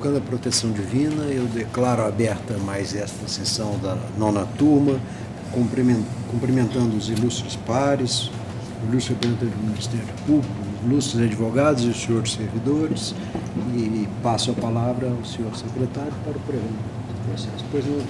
invocando a proteção divina, eu declaro aberta mais esta sessão da 9ª turma, cumprimentando os ilustres pares, o ilustre representante do Ministério Público, os ilustres advogados e os senhores servidores, e passo a palavra ao senhor secretário para o pregão do processo. Pois não,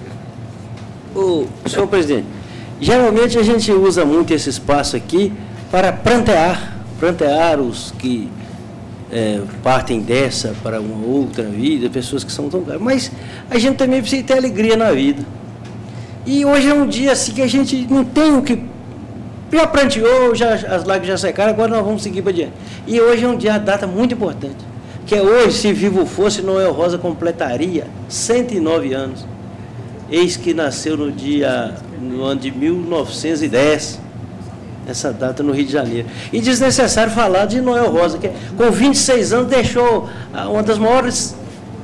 senhor presidente, geralmente a gente usa muito esse espaço aqui para prantear os que partem dessa para uma outra vida, pessoas que são tão caras. Mas a gente também precisa ter alegria na vida. E hoje é um dia assim que a gente não tem o que... Já pranteou, as lágrimas já secaram, agora nós vamos seguir para diante. E hoje é um dia, uma data muito importante, que é hoje, se vivo fosse, Noel Rosa completaria 109 anos. Eis que nasceu no ano de 1910, essa data no Rio de Janeiro. E desnecessário falar de Noel Rosa, que com 26 anos deixou uma das maiores,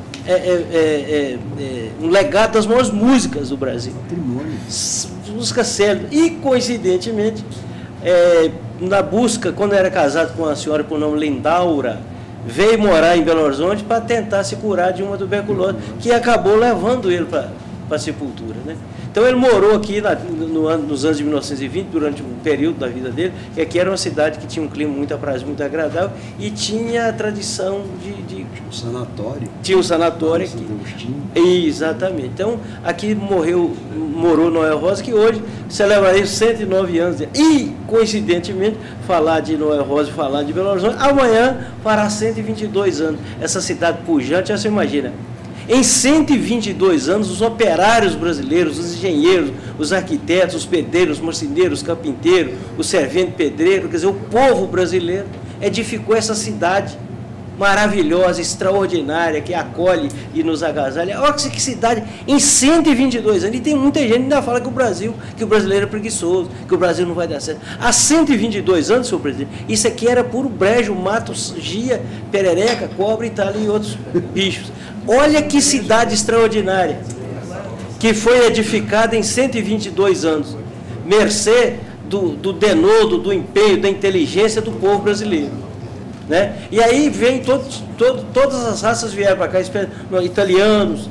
um legado das maiores músicas do Brasil. Música célebre. E, coincidentemente, na busca, quando era casado com uma senhora por nome Lindaura, veio morar em Belo Horizonte para tentar se curar de uma tuberculose, que acabou levando ele para a sepultura, né? Então ele morou aqui nos anos de 1920, durante um período da vida dele, que aqui era uma cidade que tinha um clima muito aprazível, muito agradável, e tinha a tradição de sanatório. Tinha um sanatório aqui. Exatamente. Então, aqui morou Noel Rosa, que hoje celebraria 109 anos dele. E, coincidentemente, falar de Noel Rosa e falar de Belo Horizonte, amanhã fará 122 anos. Essa cidade pujante, você imagina. Em 122 anos, os operários brasileiros, os engenheiros, os arquitetos, os pedreiros, os marceneiros, os carpinteiros, os serventes pedreiros, quer dizer, o povo brasileiro edificou essa cidade maravilhosa, extraordinária, que acolhe e nos agasalha. Olha que cidade, em 122 anos, e tem muita gente que ainda fala que o brasileiro é preguiçoso, que o Brasil não vai dar certo. Há 122 anos, senhor presidente, isso aqui era puro brejo, mato, gia, perereca, cobra e tal, e outros bichos. Olha que cidade extraordinária, que foi edificada em 122 anos, mercê do denodo, do empenho, da inteligência do povo brasileiro. Né? E aí vem todas as raças vieram para cá, italianos,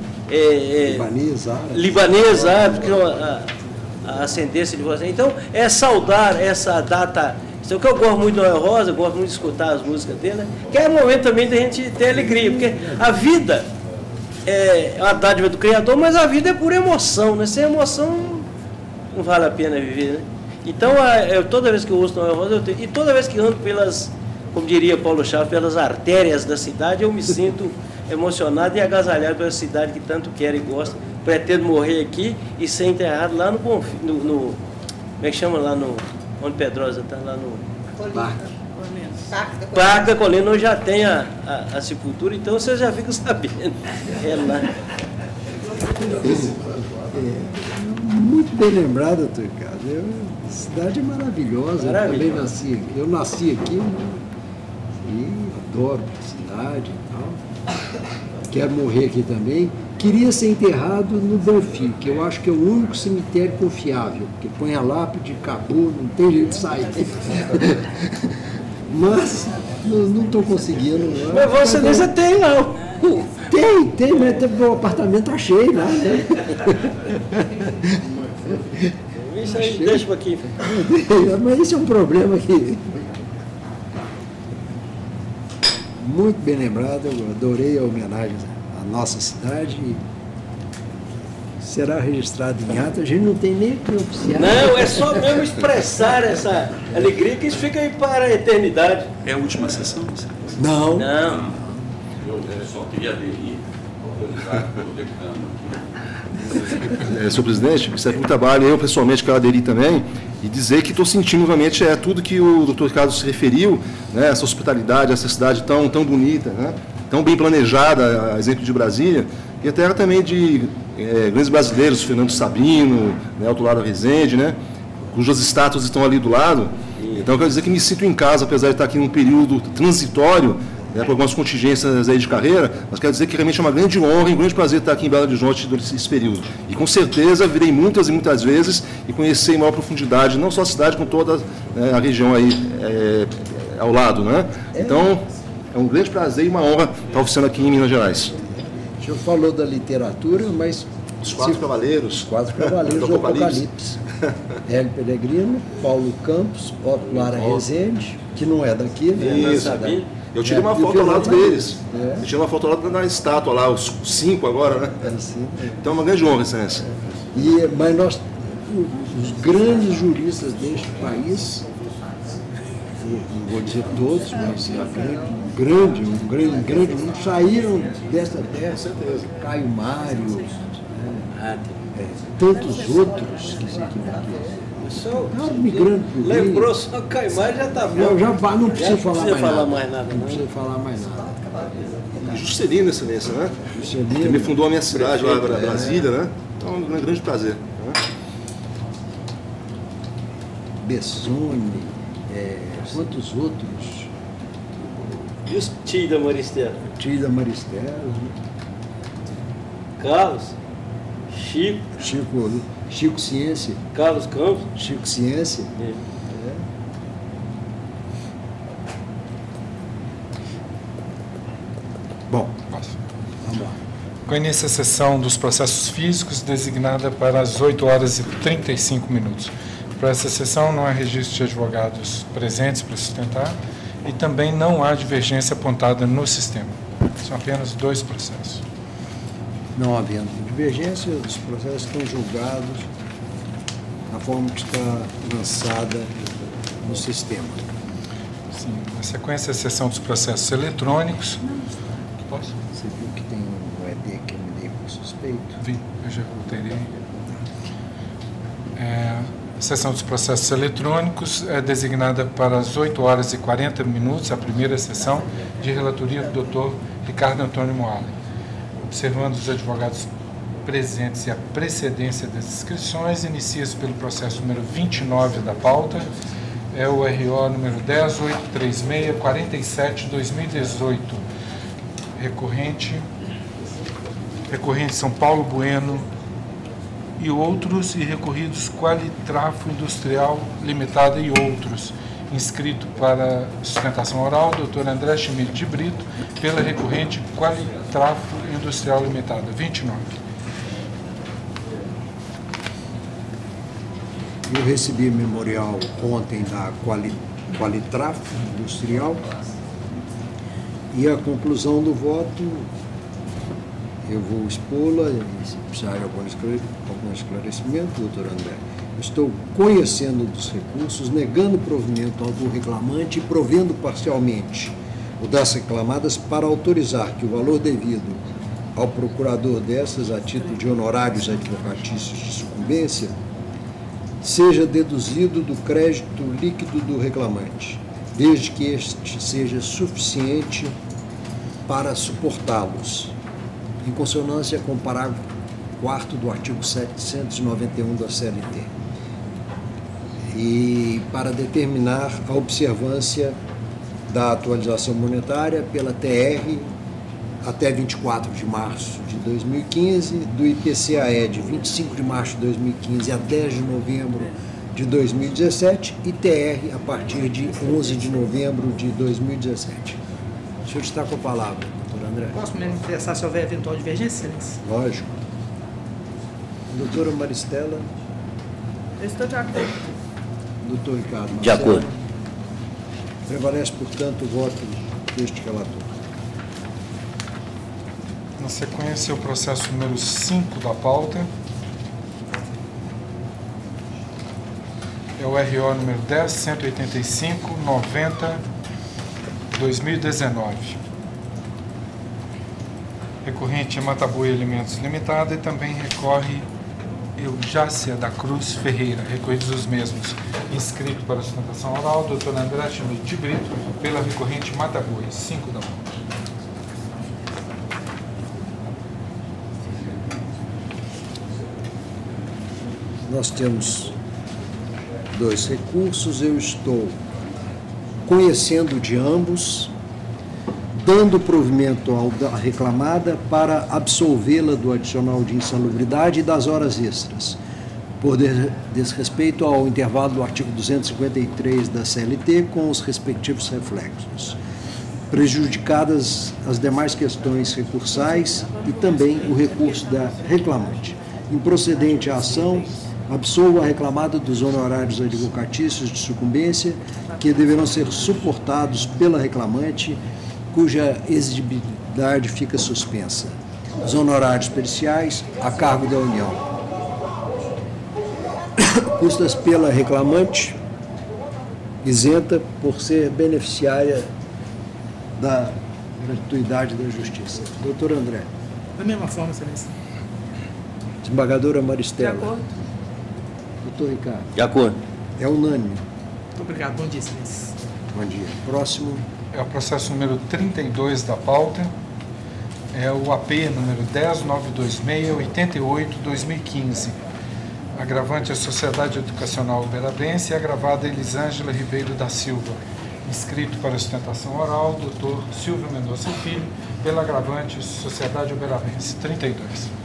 libaneses, árabes, que a ascendência de vocês. Então, é saudar essa data. Isso é o que eu gosto muito do Noel Rosa, eu gosto muito de escutar as músicas dele, né? Que é o momento também da gente ter alegria, porque a vida é uma dádiva do Criador, mas a vida é pura emoção, né? Sem emoção não vale a pena viver, né? Então, toda vez que eu ouço Noel Rosa, e toda vez que ando pelas, como diria Paulo Chaves, pelas artérias da cidade, eu me sinto emocionado e agasalhado pela cidade que tanto quero e gosto. Pretendo morrer aqui e ser enterrado lá no Bonfim, como é que chama lá no, onde Pedrosa está, lá no Parque da Colina, onde já tem a sepultura, então vocês já ficam sabendo. É lá. Muito bem lembrado, doutor Ricardo. A cidade é maravilhosa. Eu nasci aqui e adoro a cidade e tal. Quero morrer aqui também. Queria ser enterrado no Bonfim, que eu acho que é o único cemitério confiável, porque põe a lápide, acabou, não tem jeito de sair. Mas não estou conseguindo. Mas você tem, não. Tem, mas o apartamento está cheio, né? Isso aí, deixa para aqui. Mas isso é um problema aqui. Muito bem lembrado, eu adorei a homenagem à nossa cidade. Será registrado em ata, a gente não tem nem que oficiar. Não, é só mesmo expressar essa alegria, que isso fica aí para a eternidade. É a última sessão? Não. Eu só queria aderir ao decano. Senhor presidente, isso é muito trabalho. Eu, pessoalmente, quero aderir também e dizer que estou sentindo realmente tudo que o doutor Ricardo se referiu, né, essa hospitalidade, essa cidade tão bonita, né, tão bem planejada, a exemplo de Brasília, e a terra também de grandes brasileiros, Fernando Sabino, né, Alto Lara Rezende, né, cujas estátuas estão ali do lado. Então, eu quero dizer que me sinto em casa, apesar de estar aqui num período transitório, né, por algumas contingências aí de carreira, mas quero dizer que realmente é uma grande honra e um grande prazer estar aqui em Belo Horizonte durante esse período. E com certeza virei muitas e muitas vezes e conheci em maior profundidade, não só a cidade, como toda a região aí ao lado, né? Então, é um grande prazer e uma honra estar oficiando aqui em Minas Gerais. O senhor falou da literatura, mas... Os Quatro Cavaleiros. Os Quatro Cavaleiros do Apocalipse. Hélio Pellegrino, Paulo Campos, Otto Lara Rezende, que não é daqui, né? Isso. Eu tirei uma foto ao lado deles. É. Eu tirei uma foto ao lado da estátua lá, os 5 agora, né? É assim, Então é uma grande honra, Excelência. Mas nós, os grandes juristas deste país, não vou dizer todos, mas um grande número, saíram desta terra. Caio Mário, tantos outros que se equivocaram. Migrando pro Rio. Lembrou só Caio Mário, já está bom. Não precisa falar mais nada. Não precisa falar mais nada. Juscelino, Excelência, né? Juscelino. Que me fundou a minha cidade lá, Brasília, né? Então é um grande prazer. Né? Bessone, quantos outros? E os tios da Maristela? Tio da Maristela, né? Carlos, Chico Ciência. Carlos Campos. Chico Ciência. Bom, vamos lá. Com início a sessão dos processos físicos, designada para as 8 horas e 35 minutos. Para essa sessão não há registro de advogados presentes para sustentar e também não há divergência apontada no sistema. São apenas 2 processos. Não havendo divergência, os processos estão julgados da forma que está lançada no sistema. Sim, na sequência, a sessão dos processos eletrônicos. Posso? Você viu que tem um ED que eu me dei por suspeito? Vi, eu já alterei. A sessão dos processos eletrônicos é designada para as 8 horas e 40 minutos, a primeira sessão de relatoria do Dr. Ricardo Antônio Moalen. Observando os advogados presentes e a precedência das inscrições, inicia-se pelo processo número 29 da pauta, é o RO número 1083647-2018. Recorrente São Paulo Bueno e outros, e recorridos Qualitrafo Industrial Limitada e outros. Inscrito para sustentação oral, Dr. André Schmidt de Brito, pela recorrente Qualitrafo Industrial Limitada, 29. Eu recebi memorial ontem da Qualitrafo Industrial e a conclusão do voto, eu vou expô-la, e se precisar de algum esclarecimento, doutor André. Estou conhecendo dos recursos, negando provimento ao do reclamante e provendo parcialmente o das reclamadas para autorizar que o valor devido ao procurador dessas a título de honorários advocatícios de sucumbência seja deduzido do crédito líquido do reclamante, desde que este seja suficiente para suportá-los, em consonância com o parágrafo 4º do artigo 791 da CLT. E para determinar a observância da atualização monetária pela TR até 24 de março de 2015, do IPCAE de 25 de março de 2015 a 10 de novembro de 2017 e TR a partir de 11 de novembro de 2017. O senhor está com a palavra, doutor André. Posso me manifestar se houver eventual divergência, Excelência? Lógico. Doutora Maristela. Eu estou de acordo. Doutor Ricardo Marcelo. De acordo. Prevalece, portanto, o voto deste relator. Na sequência, o processo número 5 da pauta. É o RO número 10.185/90/2019. Recorrente é Mataboia Alimentos Limitada e também recorre Eujácia da Cruz Ferreira, recorridos os mesmos. Inscrito para a sustentação oral, Dr. André Schmidt de Brito, pela recorrente Mataboia, 5 da pauta. Nós temos 2 recursos, eu estou conhecendo de ambos, dando provimento à reclamada para absolvê-la do adicional de insalubridade e das horas extras, por desrespeito ao intervalo do artigo 253 da CLT com os respectivos reflexos. prejudicadas as demais questões recursais e também o recurso da reclamante. Improcedente a ação, absolvo a reclamada dos honorários advocatícios de sucumbência, que deverão ser suportados pela reclamante, cuja exigibilidade fica suspensa. Os honorários periciais a cargo da União. Custas pela reclamante, isenta por ser beneficiária da gratuidade da justiça. Doutor André. Da mesma forma, excelência. Desembargadora De Maristela. acordo. Doutor Ricardo. De acordo. É unânime. Muito obrigado. Bom dia, excelência. Bom dia. Próximo. É o processo número 32 da pauta. É o AP número 10926-88-2015. Agravante a Sociedade Educacional Uberabense e agravada Elisângela Ribeiro da Silva. Inscrito para sustentação oral, doutor Silvio Mendonça Filho, pela agravante Sociedade Uberabense. 32.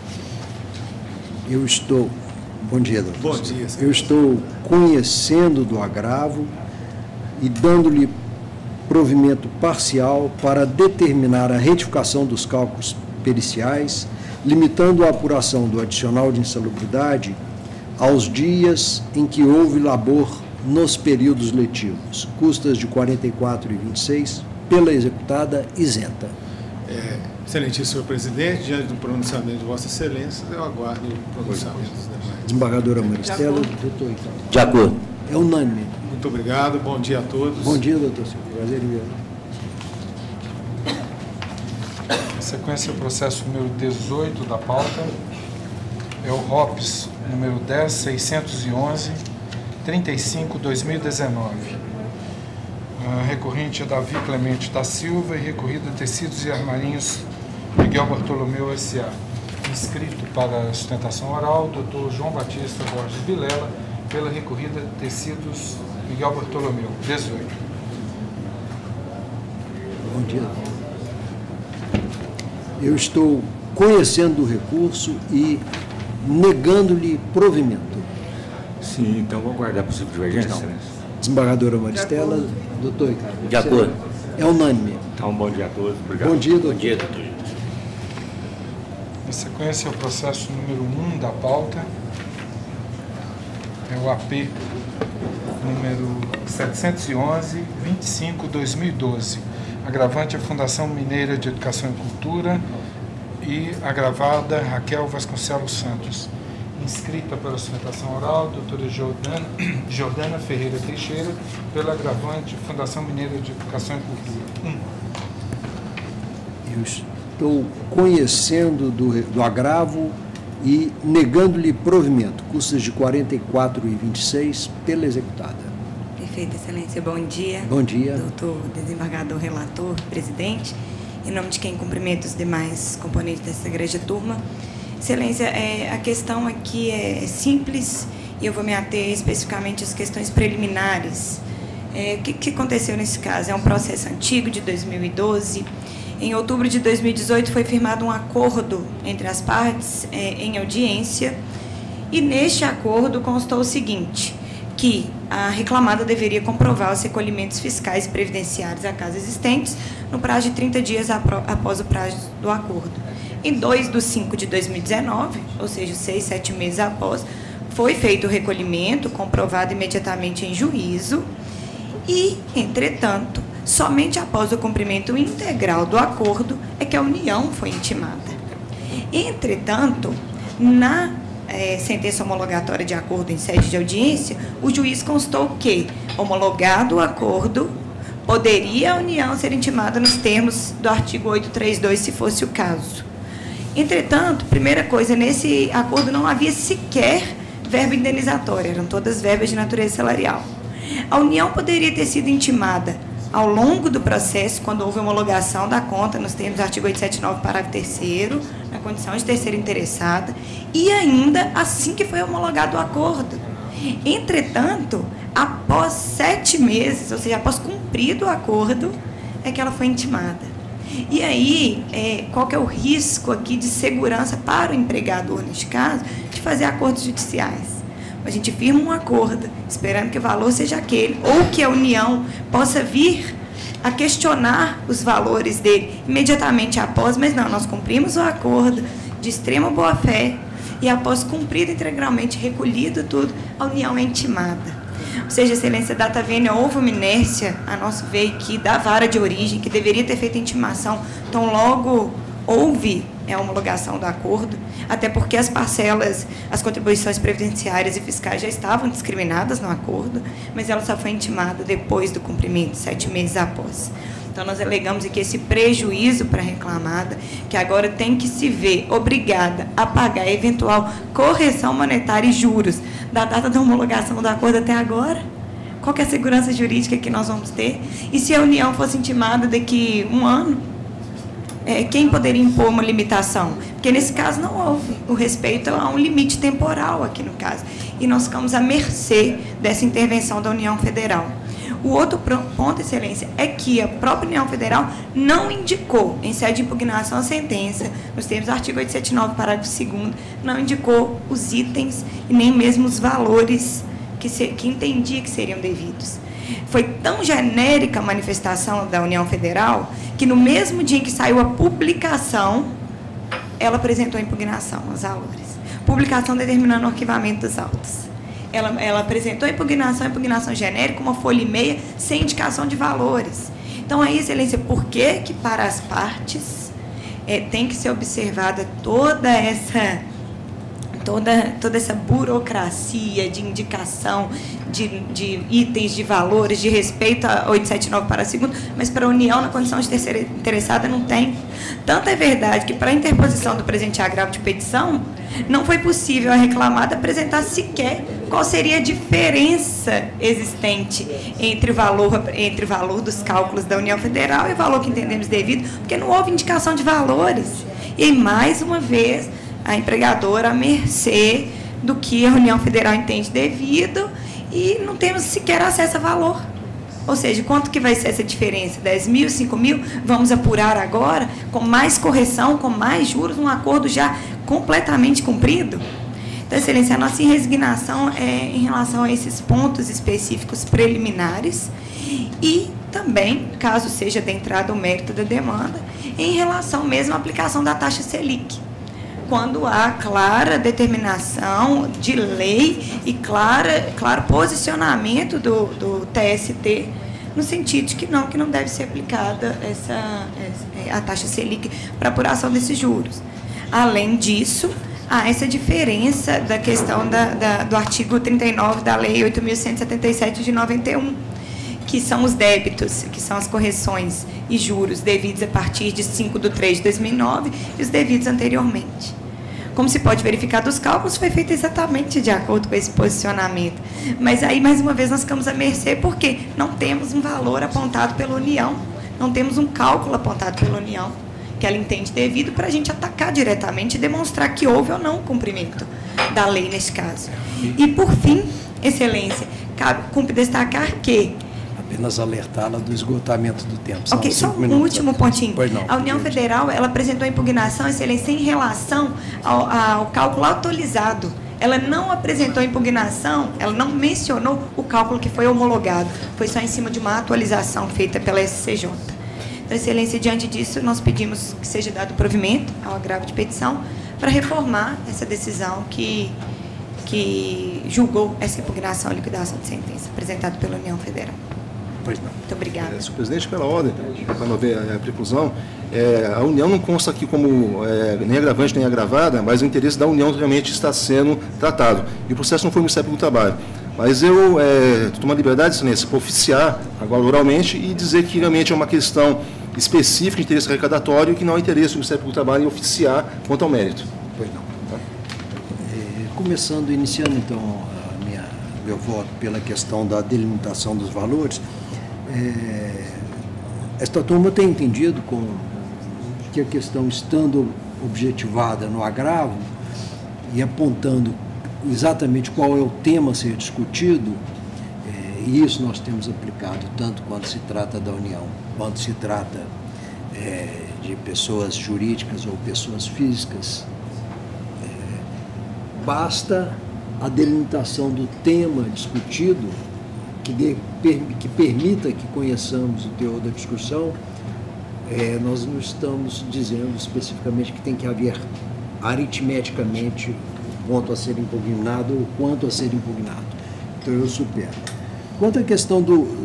Eu estou. Bom dia, doutor. Bom dia, senhor. Eu estou conhecendo do agravo e dando-lhe provimento parcial para determinar a retificação dos cálculos periciais, limitando a apuração do adicional de insalubridade aos dias em que houve labor nos períodos letivos, custas de 44 e 26, pela executada isenta. Excelentíssimo senhor presidente, diante do pronunciamento de Vossa Excelência, eu aguardo o pronunciamento dos demais. Desembargadora Maristela, doutor Ricardo. De acordo. É unânime. Muito obrigado, bom dia a todos. Bom dia, doutor Silvio. Prazer em vê-lo. Em sequência, o processo número 18 da pauta. É o ROPS número 10.611-35-2019. Recorrente é Davi Clemente da Silva e recorrida Tecidos e Armarinhos Miguel Bartolomeu S.A. Inscrito para sustentação oral, Dr. João Batista Borges Vilela, pela recorrida Tecidos Miguel Bartolomeu. 18. Bom dia. Eu estou conhecendo o recurso e negando-lhe provimento. Sim, então vou aguardar a possível divergência, excelência. Desembargadora Maristela, doutor Ricardo. De acordo. É unânime. Então, bom dia a todos. Obrigado. Bom dia, doutor. Bom dia, doutor. Em sequência, o processo número 1 da pauta. É o AP número 711-25-2012. Agravante a Fundação Mineira de Educação e Cultura e agravada Raquel Vasconcelos Santos. Inscrita para sustentação oral, doutora Jordana Ferreira Teixeira, pela agravante Fundação Mineira de Educação e Cultura. 1. Eu estou conhecendo do agravo e negando-lhe provimento, custas de 44 e 26, pela executada. Perfeito, excelência. Bom dia. Bom dia. Doutor desembargador relator, presidente, em nome de quem cumprimento os demais componentes dessa igreja turma. Excelência, a questão aqui é simples e eu vou me ater especificamente às questões preliminares. O que aconteceu nesse caso? É um processo antigo, de 2012. Em outubro de 2018 foi firmado um acordo entre as partes em audiência e neste acordo constou o seguinte, que a reclamada deveria comprovar os recolhimentos fiscais e previdenciários a casa existentes no prazo de 30 dias após o prazo do acordo. Em 2/5 de 2019, ou seja, 6, 7 meses após, foi feito o recolhimento, comprovado imediatamente em juízo e, entretanto, somente após o cumprimento integral do acordo é que a União foi intimada. Entretanto, na sentença homologatória de acordo em sede de audiência, o juiz constou que, homologado o acordo, poderia a União ser intimada nos termos do artigo 832, se fosse o caso. Entretanto, primeira coisa, nesse acordo não havia sequer verba indenizatória, eram todas verbas de natureza salarial. A União poderia ter sido intimada ao longo do processo, quando houve homologação da conta, nos termos do artigo 879, parágrafo 3º, na condição de terceira interessada, e ainda assim que foi homologado o acordo. Entretanto, após 7 meses, ou seja, após cumprido o acordo, é que ela foi intimada. E aí, qual que é o risco aqui de segurança para o empregador, neste caso, de fazer acordos judiciais? A gente firma um acordo, esperando que o valor seja aquele, ou que a União possa vir a questionar os valores dele imediatamente após, mas não, nós cumprimos o acordo de extrema boa-fé e após cumprido integralmente, recolhido tudo, a união é intimada. Ou seja, Excelência, data vênia, houve uma inércia, a nosso ver aqui, da vara de origem, que deveria ter feito intimação, então logo houve a homologação do acordo, até porque as parcelas, as contribuições previdenciárias e fiscais já estavam discriminadas no acordo, mas ela só foi intimada depois do cumprimento, 7 meses após. Então, nós alegamos aqui esse prejuízo para a reclamada, que agora tem que se ver obrigada a pagar eventual correção monetária e juros da data da homologação do acordo até agora. Qual que é a segurança jurídica que nós vamos ter? E se a União fosse intimada daqui um ano, quem poderia impor uma limitação? Porque nesse caso não houve o respeito a um limite temporal aqui no caso. E nós ficamos à mercê dessa intervenção da União Federal. O outro ponto, Excelência, é que a própria União Federal não indicou, em sede de impugnação à sentença, nos termos do artigo 879, parágrafo 2º, não indicou os itens e nem mesmo os valores que entendia que seriam devidos. Foi tão genérica a manifestação da União Federal que no mesmo dia em que saiu a publicação, ela apresentou a impugnação aos valores. Publicação determinando o arquivamento dos autos. Ela apresentou a impugnação genérica, uma folha e meia, sem indicação de valores. Então, aí, Excelência, por que para as partes tem que ser observada toda essa burocracia de indicação de itens, de valores, de respeito a 879 para segundo, mas para a União, na condição de terceira interessada, não tem. Tanto é verdade que, para a interposição do presente agravo de petição, não foi possível a reclamada apresentar sequer qual seria a diferença existente entre o valor dos cálculos da União Federal e o valor que entendemos devido, porque não houve indicação de valores. E, mais uma vez, a empregadora à mercê do que a União Federal entende devido e não temos sequer acesso a valor. Ou seja, quanto que vai ser essa diferença? 10 mil, 5 mil? Vamos apurar agora, com mais correção, com mais juros, um acordo já completamente cumprido? Então, Excelência, a nossa resignação é em relação a esses pontos específicos preliminares e também, caso seja adentrado o mérito da demanda, em relação mesmo à aplicação da taxa Selic, quando há clara determinação de lei e claro posicionamento do TST no sentido de que não deve ser aplicada a taxa Selic para apuração desses juros. Além disso, há essa diferença da questão do artigo 39 da Lei 8.177 de 91, que são os débitos, que são as correções e juros devidos a partir de 5/3/2009 e os devidos anteriormente. Como se pode verificar dos cálculos, foi feito exatamente de acordo com esse posicionamento. Mas aí, mais uma vez, nós ficamos à mercê porque não temos um valor apontado pela União, não temos um cálculo apontado pela União, que ela entende devido para a gente atacar diretamente e demonstrar que houve ou não cumprimento da lei neste caso. E, por fim, Excelência, cumpre destacar que apenas alertá-la do esgotamento do tempo. Ok, só um último pontinho. A União Federal, ela apresentou a impugnação, Excelência, em relação ao cálculo atualizado. Ela não apresentou a impugnação, ela não mencionou o cálculo que foi homologado. Foi só em cima de uma atualização feita pela SCJ. Então, Excelência, diante disso, nós pedimos que seja dado provimento ao agravo de petição para reformar essa decisão que julgou essa impugnação e liquidação de sentença apresentada pela União Federal. Pois não. Muito obrigada. Senhor presidente, pela ordem, para não ver a preclusão, a União não consta aqui como nem agravante nem agravada, mas o interesse da União realmente está sendo tratado. E o processo não foi no Ministério do Trabalho. Mas eu tomo a liberdade, Excelência, para oficiar agora oralmente e dizer que realmente é uma questão específica de interesse arrecadatório e que não há interesse do Ministério do Trabalho em oficiar quanto ao mérito. Pois não. Tá? Iniciando então meu voto pela questão da delimitação dos valores, esta turma tem entendido que a questão estando objetivada no agravo e apontando exatamente qual é o tema a ser discutido, e isso nós temos aplicado tanto quando se trata da União, quando se trata de pessoas jurídicas ou pessoas físicas, basta a delimitação do tema discutido que permita que conheçamos o teor da discussão, nós não estamos dizendo especificamente que tem que haver aritmeticamente o ponto a ser impugnado ou quanto a ser impugnado. Então eu supero. Quanto à questão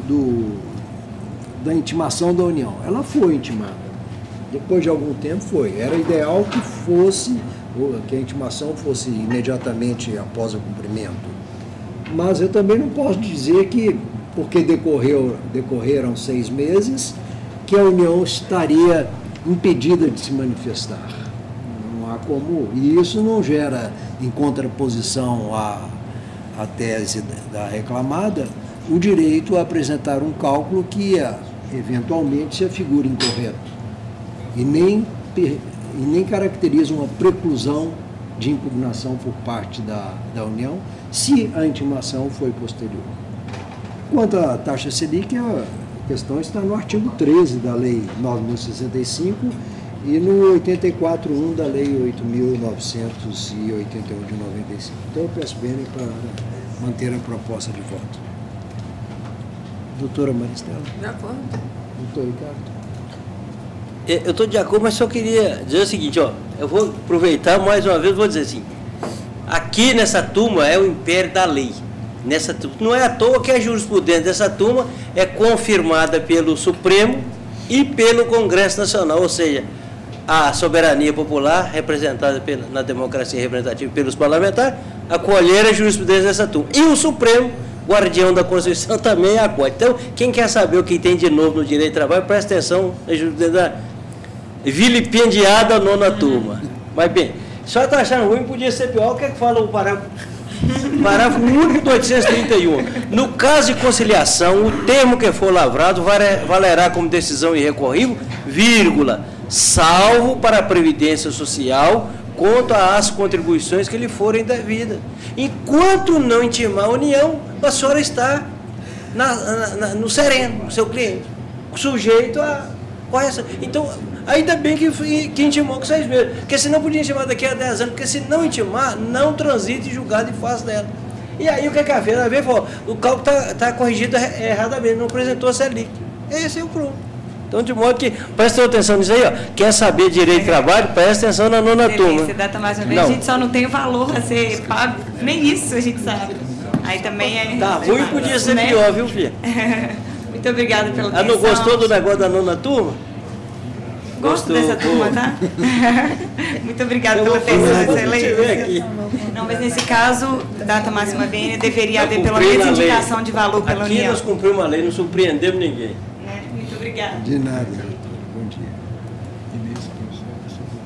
da intimação da União, ela foi intimada. Depois de algum tempo foi. Era ideal que a intimação fosse imediatamente após o cumprimento. Mas eu também não posso dizer que, porque decorreram 6 meses, que a União estaria impedida de se manifestar. Não há como. E isso não gera, em contraposição à tese da reclamada, o direito a apresentar um cálculo que eventualmente se afigure incorreto. E nem caracteriza uma preclusão de impugnação por parte da União, se a intimação foi posterior. Quanto à taxa Selic, a questão está no artigo 13 da Lei 9.065 e no 84.1 da Lei 8.981 de 95. Então, eu peço bem para manter a proposta de voto. Doutora Maristela? De acordo. Doutor Ricardo? Eu estou de acordo, mas só queria dizer o seguinte, ó, eu vou aproveitar mais uma vez, vou dizer assim, aqui nessa turma é o império da lei. Não é à toa que a jurisprudência dessa turma é confirmada pelo Supremo e pelo Congresso Nacional, ou seja, a soberania popular, representada na democracia representativa pelos parlamentares, acolher a jurisprudência dessa turma. E o Supremo, guardião da Constituição, também acolhe. Então, quem quer saber o que tem de novo no direito de trabalho, presta atenção na jurisprudência da vilipendiada 9ª turma. Mas, bem, só está achando ruim, podia ser pior. O que é que fala o parágrafo único do 831? No caso de conciliação, o termo que for lavrado valerá como decisão irrecorrível, vírgula, salvo para a Previdência Social, quanto às contribuições que lhe forem devidas. Enquanto não intimar a União, a senhora está no sereno, no seu cliente, sujeito a correção. Então, ainda bem que intimou com 6 meses, porque senão podia intimar daqui a 10 anos, porque se não intimar, não transite julgado em face dela. E aí o que ela fez? Ela veio e falou, o cálculo está corrigido erradamente, não apresentou a Selic. Esse é o pronto. Então, de modo que, presta atenção nisso aí, ó. Quer saber direito de trabalho, presta atenção na 9ª turma. Você data mais uma vez, a gente só não tem o valor a ser pago, nem isso a gente sabe. Aí também é... Tá ruim, podia ser pior, viu, filha? Muito obrigada pela atenção. Não gostou do negócio da 9ª turma? Gosto dessa turma, tá? Muito obrigada pela atenção, excelente. Não, mas nesse caso, data máxima vênia, deveria haver pelo menos indicação de valor pela União. Aqui nós cumprimos a lei, não surpreendemos ninguém. Muito obrigada. De nada, doutor. Bom dia. E nesse processo, a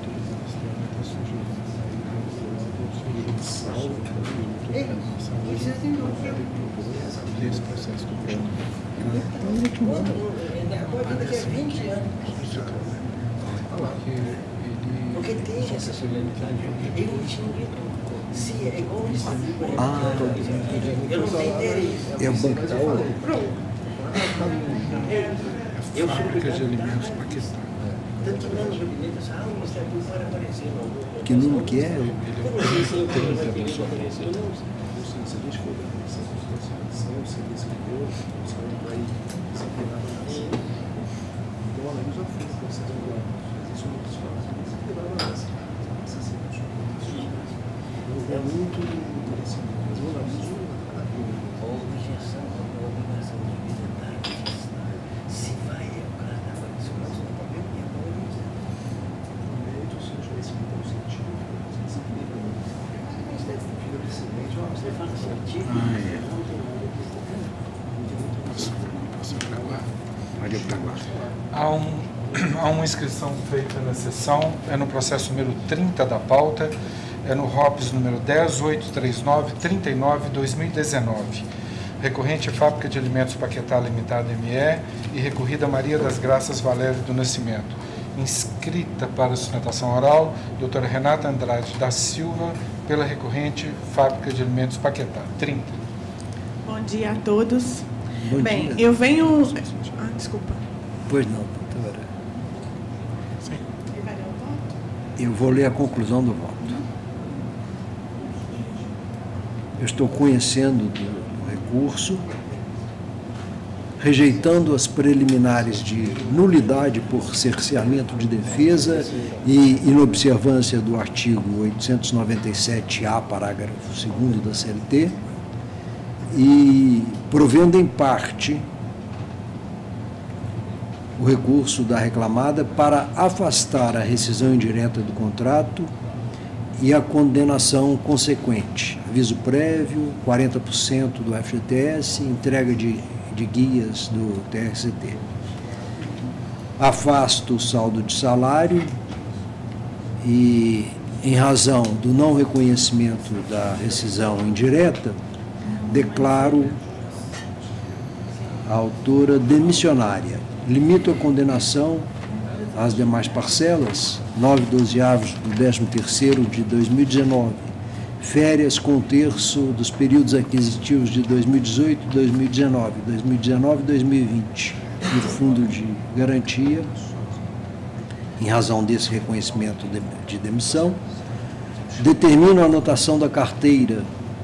doutora desse processo do porque tem essa solenidade. Eu não tinha se é igual isso. Eu não tenho interesse. É o banco da hora? Eu fábrica de alimentos Paquetá. Tanto que lá no gabinete, o Ministério Público vai aparecer. Que número que é? Eu não sei se eu tenho aparecer. Eu não sei. Se a gente for da Comissão de Constituição, se ele escreveu, o senhor vai se apelar na nação. Então, a lei já fez o processo de guarda. Isso não se faz, mas se apelar na nação. Não é muito interessante, mas eu analiso a objeção a uma obrigação de vida da registrada. Se vai o cara da participação, não está bem, é bom isso. O mérito, se eu tivesse feito um sentido, você explica, né? Fica precedente, ó, você fala sentido. Há uma inscrição feita na sessão, é no processo número 30 da pauta, é no ROPS número 10.839.39/2019. Recorrente Fábrica de Alimentos Paquetá Limitada ME e recorrida Maria das Graças Valério do Nascimento. Inscrita para sustentação oral, doutora Renata Andrade da Silva, pela recorrente Fábrica de Alimentos Paquetá. 30. Bom dia a todos. Bom Bem, dia. eu venho... desculpa. Pois não, doutora. Eu vou ler a conclusão do voto. Eu estou conhecendo do recurso rejeitando as preliminares de nulidade por cerceamento de defesa e inobservância do artigo 897-A, parágrafo 2º da CLT, e provendo em parte o recurso da reclamada para afastar a rescisão indireta do contrato e a condenação consequente. Aviso prévio, 40% do FGTS, entrega de guias do TRCT. Afasto o saldo de salário e, em razão do não reconhecimento da rescisão indireta, declaro a autora demissionária. Limito a condenação às demais parcelas, 9/12 do 13º de 2019, férias com 1/3 dos períodos aquisitivos de 2018, 2019, 2019 e 2020, do Fundo de Garantia, em razão desse reconhecimento de demissão. Determino a anotação da carteira,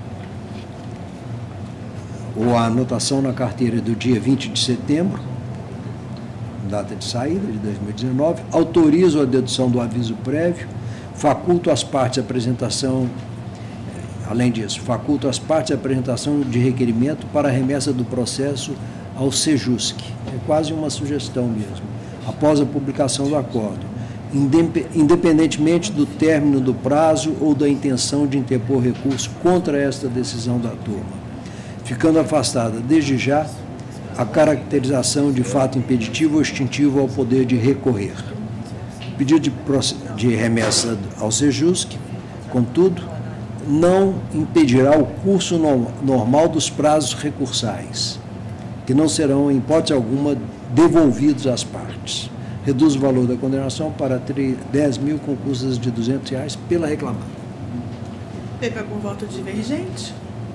ou a anotação na carteira do dia 20 de setembro, data de saída de 2019, autorizo a dedução do aviso prévio, faculto às partes a apresentação, além disso, faculto às partes a apresentação de requerimento para a remessa do processo ao Sejusc. É quase uma sugestão mesmo, após a publicação do acordo, independentemente do término do prazo ou da intenção de interpor recurso contra esta decisão da turma, ficando afastada desde já a caracterização de fato impeditivo ou extintivo ao poder de recorrer. Pedido de remessa ao Sejusc, contudo, não impedirá o curso normal dos prazos recursais, que não serão, em hipótese alguma, devolvidos às partes. Reduz o valor da condenação para 10.000 com custas de R$200 pela reclamada. Teve algum voto divergente?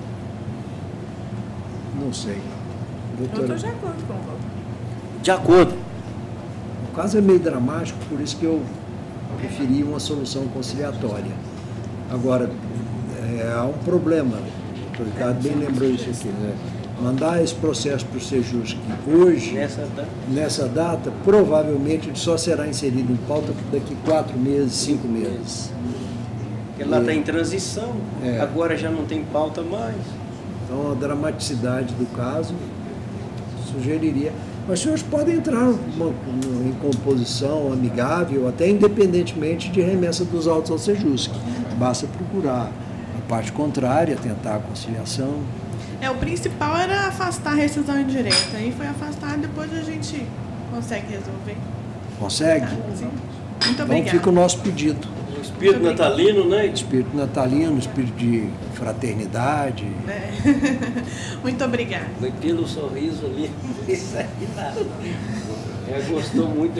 Não sei. Eu estou de acordo com o voto. De acordo. O caso é meio dramático, por isso que eu preferi uma solução conciliatória. Agora, há um problema, o Ricardo bem lembrou isso aqui, né? Mandar esse processo para o Sejusc hoje, nessa data, provavelmente ele só será inserido em pauta daqui 4 meses, 5 meses. Porque lá está em transição, agora já não tem pauta mais. Então, a dramaticidade do caso sugeriria. Mas os senhores podem entrar em composição amigável, até independentemente de remessa dos autos ao Sejusc. Basta procurar a parte contrária, tentar a conciliação. O principal era afastar a rescisão indireta. Aí foi afastado, depois a gente consegue resolver. Consegue? Sim. Muito obrigada. Então fica o nosso pedido. O espírito natalino, né? Espírito natalino, espírito de fraternidade. Muito obrigada. Foi pelo sorriso ali. Isso aí nada. Gostou muito.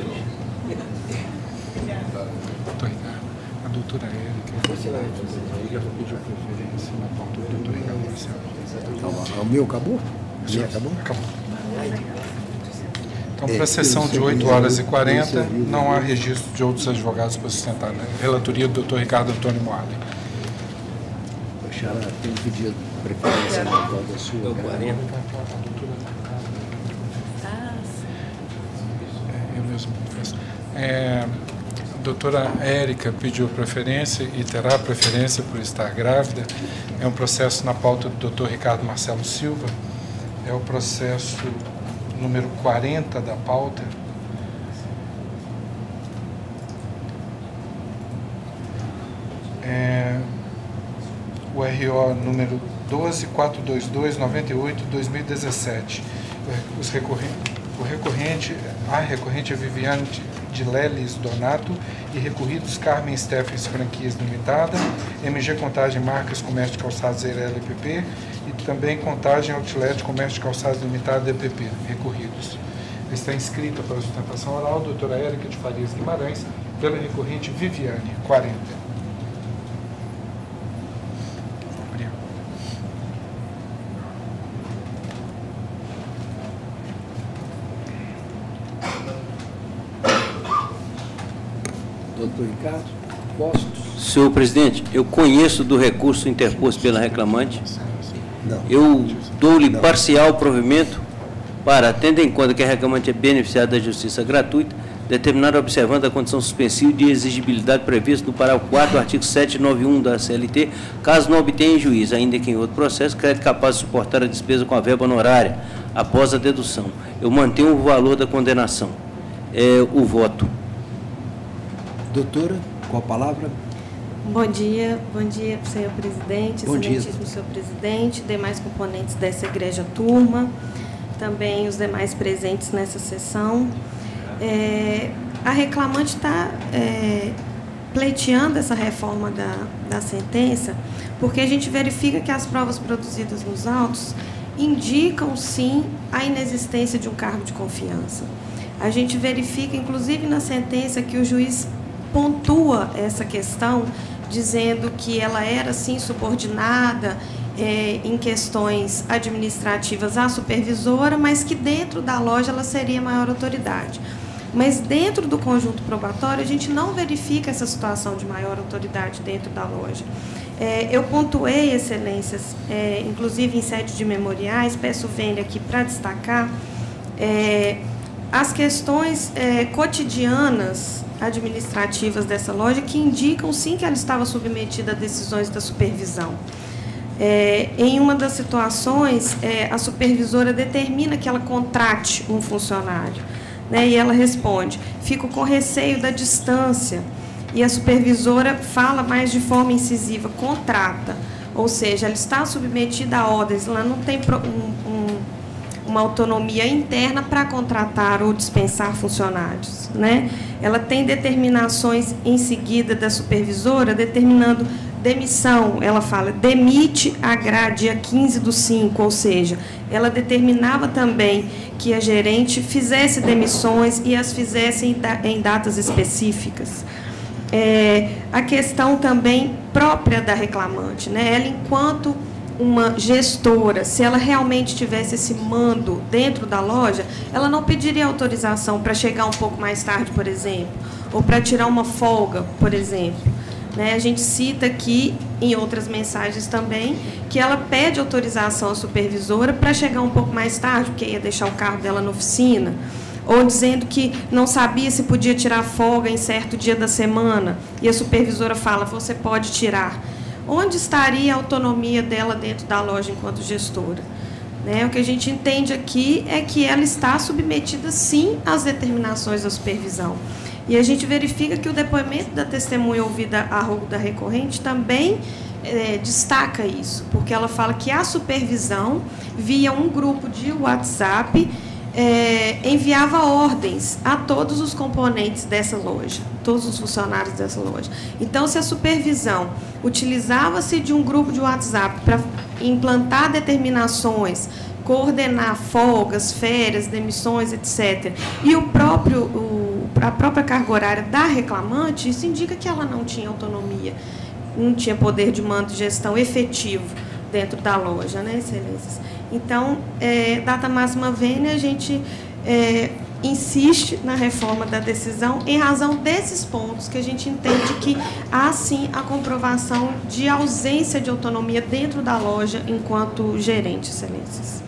Doutor Ricardo, a doutora Érica. Você vai fazer? Eu pedi preferência na pauta do doutor Ricardo Marcelo. O meu acabou? O meu acabou? Acabou. Então, para a sessão de 8h40, não há registro de outros advogados para sustentar. Né? Relatoria do doutor Ricardo Antônio Moalem. Xará, tem pedido preferência na pauta da sua. 40. Eu mesmo confesso. A doutora Érica pediu preferência e terá preferência por estar grávida. É um processo na pauta do doutor Ricardo Marcelo Silva. É o processo número 40 da pauta. O RO número 1242298-2017. A recorrente é Viviane de Leles Donato e recorridos Carmen Steffens Franquias Limitada, MG Contagem Marcas Comércio de Calçados Eirela EPP e também Contagem Outlet Comércio de Calçados Limitada EPP, recorridos. Está inscrita para a sustentação oral a doutora Érica de Farias Guimarães, pela recorrente Viviane, 40. Doutor Ricardo, posso? Senhor presidente, eu conheço do recurso interposto pela reclamante. Não. Eu dou-lhe parcial provimento para, tendo em conta que a reclamante é beneficiada da justiça gratuita, determinada observando a condição suspensiva de exigibilidade prevista no parágrafo 4º do artigo 791 da CLT, caso não obtenha em juiz, ainda que em outro processo, crédito capaz de suportar a despesa com a verba honorária, após a dedução. Eu mantenho o valor da condenação. O voto. Doutora, com a palavra. Bom dia, senhor presidente, excelentíssimo senhor presidente, demais componentes dessa egregia turma, também os demais presentes nessa sessão. A reclamante está pleiteando essa reforma da sentença, porque a gente verifica que as provas produzidas nos autos indicam, sim, a inexistência de um cargo de confiança. A gente verifica, inclusive na sentença, que o juiz pontua essa questão, dizendo que ela era, sim, subordinada em questões administrativas à supervisora, mas que dentro da loja ela seria maior autoridade. Mas dentro do conjunto probatório, a gente não verifica essa situação de maior autoridade dentro da loja. Eu pontuei, excelências, inclusive em sede de memoriais, peço vênia aqui para destacar as questões cotidianas administrativas dessa loja que indicam, sim, que ela estava submetida a decisões da supervisão. Em uma das situações, a supervisora determina que ela contrate um funcionário, né, e ela responde: fico com receio da distância. E a supervisora fala mais de forma incisiva: contrata. Ou seja, ela está submetida a ordens, ela não tem uma autonomia interna para contratar ou dispensar funcionários, né? Ela tem determinações em seguida da supervisora, determinando demissão. Ela fala: demite dia 15/5, ou seja, ela determinava também que a gerente fizesse demissões e as fizesse em datas específicas. A questão também própria da reclamante, né? Ela, enquanto uma gestora, se ela realmente tivesse esse mando dentro da loja, ela não pediria autorização para chegar um pouco mais tarde, por exemplo, ou para tirar uma folga, por exemplo. Né? A gente cita aqui, em outras mensagens também, que ela pede autorização à supervisora para chegar um pouco mais tarde, porque ia deixar o carro dela na oficina, ou dizendo que não sabia se podia tirar folga em certo dia da semana, e a supervisora fala: você pode tirar. Onde estaria a autonomia dela dentro da loja enquanto gestora? Né? O que a gente entende aqui é que ela está submetida, sim, às determinações da supervisão. E a gente verifica que o depoimento da testemunha ouvida a rogo da recorrente também destaca isso, porque ela fala que a supervisão, via um grupo de WhatsApp, enviava ordens a todos os componentes dessa loja, todos os funcionários dessa loja. Então, se a supervisão utilizava-se de um grupo de WhatsApp para implantar determinações, coordenar folgas, férias, demissões, etc., e a própria carga horária da reclamante, isso indica que ela não tinha autonomia, não tinha poder de mando de gestão efetivo dentro da loja, né, excelências? Então, data máxima vênia, a gente insiste na reforma da decisão em razão desses pontos que a gente entende que há, sim, a comprovação de ausência de autonomia dentro da loja enquanto gerente, excelências.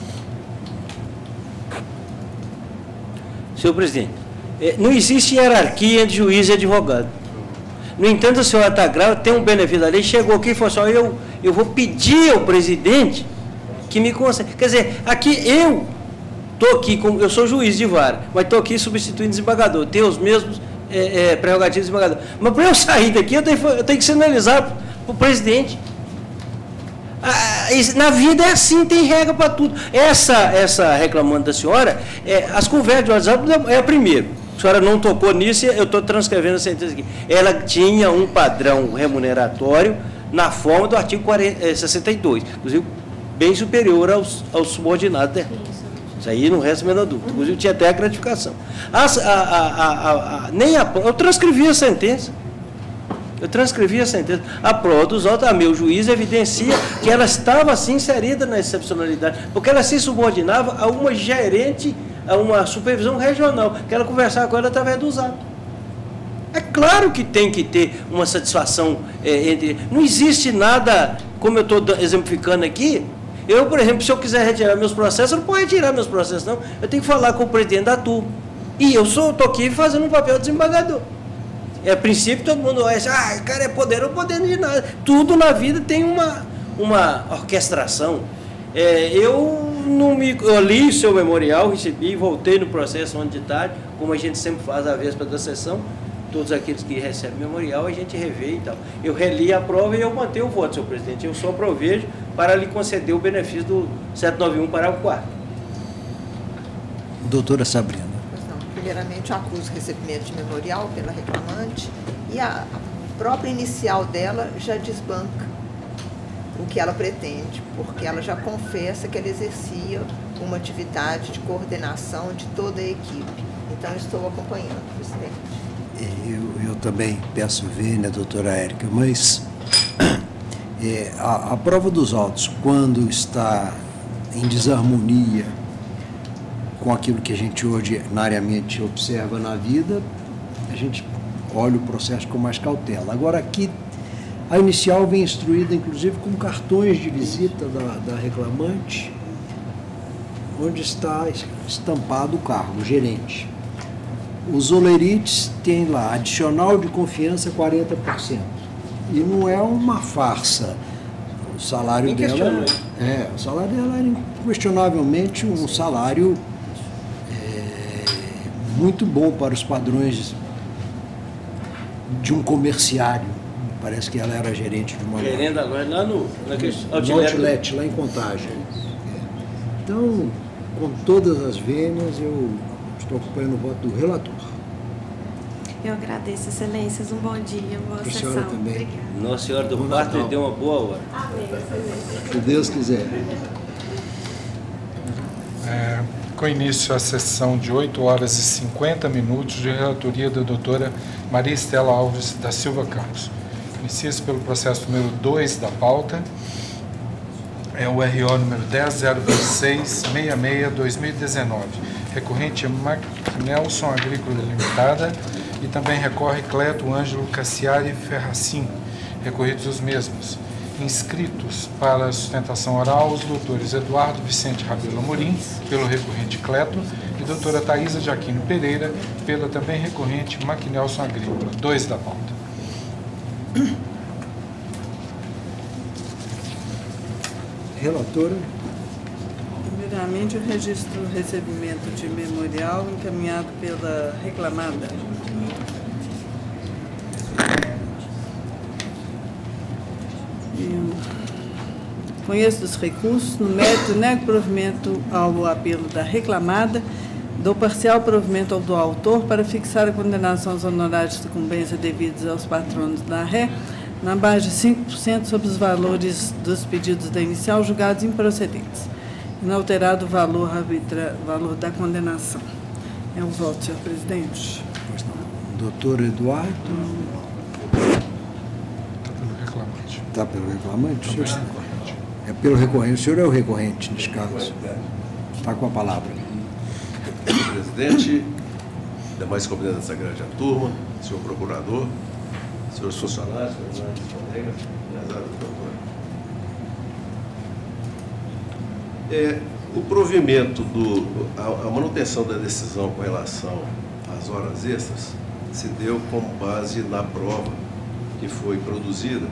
Senhor presidente, não existe hierarquia entre juiz e advogado. No entanto, a senhora está grave, tem um benefício da lei, chegou aqui e falou assim: eu vou pedir ao presidente que me conceda. Quer dizer, aqui eu estou aqui, eu sou juiz de vara, mas estou aqui substituindo desembargador, tenho os mesmos prerrogativos de desembargador. Mas para eu sair daqui, eu tenho que sinalizar para o presidente. Na vida é assim, tem regra para tudo. Essa reclamando da senhora, as conversas de WhatsApp é a primeira. A senhora não tocou nisso, eu estou transcrevendo a sentença aqui. Ela tinha um padrão remuneratório na forma do artigo 62, inclusive bem superior aos subordinados dela. Isso aí não resta a menor dúvida. Inclusive tinha até a gratificação. Eu transcrevi a sentença. A prova dos autos, meu juiz evidencia que ela estava assim inserida na excepcionalidade, porque ela se subordinava a uma gerente, a uma supervisão regional, que ela conversava com ela através do zap. É claro que tem que ter uma satisfação entre... Não existe nada, como eu estou exemplificando aqui, Eu, por exemplo, se eu quiser retirar meus processos, eu não posso retirar meus processos, não. Eu tenho que falar com o presidente da turma. E eu estou aqui fazendo um papel de desembargador. A princípio, todo mundo olha assim, o cara é poder, ou poder de nada. Tudo na vida tem uma orquestração. Eu li o seu memorial, recebi, voltei no processo ontem de tarde, como a gente sempre faz à véspera da sessão. Todos aqueles que recebem memorial, a gente revê e tal. Eu reli a prova e eu mantenho o voto, senhor presidente. Eu só aproveito para lhe conceder o benefício do 791, parágrafo 4º. Doutora Sabrina. Primeiramente, eu acuso o recebimento de memorial pela reclamante e a própria inicial dela já desbanca o que ela pretende, porque ela já confessa que ela exercia uma atividade de coordenação de toda a equipe. Então, estou acompanhando, presidente. Eu também peço ver, né, doutora Érica, mas a prova dos autos, quando está em desarmonia com aquilo que a gente ordinariamente observa na vida, a gente olha o processo com mais cautela. Agora, aqui, a inicial vem instruída, inclusive, com cartões de visita da reclamante, onde está estampado o cargo, o gerente. Os olerites têm lá, adicional de confiança 40%. E não é uma farsa. O salário dela era inquestionavelmente um salário muito bom para os padrões de um comerciário. Parece que ela era gerente de uma... Gerente agora lá no Outlet, lá em Contagem. Então, com todas as vênias, eu estou acompanhando o voto do relator. Eu agradeço, excelências. Um bom dia, boa sessão. Senhora também. Obrigada. Nossa Senhora do Parto lhe deu uma boa hora. Amém, excelência. Se Deus quiser. Com início a sessão de 8 horas e 50 minutos de relatoria da doutora Maria Estela Alves da Silva Campos. Inicia-se pelo processo número 2 da pauta, é o RO número 10.026.66/2019. Recorrente é Macnelson Agrícola Limitada e também recorre Cleto Ângelo Cassiari Ferracin, recorridos os mesmos. Inscritos para a sustentação oral os doutores Eduardo Vicente Rabelo Amorim, pelo recorrente Cleto, e doutora Thaisa de Aquino Pereira, pela também recorrente Macnelson Agrícola. 2 da pauta. Relatora. Primeiramente, eu registro o recebimento de memorial encaminhado pela reclamada. Eu conheço dos recursos, no mérito, nego provimento ao apelo da reclamada, dou parcial provimento ao do autor para fixar a condenação aos honorários de sucumbência devidos aos patronos da ré, na base de 5% sobre os valores dos pedidos da inicial julgados improcedentes, inalterado o valor da condenação. É o voto, senhor presidente. Doutor Eduardo. Está pelo reclamante. Está pelo reclamante? É pelo recorrente. O senhor é o recorrente, nesse caso. Está com a palavra. Senhor presidente, demais componentes dessa grande turma, senhor procurador, senhores funcionários, senhores colegas, prezada doutora. O provimento, a manutenção da decisão com relação às horas extras se deu com base na prova que foi produzida.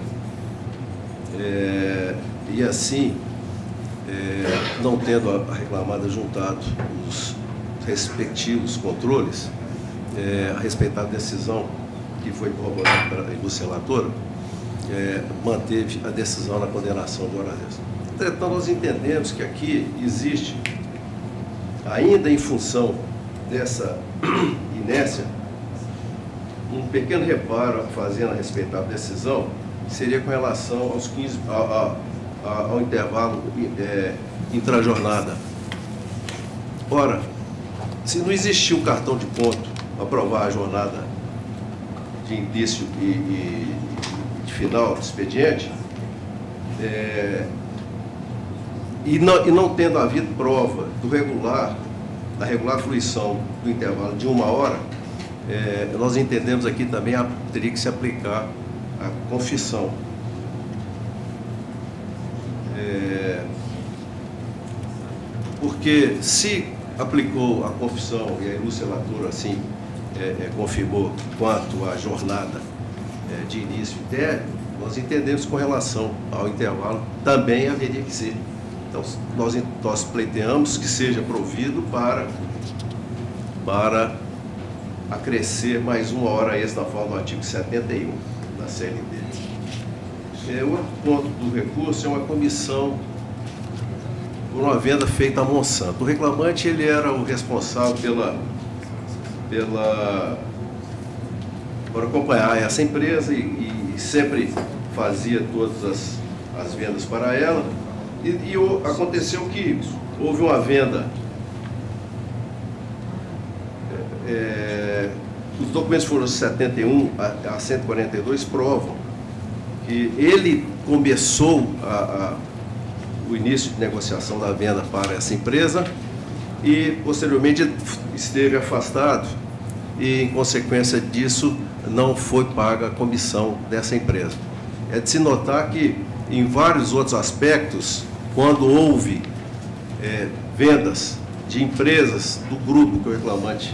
E assim, não tendo a reclamada juntado os respectivos controles, a respeitar a decisão que foi corroborada pela indústria relatora, manteve a decisão na condenação de horas extras. Entretanto, nós entendemos que aqui existe, ainda em função dessa inércia, um pequeno reparo a fazer a respeitar a decisão, que seria com relação aos 15, ao intervalo intrajornada. Ora, se não existir um cartão de ponto para aprovar a jornada de início e de final do expediente, e não tendo havido prova da regular fruição do intervalo de 1 hora, nós entendemos aqui também teria que se aplicar a confissão. porque se aplicou a confissão, e a ilustre relatora assim confirmou, quanto à jornada de início e término, nós entendemos com relação ao intervalo também haveria que ser. Então, nós pleiteamos que seja provido para acrescer mais 1 hora extra na forma do artigo 71 da CLT. O outro ponto do recurso é uma comissão por uma venda feita a Monsanto. O reclamante ele era o responsável por acompanhar essa empresa e sempre fazia todas as vendas para ela. E aconteceu que houve uma venda, os documentos foram de 71 a 142, provam que ele começou o início de negociação da venda para essa empresa e, posteriormente, esteve afastado e, em consequência disso, não foi paga a comissão dessa empresa. É de se notar que, em vários outros aspectos, quando houve vendas de empresas do grupo que o reclamante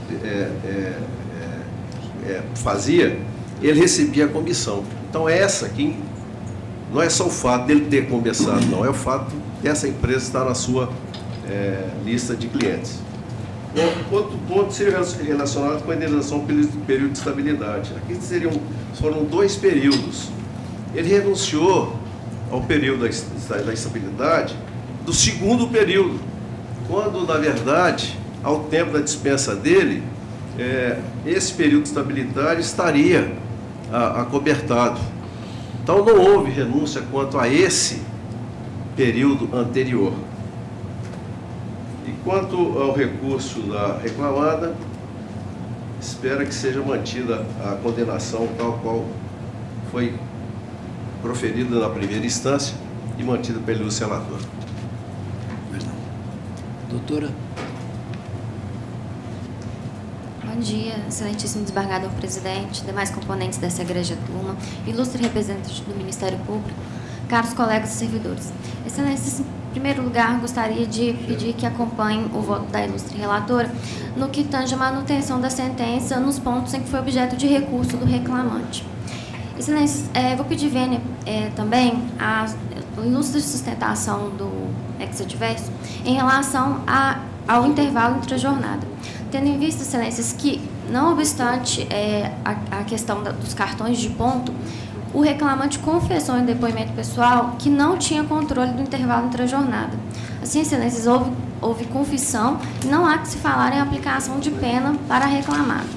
fazia, ele recebia a comissão. Então, essa aqui não é só o fato dele ter começado, não, é o fato dessa empresa estar na sua lista de clientes. Outro ponto seria relacionado com a indenização pelo período de estabilidade. Aqui foram 2 períodos. Ele renunciou ao período da estabilidade do 2º período, quando, na verdade, ao tempo da dispensa dele, esse período de estabilidade estaria acobertado. Então, não houve renúncia quanto a esse período anterior. E quanto ao recurso da reclamada, espera que seja mantida a condenação tal qual foi proferida na primeira instância e mantida pelo ilustre relator. Doutora. Bom dia, excelentíssimo desembargador presidente, demais componentes dessa egregia turma, ilustre representante do Ministério Público, caros colegas e servidores. Excelência, em primeiro lugar, gostaria de pedir que acompanhem o voto da ilustre relatora no que tange a manutenção da sentença nos pontos em que foi objeto de recurso do reclamante. Excelência, vou pedir vênia também a ilustre sustentação do ex-adverso em relação ao intervalo entre a jornada. Tendo em vista, excelências, que, não obstante a questão dos cartões de ponto, o reclamante confessou em depoimento pessoal que não tinha controle do intervalo entre a jornada. Assim, excelências, houve confissão e não há que se falar em aplicação de pena para reclamado.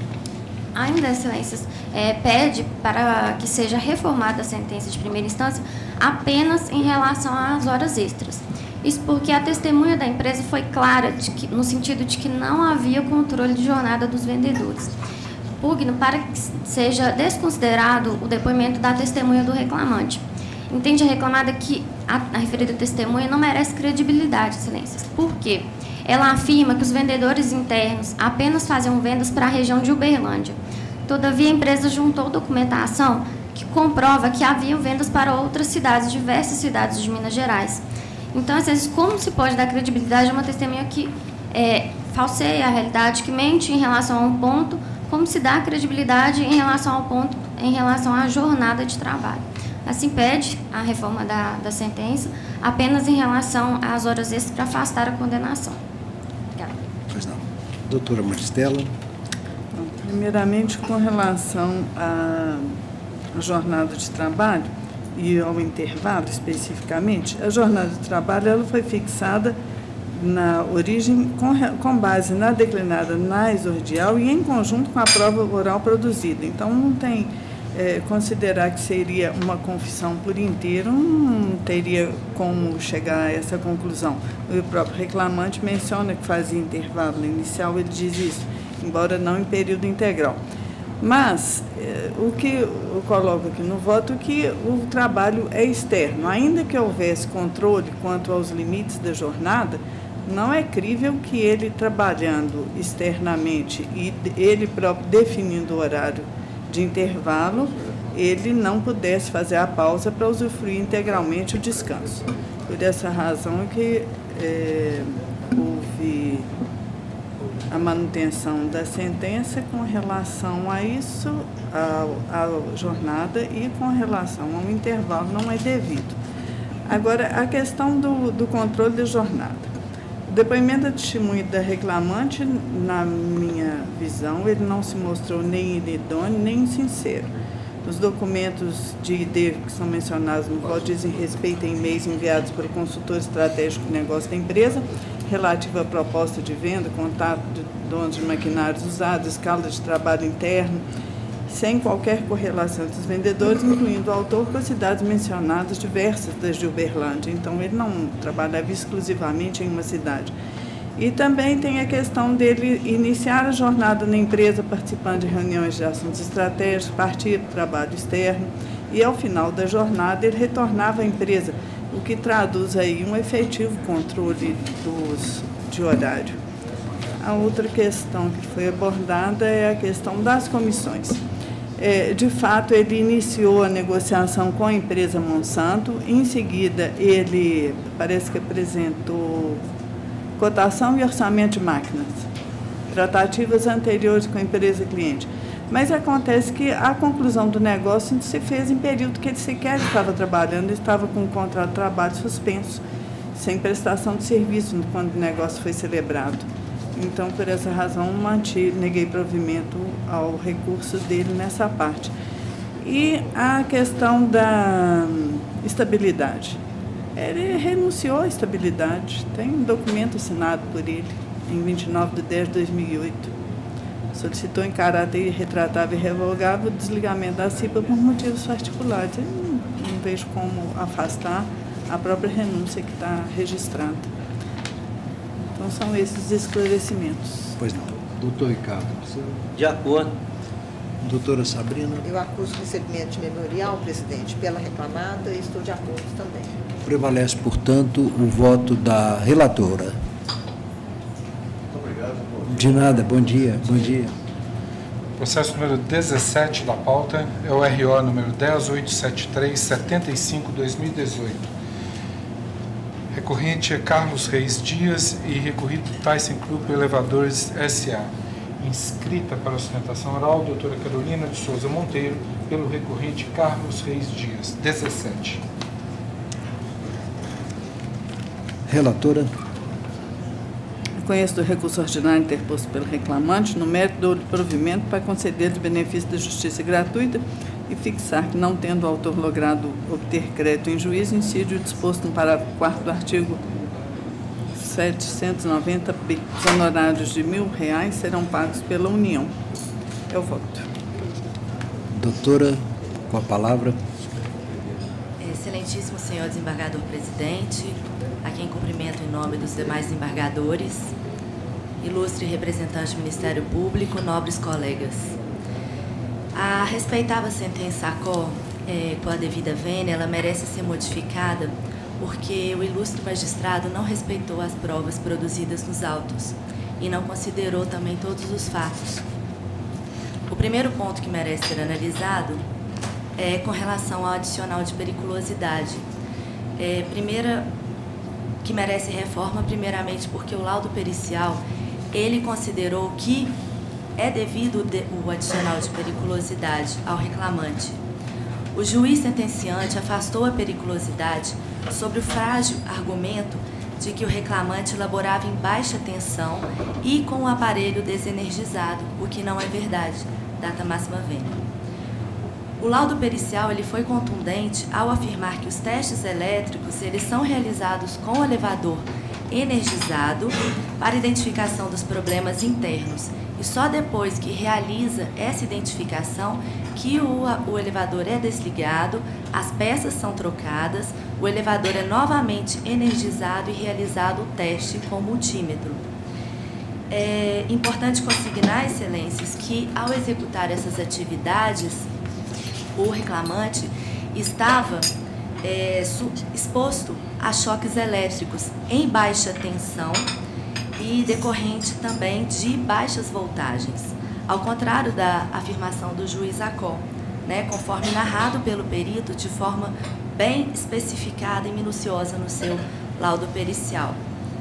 Ainda, excelências, pede para que seja reformada a sentença de primeira instância apenas em relação às horas extras. Isso porque a testemunha da empresa foi clara no sentido de que não havia controle de jornada dos vendedores. Pugno para que seja desconsiderado o depoimento da testemunha do reclamante. Entende a reclamada que a referida testemunha não merece credibilidade, excelências. Por quê? Ela afirma que os vendedores internos apenas faziam vendas para a região de Uberlândia. Todavia, a empresa juntou documentação que comprova que haviam vendas para outras cidades, diversas cidades de Minas Gerais. Então, como se pode dar credibilidade a uma testemunha que falseia a realidade, que mente em relação a um ponto, como se dá credibilidade em relação ao ponto, em relação à jornada de trabalho. Assim, pede a reforma da sentença apenas em relação às horas extras para afastar a condenação. Obrigada. Pois não. Doutora Maristela. Primeiramente, com relação à jornada de trabalho e ao intervalo especificamente, a jornada de trabalho ela foi fixada na origem com base na declinada na exordial e em conjunto com a prova oral produzida. Então, não tem considerar que seria uma confissão por inteiro, não teria como chegar a essa conclusão. O próprio reclamante menciona que fazia intervalo inicial, ele diz isso, embora não em período integral. Mas o que eu coloco aqui no voto é que o trabalho é externo. Ainda que houvesse controle quanto aos limites da jornada, não é crível que ele, trabalhando externamente e ele próprio definindo o horário de intervalo, ele não pudesse fazer a pausa para usufruir integralmente o descanso. Por essa razão é que houve a manutenção da sentença com relação a isso, à jornada, e com relação ao intervalo não é devido. Agora, a questão do controle da jornada. O depoimento da testemunha da reclamante, na minha visão, ele não se mostrou nem idôneo, nem sincero. Os documentos de ID que são mencionados no qual dizem respeito a e-mails enviados pelo consultor estratégico de negócio da empresa, relativo à proposta de venda, contato de donos de maquinários usados, escala de trabalho interno, sem qualquer correlação entre os vendedores, incluindo o autor com as cidades mencionadas diversas das de Uberlândia. Então, ele não trabalhava exclusivamente em uma cidade. E também tem a questão dele iniciar a jornada na empresa participando de reuniões de assuntos estratégicos, partir do trabalho externo, e ao final da jornada ele retornava à empresa, o que traduz aí um efetivo controle de horário. A outra questão que foi abordada é a questão das comissões. De fato, ele iniciou a negociação com a empresa Monsanto, em seguida ele parece que apresentou cotação e orçamento de máquinas, tratativas anteriores com a empresa cliente. Mas acontece que a conclusão do negócio não se fez em período que ele sequer estava trabalhando, ele estava com o contrato de trabalho suspenso, sem prestação de serviço quando o negócio foi celebrado. Então, por essa razão, neguei provimento ao recurso dele nessa parte. E a questão da estabilidade. Ele renunciou à estabilidade. Tem um documento assinado por ele, em 29/10/2008. Solicitou em caráter irretratável e irrevogável o desligamento da CIPA por motivos particulares. Eu não vejo como afastar a própria renúncia que está registrada. Então, são esses esclarecimentos. Pois não. Doutor Ricardo. De acordo. Doutora Sabrina. Eu acuso o recebimento de memorial, presidente, pela reclamada, e estou de acordo também. Prevalece, portanto, o voto da relatora. Muito obrigado. De nada, bom dia. Bom dia. Processo número 17 da pauta é o RO número 10873-75-2018. Recorrente é Carlos Reis Dias e recorrido Tyson Club Elevadores S.A. Inscrita para a sustentação oral, doutora Carolina de Souza Monteiro, pelo recorrente Carlos Reis Dias. 17. Relatora. Conheço do recurso ordinário interposto pelo reclamante, no mérito do provimento para conceder o benefício da justiça gratuita e fixar que, não tendo o autor logrado obter crédito em juízo, incide o disposto no parágrafo 4º do artigo 790b. Os honorários de R$1.000 serão pagos pela União. É o voto. Doutora, com a palavra. Excelentíssimo senhor desembargador presidente, a quem cumprimento em nome dos demais desembargadores, ilustre representante do Ministério Público, nobres colegas. A respeitável sentença ACO, com a devida vênia, ela merece ser modificada porque o ilustre magistrado não respeitou as provas produzidas nos autos e não considerou também todos os fatos. O primeiro ponto que merece ser analisado é com relação ao adicional de periculosidade. Primeira, que merece reforma, primeiramente porque o laudo pericial, ele considerou que é devido o adicional de periculosidade ao reclamante. O juiz sentenciante afastou a periculosidade sobre o frágil argumento de que o reclamante laborava em baixa tensão e com o aparelho desenergizado, o que não é verdade, data máxima vênia. O laudo pericial ele foi contundente ao afirmar que os testes elétricos eles são realizados com o elevador energizado para identificação dos problemas internos e só depois que realiza essa identificação que o elevador é desligado, as peças são trocadas, o elevador é novamente energizado e realizado o teste com multímetro. É importante consignar, excelências, que ao executar essas atividades, o reclamante estava exposto a choques elétricos em baixa tensão e decorrente também de baixas voltagens, ao contrário da afirmação do juiz ACO, conforme narrado pelo perito de forma bem especificada e minuciosa no seu laudo pericial.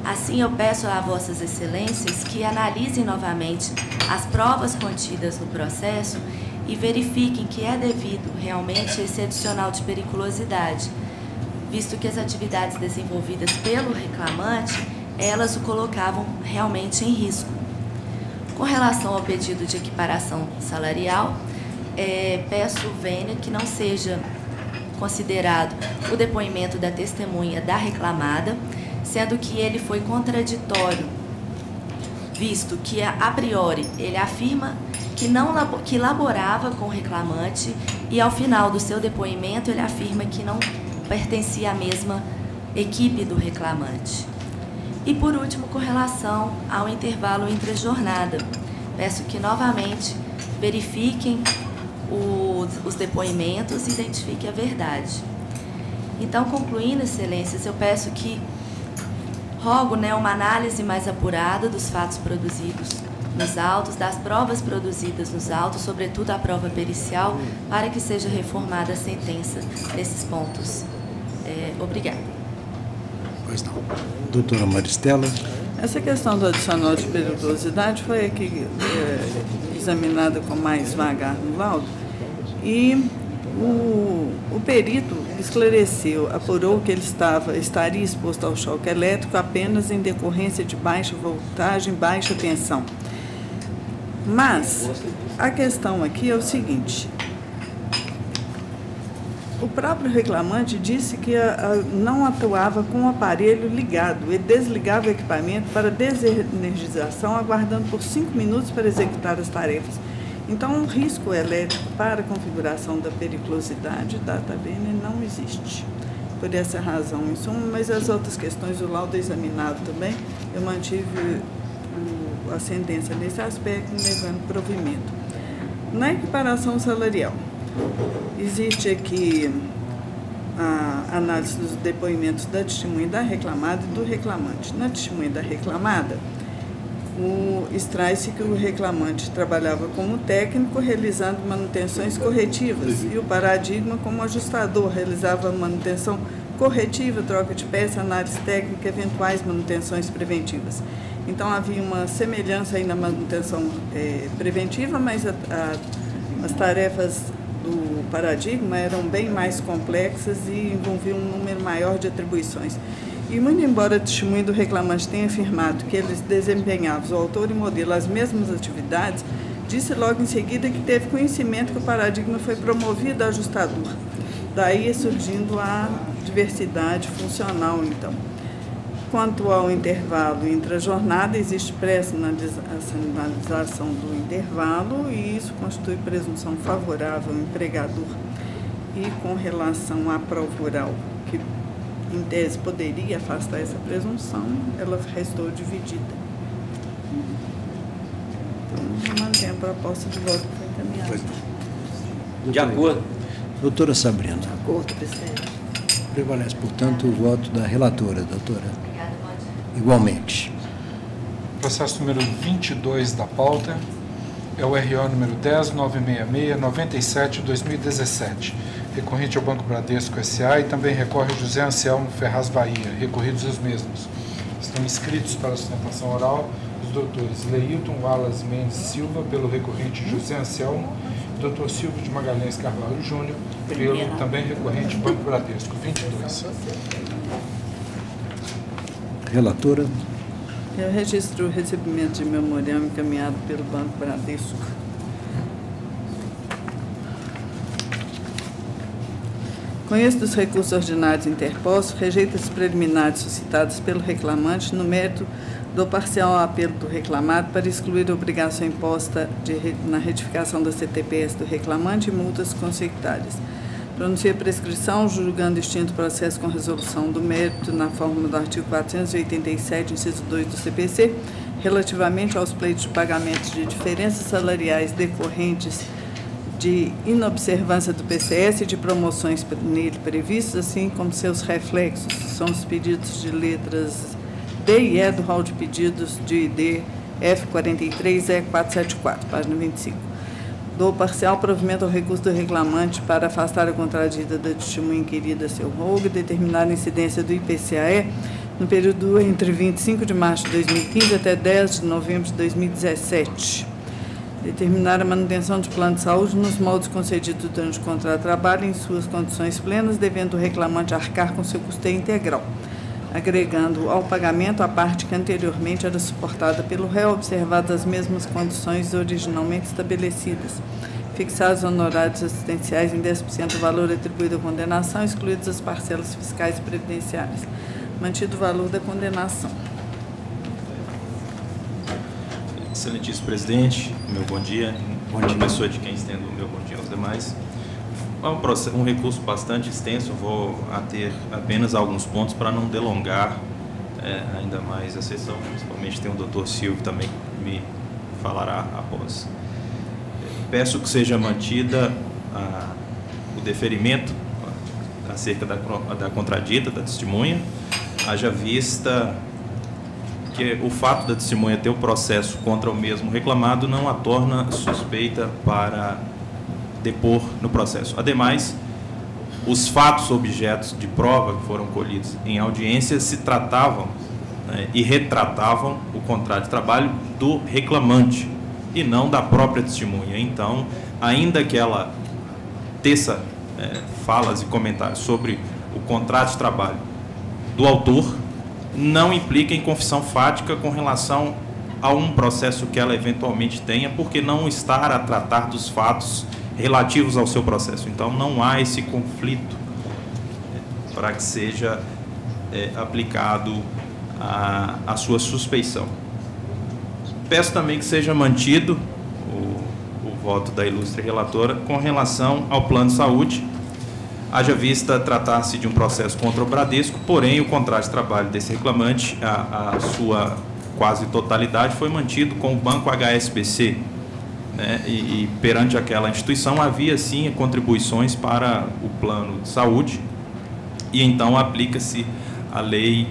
Assim, eu peço a Vossas Excelências que analisem novamente as provas contidas no processo e verifiquem que é devido realmente esse adicional de periculosidade, visto que as atividades desenvolvidas pelo reclamante, elas o colocavam realmente em risco. Com relação ao pedido de equiparação salarial, peço vênia que não seja considerado o depoimento da testemunha da reclamada, sendo que ele foi contraditório, visto que, a priori, ele afirma que laborava com o reclamante e, ao final do seu depoimento, ele afirma que não pertencia à mesma equipe do reclamante. E, por último, com relação ao intervalo entre a jornada, peço que, novamente, verifiquem os depoimentos e identifiquem a verdade. Então, concluindo, Excelências, eu peço que rogo uma análise mais apurada dos fatos produzidos nos autos, das provas produzidas nos autos, sobretudo a prova pericial, para que seja reformada a sentença nesses pontos. Obrigada. Pois não. Doutora Maristela. Essa questão do adicional de periculosidade foi aqui examinada com mais vagar no laudo e o perito esclareceu, apurou que ele estaria exposto ao choque elétrico apenas em decorrência de baixa voltagem, baixa tensão. Mas a questão aqui é o seguinte: o próprio reclamante disse que não atuava com o aparelho ligado, ele desligava o equipamento para desenergização, aguardando por 5 minutos para executar as tarefas. Então, o risco elétrico para a configuração da periculosidade da tabene não existe. Por essa razão, em suma, mas as outras questões, o laudo examinado também, eu mantive a sentença nesse aspecto, levando provimento. Na equiparação salarial, existe aqui a análise dos depoimentos da testemunha da reclamada e do reclamante. Na testemunha da reclamada, extrai-se que o reclamante trabalhava como técnico, realizando manutenções corretivas, e o paradigma como ajustador, realizava manutenção corretiva, troca de peça, análise técnica, eventuais manutenções preventivas. Então, havia uma semelhança aí na manutenção preventiva, mas as tarefas do paradigma eram bem mais complexas e envolviam um número maior de atribuições. E, muito embora o testemunho do reclamante tenha afirmado que eles desempenhavam, o autor e o modelo, as mesmas atividades, disse logo em seguida que teve conhecimento que o paradigma foi promovido a ajustador. Daí surgindo a diversidade funcional, então. Quanto ao intervalo entre a jornada, existe pré-sinalização do intervalo e isso constitui presunção favorável ao empregador. E com relação à prova oral, que em tese poderia afastar essa presunção, ela restou dividida. Então, mantém a proposta de voto que foi encaminhada. De acordo. Doutora Sabrina. De acordo, presidente. Prevalece, portanto, o voto da relatora, doutora. Igualmente. Processo número 22 da pauta é o RO número 10.966-97/2017. Recorrente ao Banco Bradesco S.A. e também recorre José Anselmo Ferraz Bahia. Recorridos os mesmos. Estão inscritos para a sustentação oral os doutores Leilton Wallace Mendes Silva, pelo recorrente José Anselmo, Dr. Silvio de Magalhães Carvalho Júnior, pelo também recorrente Banco Bradesco. 22. Relatora. Eu registro o recebimento de memorial encaminhado pelo Banco Bradesco. Conheço dos recursos ordinários interpostos, rejeita as preliminares suscitadas pelo reclamante no mérito do parcial apelo do reclamado para excluir a obrigação imposta na retificação da CTPS do reclamante e multas consectárias. Pronuncia prescrição, julgando extinto o processo com resolução do mérito na fórmula do artigo 487, inciso 2 do CPC, relativamente aos pleitos de pagamentos de diferenças salariais decorrentes de inobservância do PCS e de promoções nele previstas, assim como seus reflexos, são os pedidos de letras D e E do rol de pedidos de ID F43E474, página 25. Dou parcial provimento ao recurso do reclamante para afastar a contradita da testemunha inquirida a seu rogo e determinar a incidência do IPCAE no período entre 25 de março de 2015 até 10 de novembro de 2017. Determinar a manutenção de plano de saúde nos moldes concedidos durante o contrato de trabalho em suas condições plenas, devendo o reclamante arcar com seu custeio integral, agregando ao pagamento a parte que anteriormente era suportada pelo réu, observadas as mesmas condições originalmente estabelecidas. Fixados honorários assistenciais em 10% do valor atribuído à condenação, excluídas as parcelas fiscais e previdenciárias. Mantido o valor da condenação. Excelentíssimo presidente, meu bom dia. Bom dia. Pessoa de quem estendo o meu bom dia aos demais. É um recurso bastante extenso, vou ater apenas alguns pontos para não delongar ainda mais a sessão. Principalmente tem o doutor Silvio também que me falará após. Peço que seja mantida o deferimento acerca da contradita, da testemunha, haja vista que o fato da testemunha ter o processo contra o mesmo reclamado não a torna suspeita para depor no processo. Ademais, os fatos objetos de prova que foram colhidos em audiência se tratavam e retratavam o contrato de trabalho do reclamante e não da própria testemunha. Então, ainda que ela teça falas e comentários sobre o contrato de trabalho do autor, não implica em confissão fática com relação a um processo que ela eventualmente tenha, porque não está a tratar dos fatos relativos ao seu processo. Então, não há esse conflito para que seja aplicado a sua suspeição. Peço também que seja mantido o voto da ilustre relatora com relação ao plano de saúde, haja vista tratar-se de um processo contra o Bradesco, porém o contrato de trabalho desse reclamante, a sua quase totalidade, foi mantido com o Banco HSBC, né? E perante aquela instituição havia sim contribuições para o plano de saúde, e então aplica-se a Lei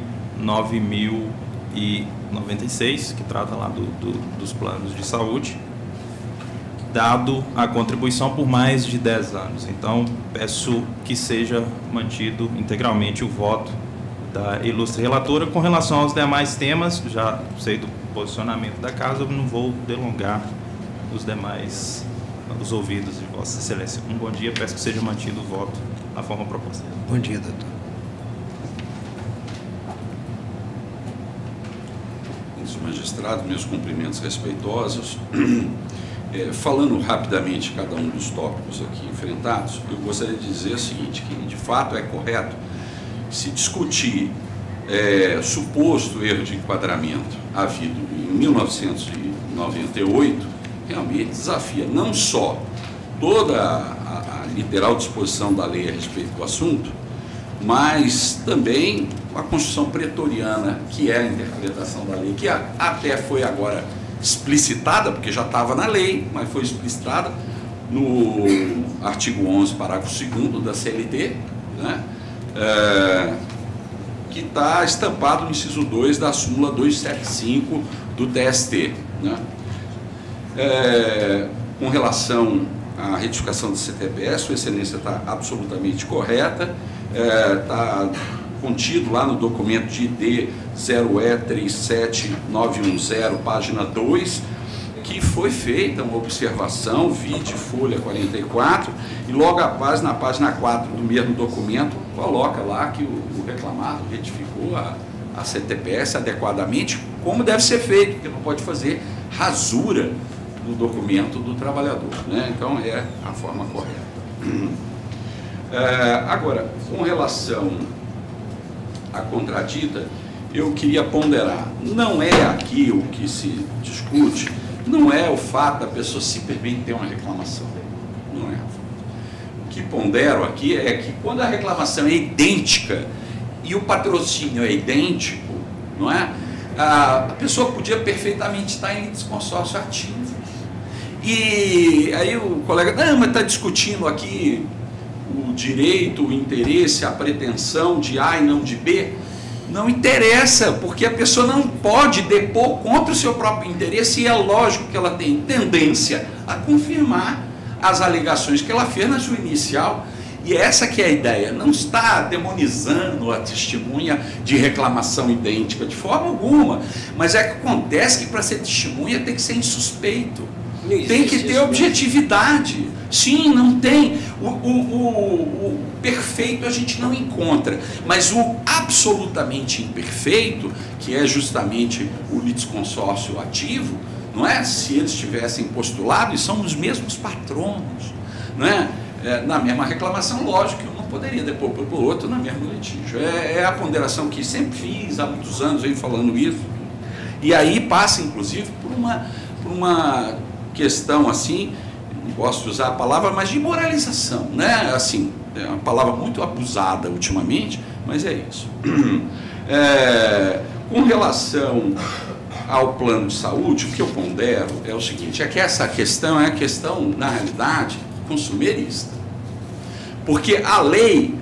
9.096, que trata lá dos planos de saúde, dado a contribuição por mais de 10 anos. Então, peço que seja mantido integralmente o voto da ilustre relatora. Com relação aos demais temas, já sei do posicionamento da casa, eu não vou delongar os ouvidos de Vossa Excelência. Um bom dia, peço que seja mantido o voto na forma proposta. Bom dia, doutor. Magistrado, meus cumprimentos respeitosos. Falando rapidamente cada um dos tópicos aqui enfrentados, eu gostaria de dizer o seguinte, que de fato é correto se discutir suposto erro de enquadramento havido em 1998, realmente desafia não só toda a literal disposição da lei a respeito do assunto, mas também a Constituição pretoriana, que é a interpretação da lei, que até foi agora explicitada, porque já estava na lei, mas foi explicitada no artigo 11, parágrafo 2º da CLT, né? Que está estampado no inciso 2 da súmula 275 do TST, né? Com relação à retificação do CTPS, Sua Excelência está absolutamente correta, está contido lá no documento de ID 0E37910, página 2, que foi feita uma observação, vide folha 44, e logo após, na página 4 do mesmo documento, coloca lá que o reclamado retificou a CTPS adequadamente, como deve ser feito, porque não pode fazer rasura no documento do trabalhador, né? Então, é a forma correta. Agora, com relação à contradita, eu queria ponderar, não é aqui o que se discute, não é o fato da pessoa simplesmente ter uma reclamação, não é. O que pondero aqui é que quando a reclamação é idêntica e o patrocínio é idêntico, não é, a pessoa podia perfeitamente estar em desconsórcio ativo. E aí o colega, não, mas está discutindo aqui o direito, o interesse, a pretensão de A e não de B. Não interessa, porque a pessoa não pode depor contra o seu próprio interesse, e é lógico que ela tem tendência a confirmar as alegações que ela fez na sua inicial, E essa que é a ideia, não está demonizando a testemunha de reclamação idêntica, de forma alguma, mas é que acontece que para ser testemunha tem que ser insuspeito, tem que ter objetividade. Sim, não tem. O perfeito a gente não encontra, mas o absolutamente imperfeito, que é justamente o litisconsórcio ativo, não é? Se eles tivessem postulado, e são os mesmos patronos, não é? Na mesma reclamação, lógico que um não poderia depor para o outro no mesmo litígio. É a ponderação que sempre fiz, há muitos anos venho falando isso. E aí passa, inclusive, por uma questão assim, não gosto de usar a palavra, mas de moralização, né? Assim, é uma palavra muito abusada ultimamente, mas é isso. Com relação ao plano de saúde, o que eu pondero é o seguinte, é que essa questão é a questão, na realidade, consumerista. Porque a lei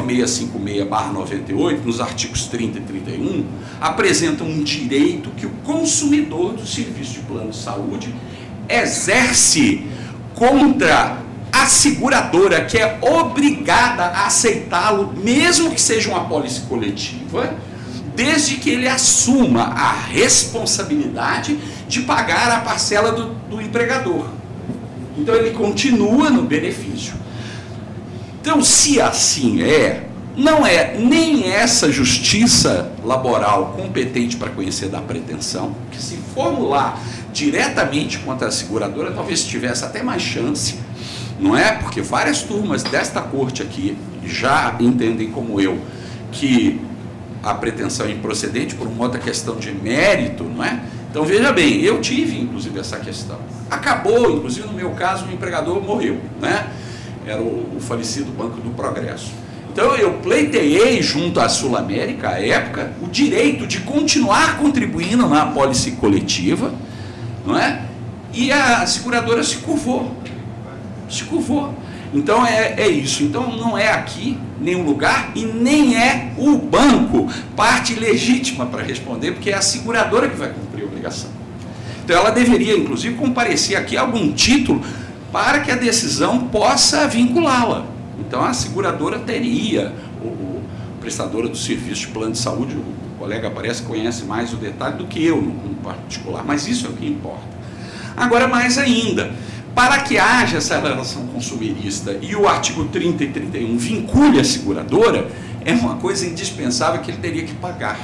9656/98, nos artigos 30 e 31, apresenta um direito que o consumidor do serviço de plano de saúde exerce contra a seguradora, que é obrigada a aceitá-lo, mesmo que seja uma apólice coletiva, desde que ele assuma a responsabilidade de pagar a parcela do empregador. Então ele continua no benefício. Então, se assim não é nem essa justiça laboral competente para conhecer da pretensão, que se formular diretamente contra a seguradora, talvez tivesse até mais chance, não é? Porque várias turmas desta corte aqui já entendem como eu que a pretensão é improcedente por uma outra questão de mérito, não é? Então, veja bem, eu tive, inclusive, essa questão. Acabou, inclusive, no meu caso, o empregador morreu, né? Era o falecido Banco do Progresso. Então, eu pleiteei junto à Sul América, à época, o direito de continuar contribuindo na apólice coletiva, não é? E a seguradora se curvou. Se curvou. Então, é isso. Então, não é aqui nenhum lugar e nem é o banco parte legítima para responder, porque é a seguradora que vai cumprir a obrigação. Então, ela deveria, inclusive, comparecer aqui a algum título para que a decisão possa vinculá-la. Então, a seguradora teria, o prestadora do serviço de plano de saúde, o colega parece que conhece mais o detalhe do que eu, no particular, mas isso é o que importa. Agora, mais ainda, para que haja essa relação consumerista e o artigo 30 e 31 vincule a seguradora, é uma coisa indispensável que ele teria que pagar.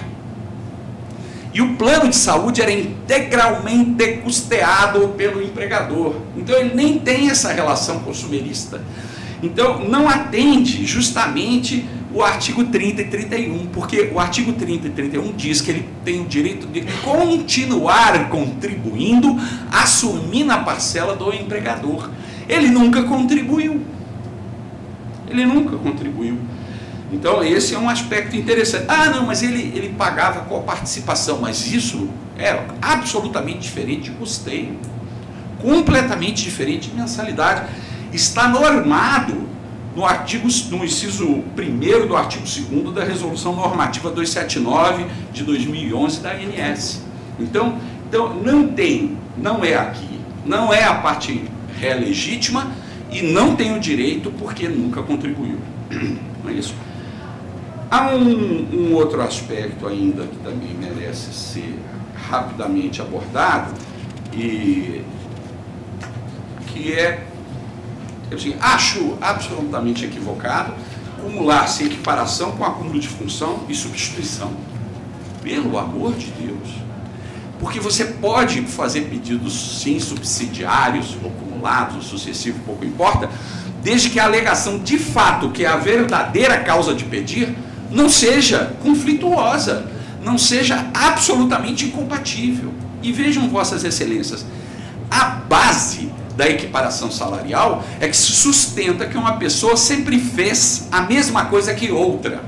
E o plano de saúde era integralmente custeado pelo empregador. Então, ele nem tem essa relação consumerista. Então, não atende justamente o artigo 30 e 31, porque o artigo 30 e 31 diz que ele tem o direito de continuar contribuindo, assumindo a parcela do empregador. Ele nunca contribuiu. Ele nunca contribuiu. Então, esse é um aspecto interessante. Ah, não, mas ele pagava com a participação, mas isso é absolutamente diferente de custeio. Completamente diferente de mensalidade. Está normado no inciso 1º do artigo 2º da Resolução Normativa 279 de 2011 da ANS. Então não é aqui, não é a parte legítima e não tem o direito porque nunca contribuiu. Não é isso? Há um outro aspecto ainda que também merece ser rapidamente abordado e que é, assim, acho absolutamente equivocado acumular-se equiparação com acúmulo de função e substituição. Pelo amor de Deus. Porque você pode fazer pedidos, sim, subsidiários, ou acumulados, ou sucessivos, pouco importa, desde que a alegação de fato, que é a verdadeira causa de pedir, não seja conflituosa, não seja absolutamente incompatível. E vejam, vossas excelências, a base da equiparação salarial é que se sustenta que uma pessoa sempre fez a mesma coisa que outra.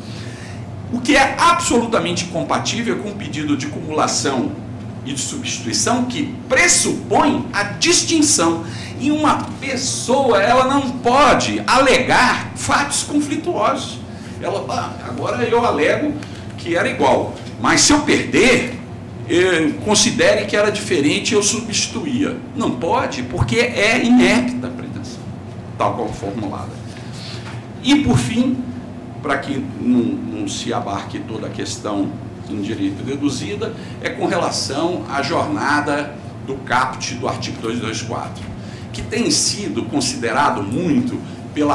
O que é absolutamente incompatível com o pedido de cumulação e de substituição, que pressupõe a distinção. E uma pessoa, ela não pode alegar fatos conflituosos. Ela, agora eu alego que era igual, mas se eu perder, considere que era diferente, eu substituía. Não pode, porque é inepta a pretensão, tal como formulada. E, por fim, para que não se abarque toda a questão em direito deduzida, é com relação à jornada do caput do artigo 224, que tem sido considerado muito pela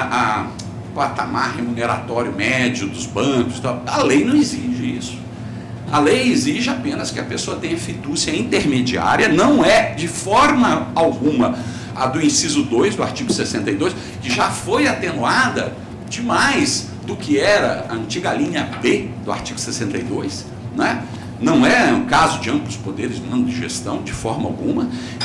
patamar remuneratório médio dos bancos. A lei não exige isso. A lei exige apenas que a pessoa tenha fidúcia intermediária, não é de forma alguma a do inciso 2 do artigo 62, que já foi atenuada demais do que era a antiga linha B do artigo 62, né? Não é um caso de amplos poderes de gestão, de forma alguma,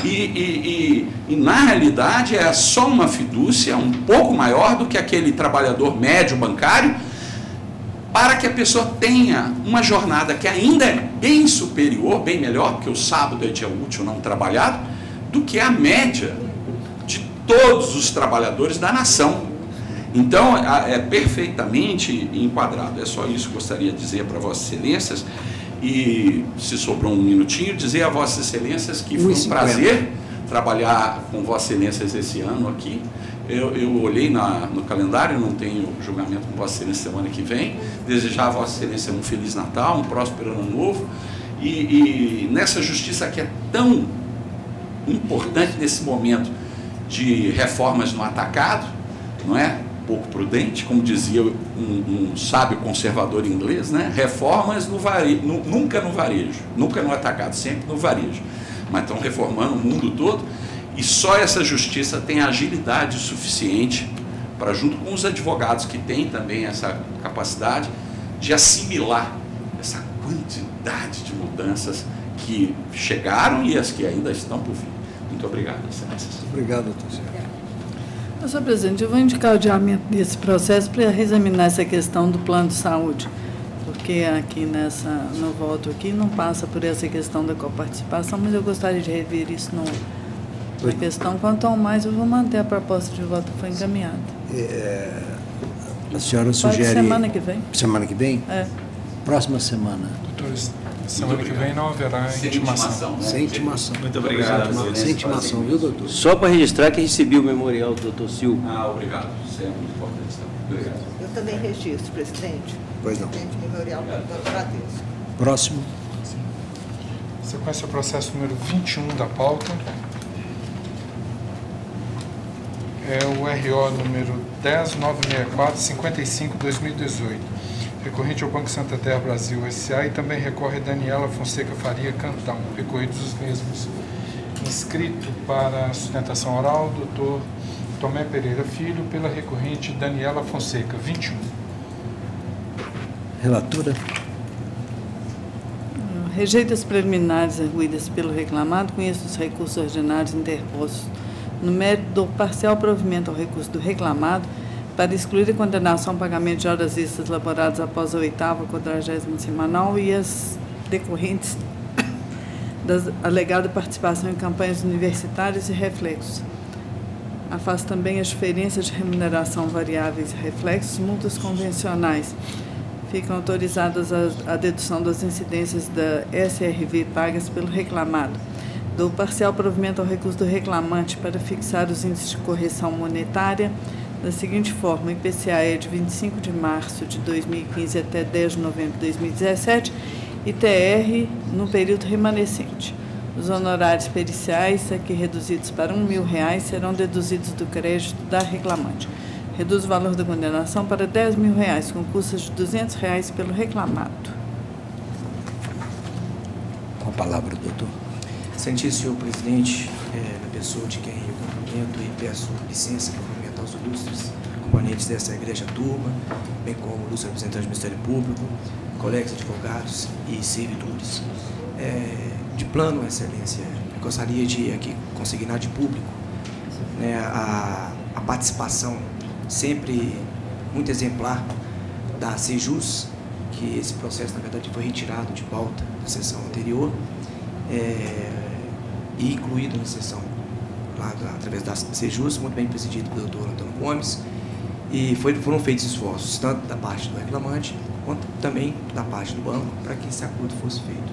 e na realidade é só uma fidúcia um pouco maior do que aquele trabalhador médio bancário, para que a pessoa tenha uma jornada que ainda é bem superior, bem melhor, porque o sábado é dia útil não trabalhado, do que a média de todos os trabalhadores da nação. Então, é perfeitamente enquadrado. É só isso que eu gostaria de dizer para Vossas Excelências. E, se sobrou um minutinho, dizer a Vossas Excelências que foi um prazer trabalhar com Vossas Excelências esse ano aqui. Eu olhei no calendário, não tenho julgamento com Vossa Excelência semana que vem. Desejar a Vossa Excelência um Feliz Natal, um próspero Ano Novo. E nessa justiça que é tão importante nesse momento de reformas no atacado, não é? Pouco prudente, como dizia um sábio conservador inglês, né? Reformas no varejo, nunca no varejo, nunca no atacado, sempre no varejo. Mas estão reformando o mundo todo, e só essa justiça tem agilidade suficiente para, junto com os advogados que têm também essa capacidade, de assimilar essa quantidade de mudanças que chegaram e as que ainda estão por vir. Muito obrigado, Excelências. Obrigado, doutor Sérgio. Senhor presidente, eu vou indicar o adiamento desse processo para reexaminar essa questão do plano de saúde, porque aqui no voto aqui não passa por essa questão da coparticipação, mas eu gostaria de rever isso na questão. Quanto ao mais, eu vou manter a proposta de voto que foi encaminhada. A senhora sugere... semana que vem. Semana que vem? É. Próxima semana. Doutores, semana que vem não haverá intimação. Sem intimação. Muito obrigado. Sem intimação, viu, doutor? Só para registrar que recebi o memorial do doutor Silvio. Obrigado. Isso é muito importante. Obrigado. Eu também registro, presidente. Pois não. Presidente memorial do Bradesco. Próximo. Sequência, o processo número 21 da pauta. É o RO número 10.964/55/2018. Recorrente ao Banco Santander Brasil S.A. e também recorre Daniela Fonseca Faria Cantão. Recorridos os mesmos. Inscrito para sustentação oral, doutor Tomé Pereira Filho, pela recorrente Daniela Fonseca, 21. Relatora. Rejeita as preliminares arguidas pelo reclamado, conheço os recursos ordinários interpostos no mérito do parcial provimento ao recurso do reclamado para excluir a condenação ao pagamento de horas extras laboradas após a 8ª 40ª semanal e as decorrentes da alegada participação em campanhas universitárias e reflexos. Afasta também as diferenças de remuneração variáveis e reflexos, multas convencionais. Ficam autorizadas a dedução das incidências da SRV pagas pelo reclamado, do parcial provimento ao recurso do reclamante para fixar os índices de correção monetária da seguinte forma: IPCA é de 25 de março de 2015 até 10 de novembro de 2017 e TR no período remanescente. Os honorários periciais, aqui reduzidos para R$1.000, serão deduzidos do crédito da reclamante. Reduz o valor da condenação para R$10.000, com custas de R$200 pelo reclamado. Com a palavra, doutor. Excelentíssimo senhor presidente, na pessoa de quem eu cumprimento e peço licença para cumprimentar os ilustres componentes dessa igreja turma, bem como os representantes do Ministério Público, colegas advogados e servidores. De plano, excelência, eu gostaria de aqui consignar de público, né, a participação sempre muito exemplar da Sejus, que esse processo, na verdade, foi retirado de pauta da sessão anterior, e incluído na sessão lá através da Sejus, muito bem presidido pelo doutor Antônio Gomes, e foram feitos esforços tanto da parte do reclamante quanto também da parte do banco para que esse acordo fosse feito.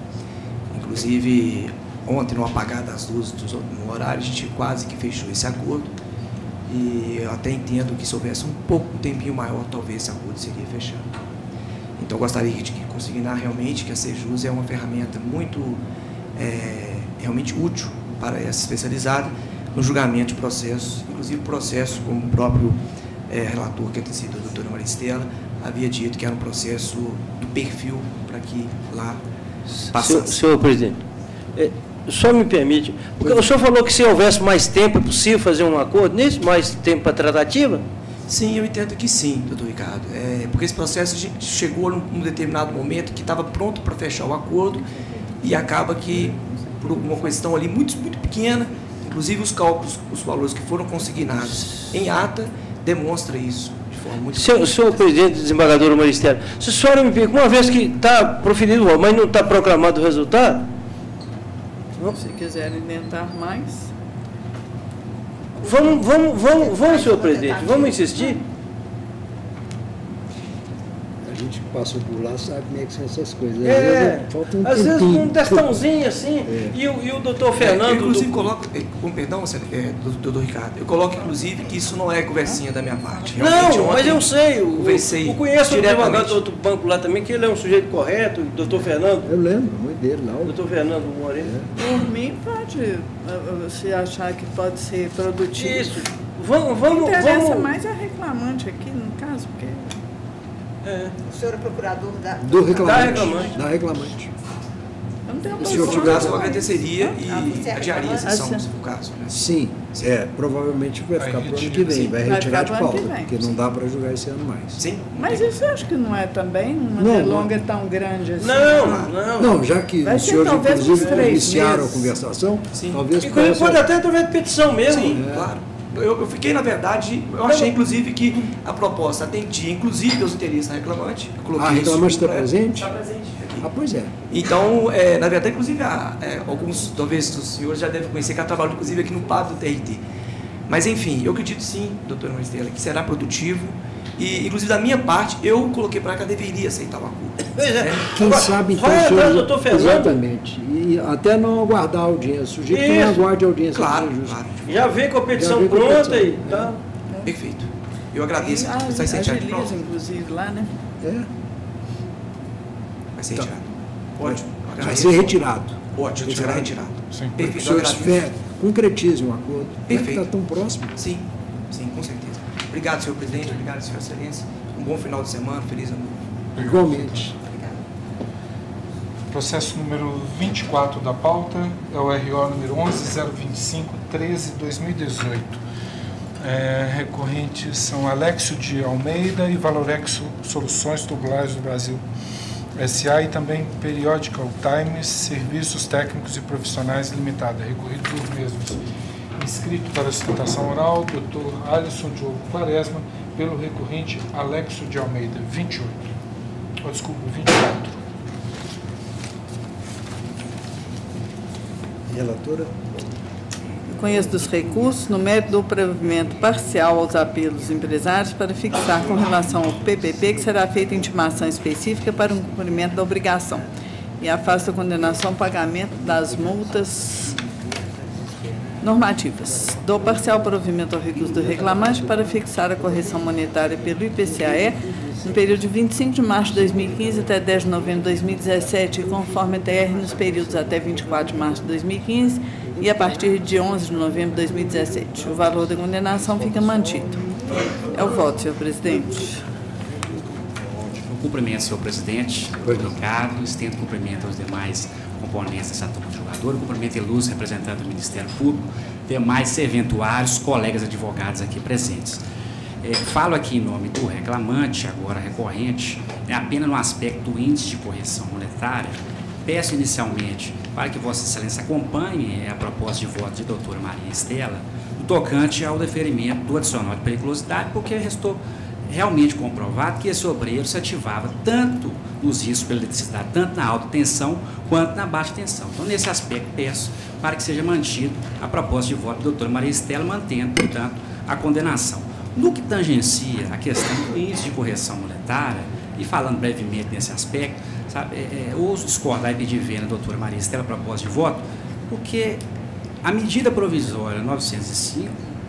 Inclusive, ontem, no apagar das luzes no horário, a gente quase que fechou esse acordo E eu até entendo que se houvesse um tempinho maior, talvez esse acordo seria fechado. Então, eu gostaria de consignar realmente que a Sejus é uma ferramenta muito realmente útil para essa especializada no julgamento de processos, inclusive processos como o próprio relator, que é sido a doutora Maristela, havia dito que era um processo do perfil para que lá passasse. Senhor presidente, só me permite, porque o senhor falou que se houvesse mais tempo é possível fazer um acordo nisso, mais tempo para tratativa? Sim, eu entendo que sim, doutor Ricardo, porque esse processo chegou num determinado momento que estava pronto para fechar o acordo e acaba que, por uma questão ali muito, muito pequena, inclusive os cálculos, os valores que foram consignados em ata, demonstra isso de forma muito... Senhor presidente, desembargador Maristela, se a senhora me pergunta, uma vez que está proferido, mas não está proclamado o resultado... Se quiserem tentar mais... Vamos, senhor presidente, vamos insistir? A gente que passou por lá sabe como é que são essas coisas. Falta um às vezes tempinho. um testãozinho assim, e o doutor Fernando... Eu, inclusive, coloco, com perdão, doutor Ricardo, eu coloco, inclusive, que isso não é conversinha da minha parte. Realmente, não, mas eu sei, eu conheço o advogado do outro banco lá também, que ele é um sujeito correto, o doutor Fernando. Eu lembro muito dele lá. Doutor Fernando Moreno. Por mim, pode, se achar que pode ser produtivo. Isso. Vamos... Interessa mais a reclamante aqui, no caso, porque... O senhor é procurador do reclamante. Da reclamante. Eu não tenho se eu tivesse, eu agradeceria e adiaria a sessão, se for o caso. Né? Sim, provavelmente vai ficar para o ano que vem, vai retirar de pauta, porque não dá para julgar esse ano mais. Sim. Mas isso eu acho que não é também uma delonga tão grande assim. Não, já que os senhores, inclusive, iniciaram a conversação, talvez... E pode até através de petição mesmo. Sim, claro. Eu fiquei, na verdade, eu achei, inclusive, que a proposta atendia, inclusive, os interesses da reclamante. A reclamante está presente? Está presente aqui. Ah, pois é. Então, na verdade, inclusive, alguns, talvez, dos senhores já devem conhecer que ela trabalha, inclusive, aqui no PAD do TRT. Mas, enfim, eu acredito sim, doutora Maristela, que será produtivo. E, inclusive, da minha parte, eu coloquei para que ela deveria aceitar o acordo. Pois é. Quem sabe, então, vai atrás do doutor Fernando. Exatamente. E até não aguardar a audiência. O sujeito que não aguarde a audiência. Claro. Já vem com a petição pronta e tá. Perfeito. Eu agradeço. Está agiliza, inclusive, lá, né? Vai ser retirado. Ótimo. Vai ser retirado. Ótimo, será retirado. Sim. Perfeito. O senhor concretize um acordo. Perfeito. Está tão próximo. Sim, com certeza. Obrigado, senhor presidente. Obrigado, senhor excelência. Um bom final de semana. Feliz ano novo. Igualmente. Processo número 24 da pauta é o RO número 11.025.13/2018. Recorrentes são Alexio de Almeida e Valorex Soluções Tubulares do Brasil S.A. e também Periodical Times Serviços Técnicos e Profissionais Limitada, recorridos os mesmos. Inscrito para sustentação oral, Dr. Alisson Diogo Quaresma, pelo recorrente Alexio de Almeida, 24. Relatora. Conheço dos recursos no mérito do provimento parcial aos apelos empresários para fixar com relação ao PPP que será feita intimação específica para o cumprimento da obrigação e afasta a condenação ao pagamento das multas normativas. Do parcial provimento ao recurso do reclamante para fixar a correção monetária pelo IPCAE no período de 25 de março de 2015 até 10 de novembro de 2017, conforme a TR nos períodos até 24 de março de 2015 e a partir de 11 de novembro de 2017. O valor da condenação fica mantido. É o voto, senhor presidente. Cumprimento, senhor presidente, Ricardo, estendo cumprimento aos demais componentes dessa turma de jogador, cumprimento a Luz, representante do Ministério Público, demais serventuários, colegas advogados aqui presentes. Falo aqui em nome do reclamante, agora recorrente, apenas no aspecto do índice de correção monetária. Peço inicialmente para que Vossa Excelência acompanhe a proposta de voto de doutora Maria Estela, no tocante ao deferimento do adicional de periculosidade, porque restou realmente comprovado que esse obreiro se ativava tanto nos riscos pela eletricidade, tanto na alta tensão quanto na baixa tensão. Então, nesse aspecto, peço para que seja mantido a proposta de voto da doutora Maria Estela, mantendo, portanto, a condenação. No que tangencia a questão do índice de correção monetária, e falando brevemente nesse aspecto, ouso discordar e pedir ver na doutora Maria Estela a proposta de voto, porque a medida provisória 905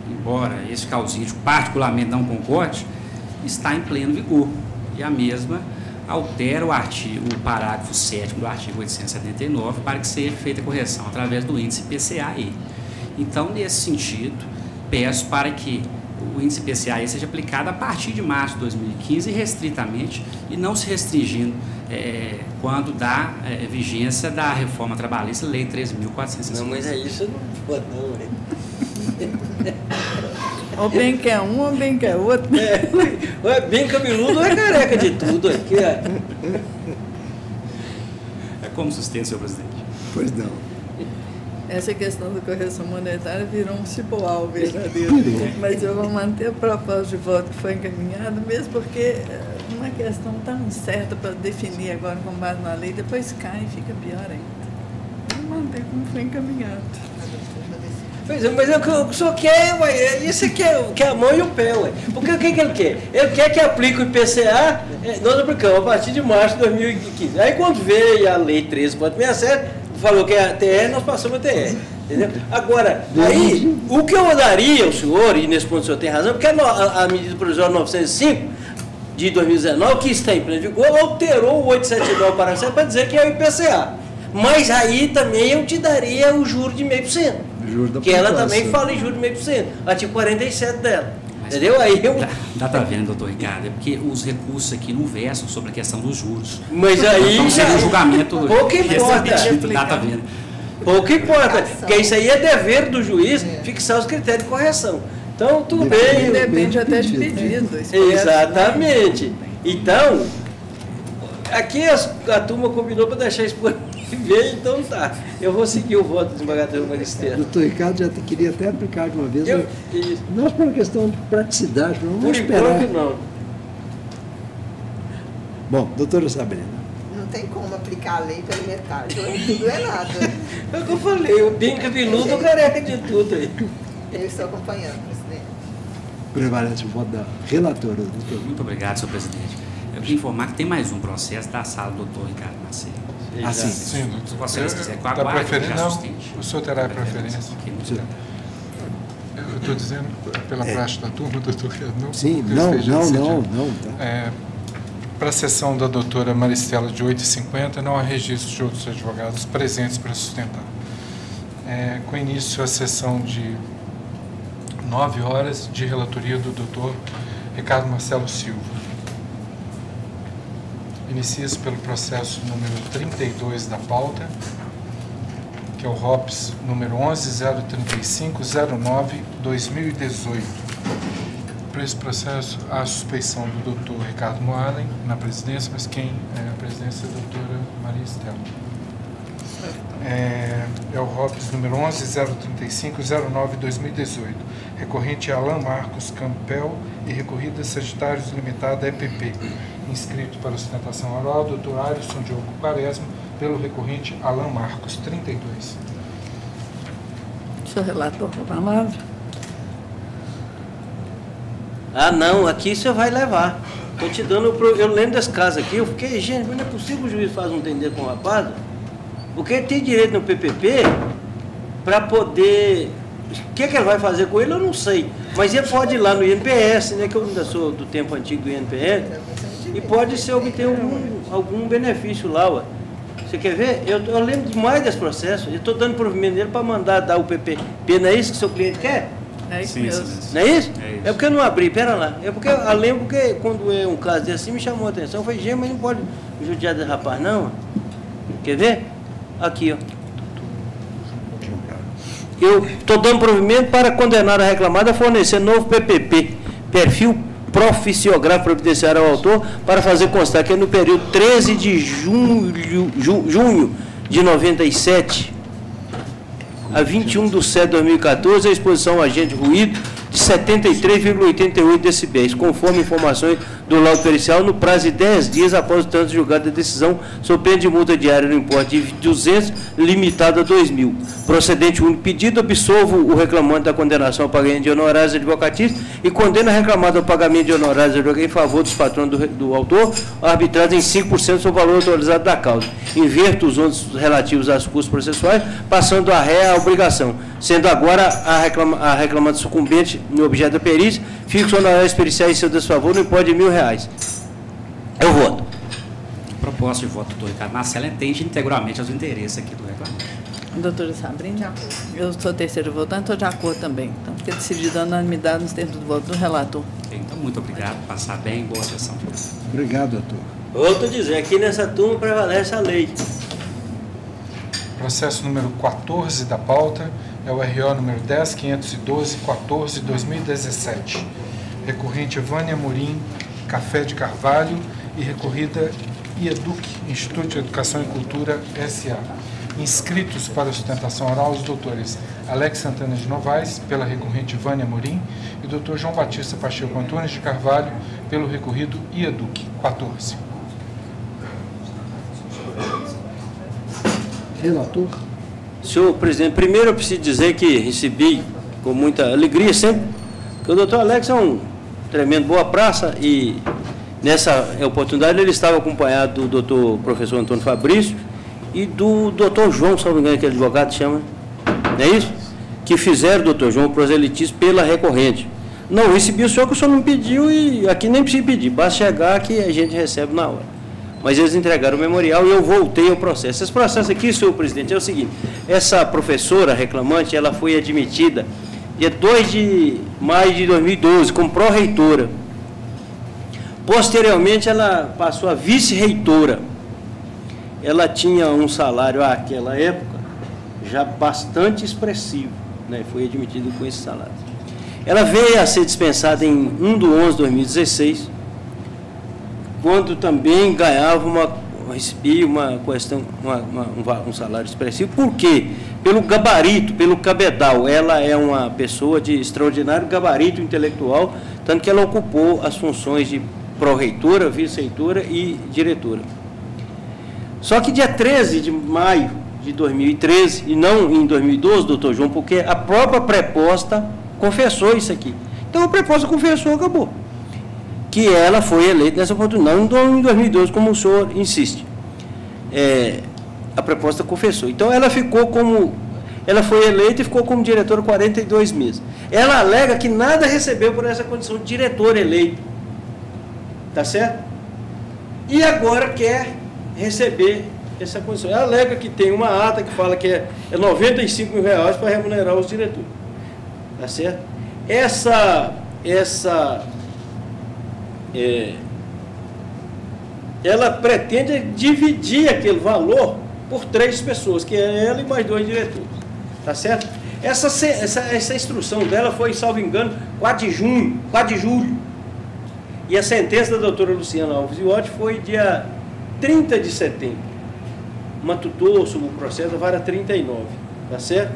embora esse causídio particularmente não concorde, está em pleno vigor. E a mesma altera o parágrafo 7º do artigo 879 para que seja feita a correção através do índice PCA-E. Então, nesse sentido, peço para que o índice PCA-E seja aplicado a partir de março de 2015 restritamente e não se restringindo quando dá vigência da reforma trabalhista, Lei 13.460. Não, mas é isso, eu não vou não, velho. Ou bem que é um, ou bem que é outro. Ou é bem cabeludo ou é careca de tudo aqui. É como sustenta, senhor presidente? Pois não. Essa questão da correção monetária virou um cipoal verdadeiro. Mas eu vou manter a proposta de voto que foi encaminhada, mesmo porque uma questão tão incerta para definir agora com base na lei, depois cai e fica pior ainda. Vou manter como foi encaminhado. Pois é, mas é o que o senhor quer, ué, isso aqui é a mão e o pé, ué. Porque o que ele quer? Ele quer que aplique o IPCA, nós aplicamos a partir de março de 2015. Aí quando veio a lei 13.67, falou que é a TR, nós passamos a TR. Entendeu? Agora, aí, o que eu daria ao senhor, e nesse ponto o senhor tem razão, porque a medida provisória 905 de 2019, que está em pleno vigor, alterou o 879 para 7 para dizer que é o IPCA. Mas aí também eu te daria o juro de 0,5%. Que ela também fala em juros de 0,5%, artigo 47 dela. Mas, entendeu? Aí eu... Dá para ver, doutor Ricardo, é porque os recursos aqui não versam sobre a questão dos juros. Mas aí então, seria um julgamento. Pouco importa. Dá para ver. Pouco importa, porque isso aí é dever do juiz fixar os critérios de correção. Então, tudo bem. Depende até de pedido. Exatamente. Então, aqui a turma combinou para deixar isso por ver, então tá. Eu vou seguir o voto do desembargador Maristela. Doutor Ricardo já queria até aplicar de uma vez. Nós, por uma questão de praticidade, não vamos esperar. Não. Bom, doutora Sabrina. Não tem como aplicar a lei pela metade, tudo é nada. É o que eu falei, o bem cabeludo, o careca de tudo aí. Eu estou acompanhando, presidente. Prevalece o voto da relatora, doutor. Muito obrigado, senhor presidente. Eu queria informar que tem mais um processo da sala do doutor Ricardo Macedo. Sim, doutor. Se vocês quiserem, com a Dá guarda, preferência? já Não, sustente. o senhor terá preferência. Eu estou dizendo pela praxe da turma, doutor Ricardo. Sim, não. Para a sessão da doutora Maristela de 8h50, não há registro de outros advogados presentes para sustentar. Com início a sessão de 9 horas, de relatoria do doutor Ricardo Marcelo Silva. Inicia-se pelo processo número 32 da pauta, que é o ROPS número 11.035.09/2018. Para esse processo, há a suspeição do Dr. Ricardo Moalen na presidência, mas quem é a presidência é a doutora Maria Estela. É o ROPS número 11.035.09/2018. Recorrente é Alan Marcos Campbell e recorrida Sagitários Limitada EPP. Inscrito para sustentação oral, Dr. Alisson Diogo Quaresma, pelo recorrente Alan Marcos, 32. Senhor relator, com a palavra. Ah, não, aqui o senhor vai levar. Estou te dando... Eu lembro desse caso aqui, eu fiquei, gente, mas não é possível que o juiz faça um entender com o rapaz, porque ele tem direito no PPP para poder... O que ele vai fazer com ele, eu não sei. Mas ele pode ir lá no INPS, né, que eu ainda sou do tempo antigo do INPS, e pode se obter algum benefício lá, ué. Você quer ver? Eu lembro demais desse processo. Eu estou dando provimento dele para mandar dar o PPP. Não é isso que o seu cliente quer? É isso mesmo. Não é isso? É porque eu não abri, pera lá. É porque eu lembro que quando é um caso desse assim, me chamou a atenção. Eu falei, gente, mas não pode judiar desse rapaz, não. Quer ver? Aqui, ó. Eu estou dando provimento para condenar a reclamada a fornecer novo PPP, perfil proficiográfico providenciário ao autor, para fazer constar que no período 13 de junho de 97 a 21/7/2014, a exposição ao agente ruído de 73,88 decibéis, conforme informações do laudo pericial, no prazo de 10 dias após o trânsito julgado da decisão, sob pena de multa diária no importe de 200, limitado a 2.000. Procedente único pedido, absolvo o reclamante da condenação ao pagamento de honorários advocatícios e condena o reclamado ao pagamento de honorários advocatícios em favor dos patrões do autor, arbitrados em 5% sobre o valor autorizado da causa. Inverto os ônus relativos aos custos processuais, passando a ré à obrigação sendo agora a reclamante sucumbente no objeto da perícia, fica os honorários periciais em seu desfavor no importe de R$1.000. Eu voto. Proposta de voto do doutor Ricardo Marcelo atende integralmente aos interesses aqui do reclamante. Doutora Sabrina, eu sou terceiro votante, estou de acordo também. Então, fica decidido a unanimidade nos termos do voto do relator. Então, muito obrigado. Passar bem, boa sessão. Obrigado, doutor. Volto a dizer, aqui nessa turma prevalece a lei. Processo número 14 da pauta é o RO número 10.512.14/2017. Recorrente Vânia Amorim, Café de Carvalho, e recorrida IEDUC, Instituto de Educação e Cultura, S.A. Inscritos para a sustentação oral os doutores Alex Santana de Novaes, pela recorrente Vânia Amorim, e o doutor João Batista Pacheco Antunes de Carvalho, pelo recorrido IEDUC. 14. Relator. Senhor presidente, primeiro eu preciso dizer que recebi com muita alegria sempre, que o doutor Alex é um tremendo boa praça e nessa oportunidade ele estava acompanhado do doutor professor Antônio Fabrício e do doutor João, se não me engano, aquele advogado chama, não é isso? Que fizeram, doutor João, proselitismo pela recorrente. Não recebi o senhor, que o senhor não pediu e aqui nem precisa pedir, basta chegar que a gente recebe na hora. Mas eles entregaram o memorial e eu voltei ao processo. Esse processo aqui, senhor presidente, é o seguinte: essa professora reclamante, ela foi admitida dia 2 de maio de 2012 como pró-reitora. Posteriormente, ela passou a vice-reitora. Ela tinha um salário, àquela época, já bastante expressivo, né? Foi admitida com esse salário. Ela veio a ser dispensada em 1/11/2016, quando também ganhava recebia um salário expressivo. Por quê? Pelo gabarito, pelo cabedal. Ela é uma pessoa de extraordinário gabarito intelectual, tanto que ela ocupou as funções de pró-reitora, vice-reitora e diretora. Só que dia 13 de maio de 2013, e não em 2012, doutor João, porque a própria preposta confessou isso aqui. Então a preposta confessou, acabou. Que ela foi eleita nessa oportunidade, não em 2012, como o senhor insiste. A preposta confessou. Então ela foi eleita e ficou como diretora 42 meses. Ela alega que nada recebeu por essa condição de diretora eleita. Tá certo? E agora quer receber essa condição. Ela alega que tem uma ata que fala que é R$95 mil para remunerar os diretores. Tá certo? Ela pretende dividir aquele valor por 3 pessoas, que é ela e mais 2 diretores. Tá certo? Essa instrução dela foi, salvo engano, 4 de julho. E a sentença da doutora Luciana Alves Iotti foi dia 30 de setembro. Matutou sobre o processo da vara 39. Tá certo?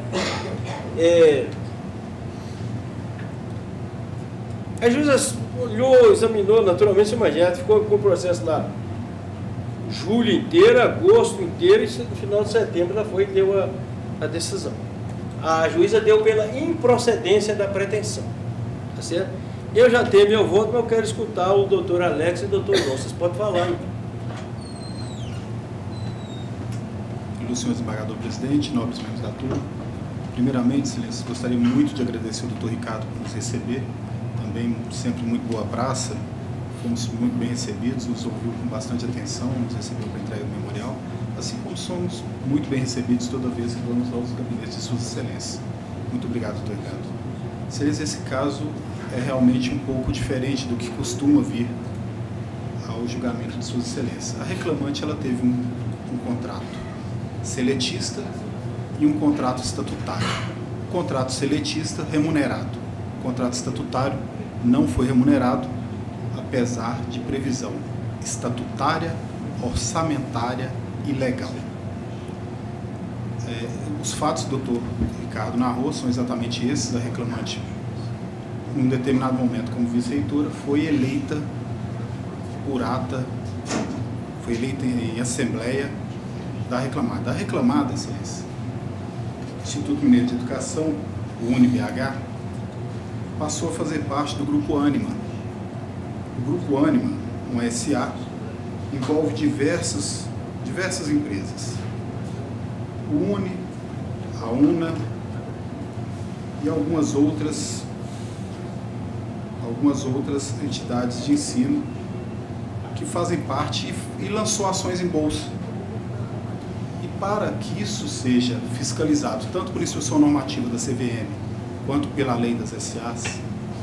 A juíza olhou, examinou, naturalmente, imagina, ficou com o processo lá julho inteiro, agosto inteiro, e no final de setembro ela foi e deu a decisão. A juíza deu pela improcedência da pretensão. Tá certo? Eu já tenho meu voto, mas eu quero escutar o doutor Alex e o doutor João. Vocês podem falar, então. Senhor desembargador presidente, nobres membros da turma. Primeiramente, excelência, gostaria muito de agradecer ao doutor Ricardo por nos receber. Também sempre muito boa praça, fomos muito bem recebidos, nos ouviu com bastante atenção, nos recebeu para a entrega do memorial, assim como somos muito bem recebidos toda vez que vamos aos gabinetes de Suas Excelências. Muito obrigado, doutor Ricardo. Excelência, esse caso é realmente um pouco diferente do que costuma vir ao julgamento de Suas Excelências. A reclamante ela teve um contrato seletista e um contrato estatutário. O contrato seletista remunerado. O contrato estatutário não foi remunerado, apesar de previsão estatutária, orçamentária e legal. Os fatos que o doutor Ricardo narrou são exatamente esses. A reclamante, em um determinado momento, como vice-reitora, foi eleita por ata, foi eleita em assembleia da reclamada. A reclamada, excelência, Instituto Mineiro de Educação, o UniBH, passou a fazer parte do Grupo Ânima. O Grupo Ânima, um SA, envolve diversas empresas. O UNI, a UNA, e algumas outras entidades de ensino que fazem parte e lançou ações em bolsa. E para que isso seja fiscalizado, tanto por instrução normativa da CVM, quanto pela lei das SAs,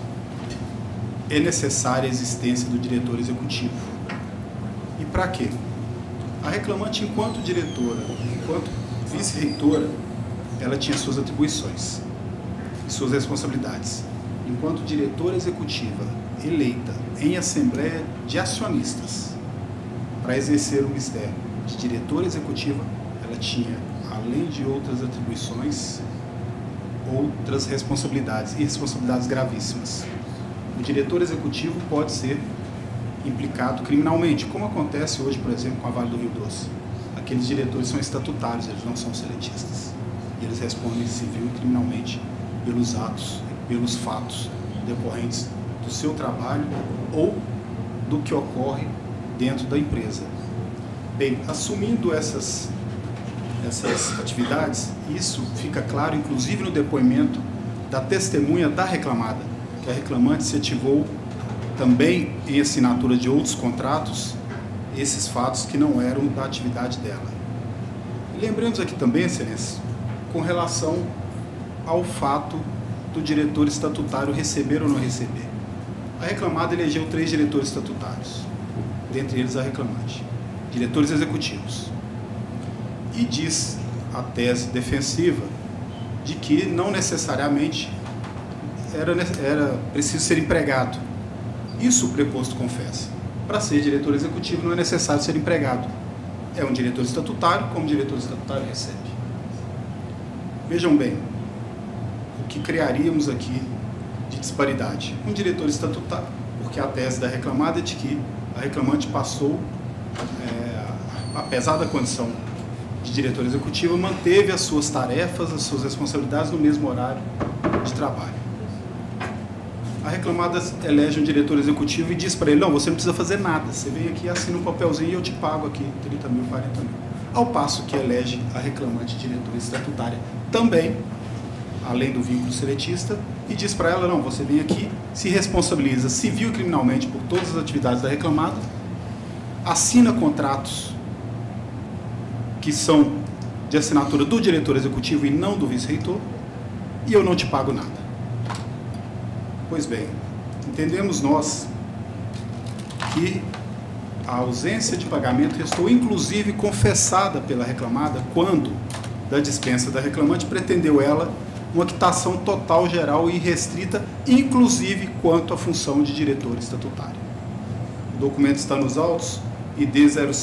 é necessária a existência do diretor executivo. E para quê? A reclamante, enquanto diretora, enquanto vice-reitora, ela tinha suas atribuições e suas responsabilidades. Enquanto diretora executiva eleita em assembleia de acionistas para exercer o mistério de diretora executiva, ela tinha, além de outras atribuições, outras responsabilidades, e responsabilidades gravíssimas. O diretor executivo pode ser implicado criminalmente, como acontece hoje, por exemplo, com a Vale do Rio Doce. Aqueles diretores são estatutários, eles não são seletistas. E eles respondem civil e criminalmente pelos atos, pelos fatos decorrentes do seu trabalho ou do que ocorre dentro da empresa. Bem, assumindo essas atividades, isso fica claro, inclusive no depoimento da testemunha da reclamada, que a reclamante se ativou também em assinatura de outros contratos, esses fatos que não eram da atividade dela. E lembremos aqui também, Excelência, com relação ao fato do diretor estatutário receber ou não receber. A reclamada elegeu 3 diretores estatutários, dentre eles a reclamante, diretores executivos. E diz a tese defensiva de que não necessariamente era preciso ser empregado. Isso o preposto confessa. Para ser diretor executivo não é necessário ser empregado. É um diretor estatutário, como diretor estatutário recebe. Vejam bem, o que criaríamos aqui de disparidade. Um diretor estatutário, porque a tese da reclamada é de que a reclamante passou, apesar da condição de diretor executivo, manteve as suas tarefas, as suas responsabilidades no mesmo horário de trabalho. A reclamada elege um diretor executivo e diz para ele, não, você não precisa fazer nada, você vem aqui, assina um papelzinho e eu te pago aqui 30 mil, 40 mil. Ao passo que elege a reclamante diretora estatutária também, além do vínculo seletista, e diz para ela, não, você vem aqui, se responsabiliza civil e criminalmente por todas as atividades da reclamada, assina contratos que são de assinatura do diretor executivo e não do vice-reitor, e eu não te pago nada. Pois bem, entendemos nós que a ausência de pagamento restou inclusive confessada pela reclamada quando, da dispensa da reclamante, pretendeu ela uma quitação total, geral e restrita, inclusive quanto à função de diretor estatutário. O documento está nos autos, ID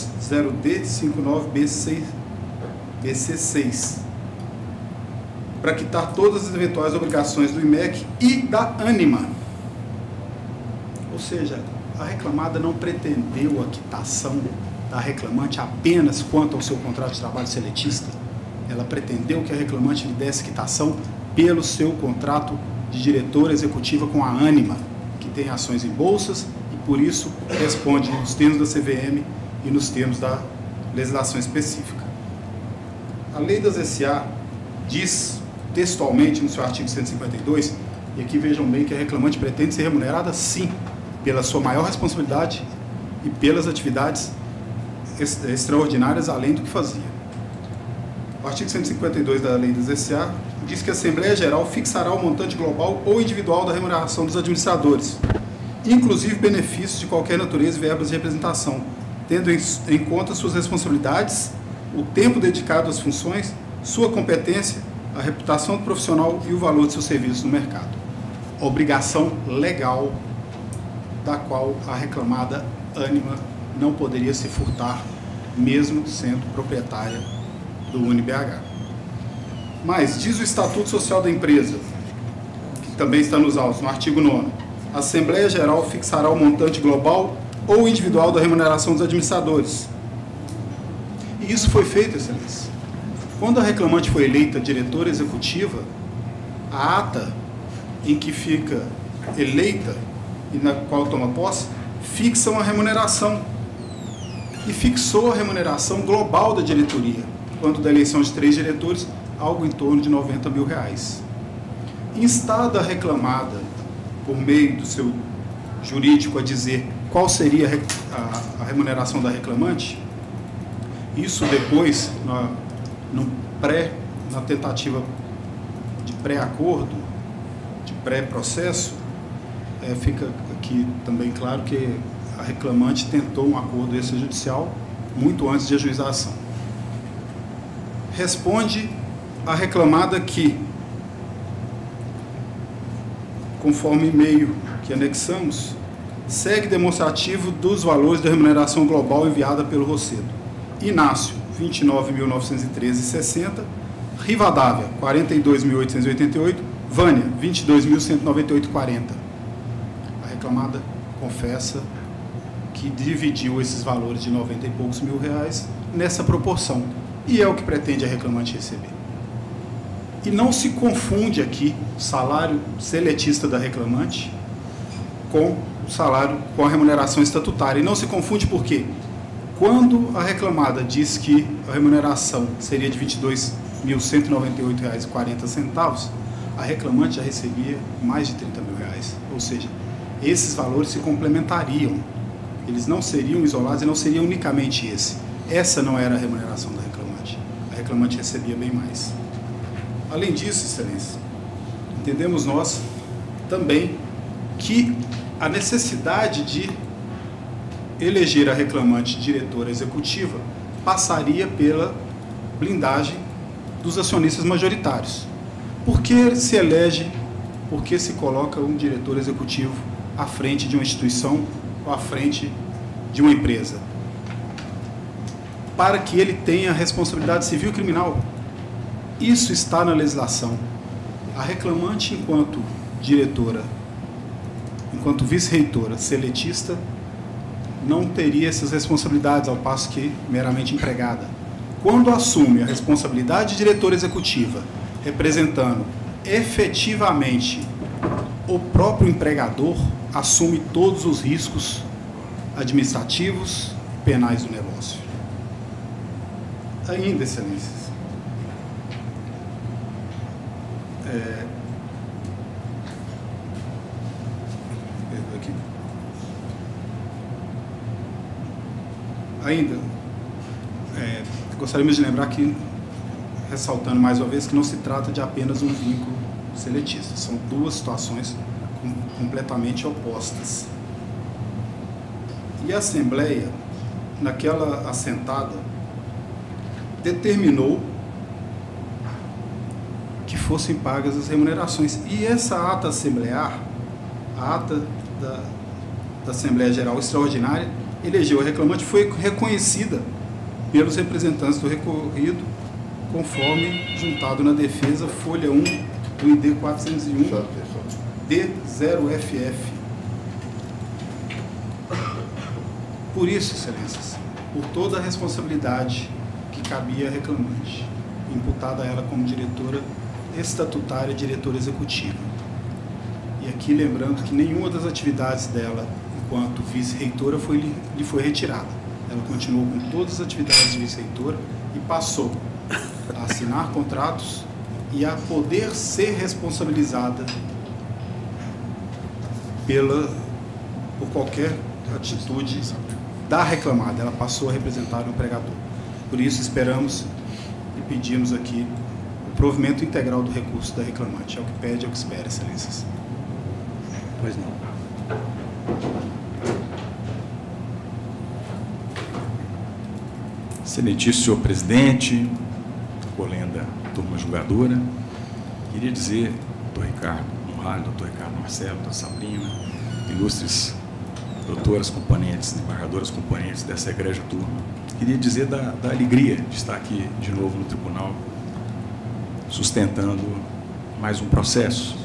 00D59BC6, para quitar todas as eventuais obrigações do IMEC e da ânima. Ou seja, a reclamada não pretendeu a quitação da reclamante apenas quanto ao seu contrato de trabalho seletista. Ela pretendeu que a reclamante lhe desse quitação pelo seu contrato de diretora executiva com a ânima, que tem ações em bolsas e, por isso, responde nos termos da CVM e nos termos da legislação específica. A lei das SA diz textualmente no seu artigo 152, e aqui vejam bem que a reclamante pretende ser remunerada, sim, pela sua maior responsabilidade e pelas atividades extraordinárias além do que fazia. O artigo 152 da lei das SA diz que a Assembleia Geral fixará o montante global ou individual da remuneração dos administradores, inclusive benefícios de qualquer natureza e verbas de representação, tendo em conta suas responsabilidades, o tempo dedicado às funções, sua competência, a reputação do profissional e o valor de seus serviços no mercado. Obrigação legal da qual a reclamada ânima não poderia se furtar, mesmo sendo proprietária do UniBH. Mas, diz o Estatuto Social da Empresa, que também está nos autos, no artigo 9º, a Assembleia Geral fixará o montante global ou individual da remuneração dos administradores. E isso foi feito, Excelência. Quando a reclamante foi eleita diretora executiva, a ata em que fica eleita e na qual toma posse, fixa uma remuneração. E fixou a remuneração global da diretoria, quanto da eleição de 3 diretores, algo em torno de R$90 mil. instada a reclamada, por meio do seu jurídico, a dizer qual seria a remuneração da reclamante, isso depois, na tentativa de pré-acordo, de pré-processo, fica aqui também claro que a reclamante tentou um acordo extrajudicial muito antes de ajuizar a ação. Responde a reclamada que, conforme e-mail que anexamos, segue demonstrativo dos valores da remuneração global enviada pelo Rocedo. Inácio, 29.913,60. Rivadavia, 42.888. Vânia, 22.198,40. A reclamada confessa que dividiu esses valores de 90 e poucos mil reais nessa proporção. E é o que pretende a reclamante receber. E não se confunde aqui o salário seletista da reclamante com o salário, com a remuneração estatutária. E não se confunde porque, quando a reclamada diz que a remuneração seria de R$ 22.198,40, a reclamante já recebia mais de R$ 30 mil. Ou seja, esses valores se complementariam. Eles não seriam isolados e não seriam unicamente esse. Essa não era a remuneração da reclamante. A reclamante recebia bem mais. Além disso, Excelência, entendemos nós também que a necessidade de eleger a reclamante diretora executiva passaria pela blindagem dos acionistas majoritários. Por que se elege, por que se coloca um diretor executivo à frente de uma instituição ou à frente de uma empresa? Para que ele tenha responsabilidade civil e criminal. Isso está na legislação. A reclamante, enquanto diretora, enquanto vice-reitora seletista, não teria essas responsabilidades, ao passo que meramente empregada. Quando assume a responsabilidade de diretora executiva, representando efetivamente o próprio empregador, assume todos os riscos administrativos e penais do negócio. Ainda, Excelências, gostaríamos de lembrar que, ressaltando mais uma vez, que não se trata de apenas um vínculo seletista. São duas situações completamente opostas. E a Assembleia, naquela assentada, determinou que fossem pagas as remunerações. E essa ata assemblear, a ata da Assembleia Geral Extraordinária, elegeu a reclamante, foi reconhecida pelos representantes do recorrido, conforme juntado na defesa, folha 1 do ID 401, D0FF. Por isso, Excelências, por toda a responsabilidade que cabia à reclamante, imputada a ela como diretora estatutária, diretora executiva. E aqui lembrando que nenhuma das atividades dela, enquanto vice-reitora, lhe foi retirada. Ela continuou com todas as atividades de vice-reitora e passou a assinar contratos e a poder ser responsabilizada por qualquer atitude da reclamada. Ela passou a representar o empregador. Por isso, esperamos e pedimos aqui o provimento integral do recurso da reclamante. É o que pede, é o que espera, Excelências. Pois não. Excelentíssimo senhor presidente, colenda turma julgadora, queria dizer, doutor Ricardo Monralho, doutor Ricardo Marcelo, doutor Sabrina, ilustres doutoras componentes, desembargadoras componentes dessa egrégia turma, queria dizer da alegria de estar aqui de novo no tribunal, sustentando mais um processo.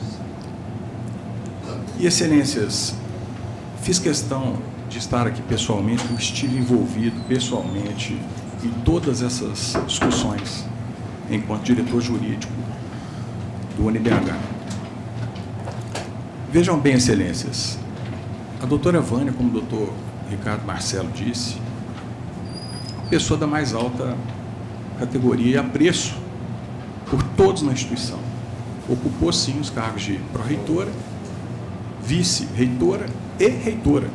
E, excelências, fiz questão de estar aqui pessoalmente, eu estive envolvido pessoalmente em todas essas discussões, enquanto diretor jurídico do UNBH. Vejam bem, excelências, a doutora Vânia, como o doutor Ricardo Marcelo disse, uma pessoa da mais alta categoria e apreço por todos na instituição. ocupou sim os cargos de pró-reitora, vice-reitora e reitora.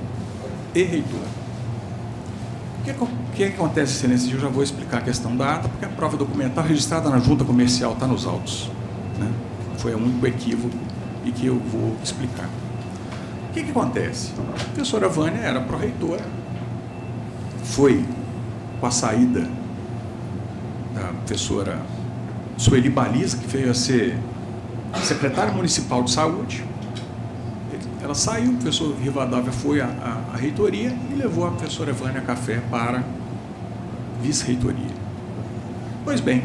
O que acontece, Excelência? Eu já vou explicar a questão da ata, porque a prova documental registrada na junta comercial está nos autos, né? Foi o único equívoco e que eu vou explicar. O que acontece? A professora Vânia era pró-reitora, foi com a saída da professora Sueli Baliza, que veio a ser secretária municipal de saúde. Ela saiu, o professor Rivadavia foi à reitoria e levou a professora Vânia Café para vice-reitoria. Pois bem,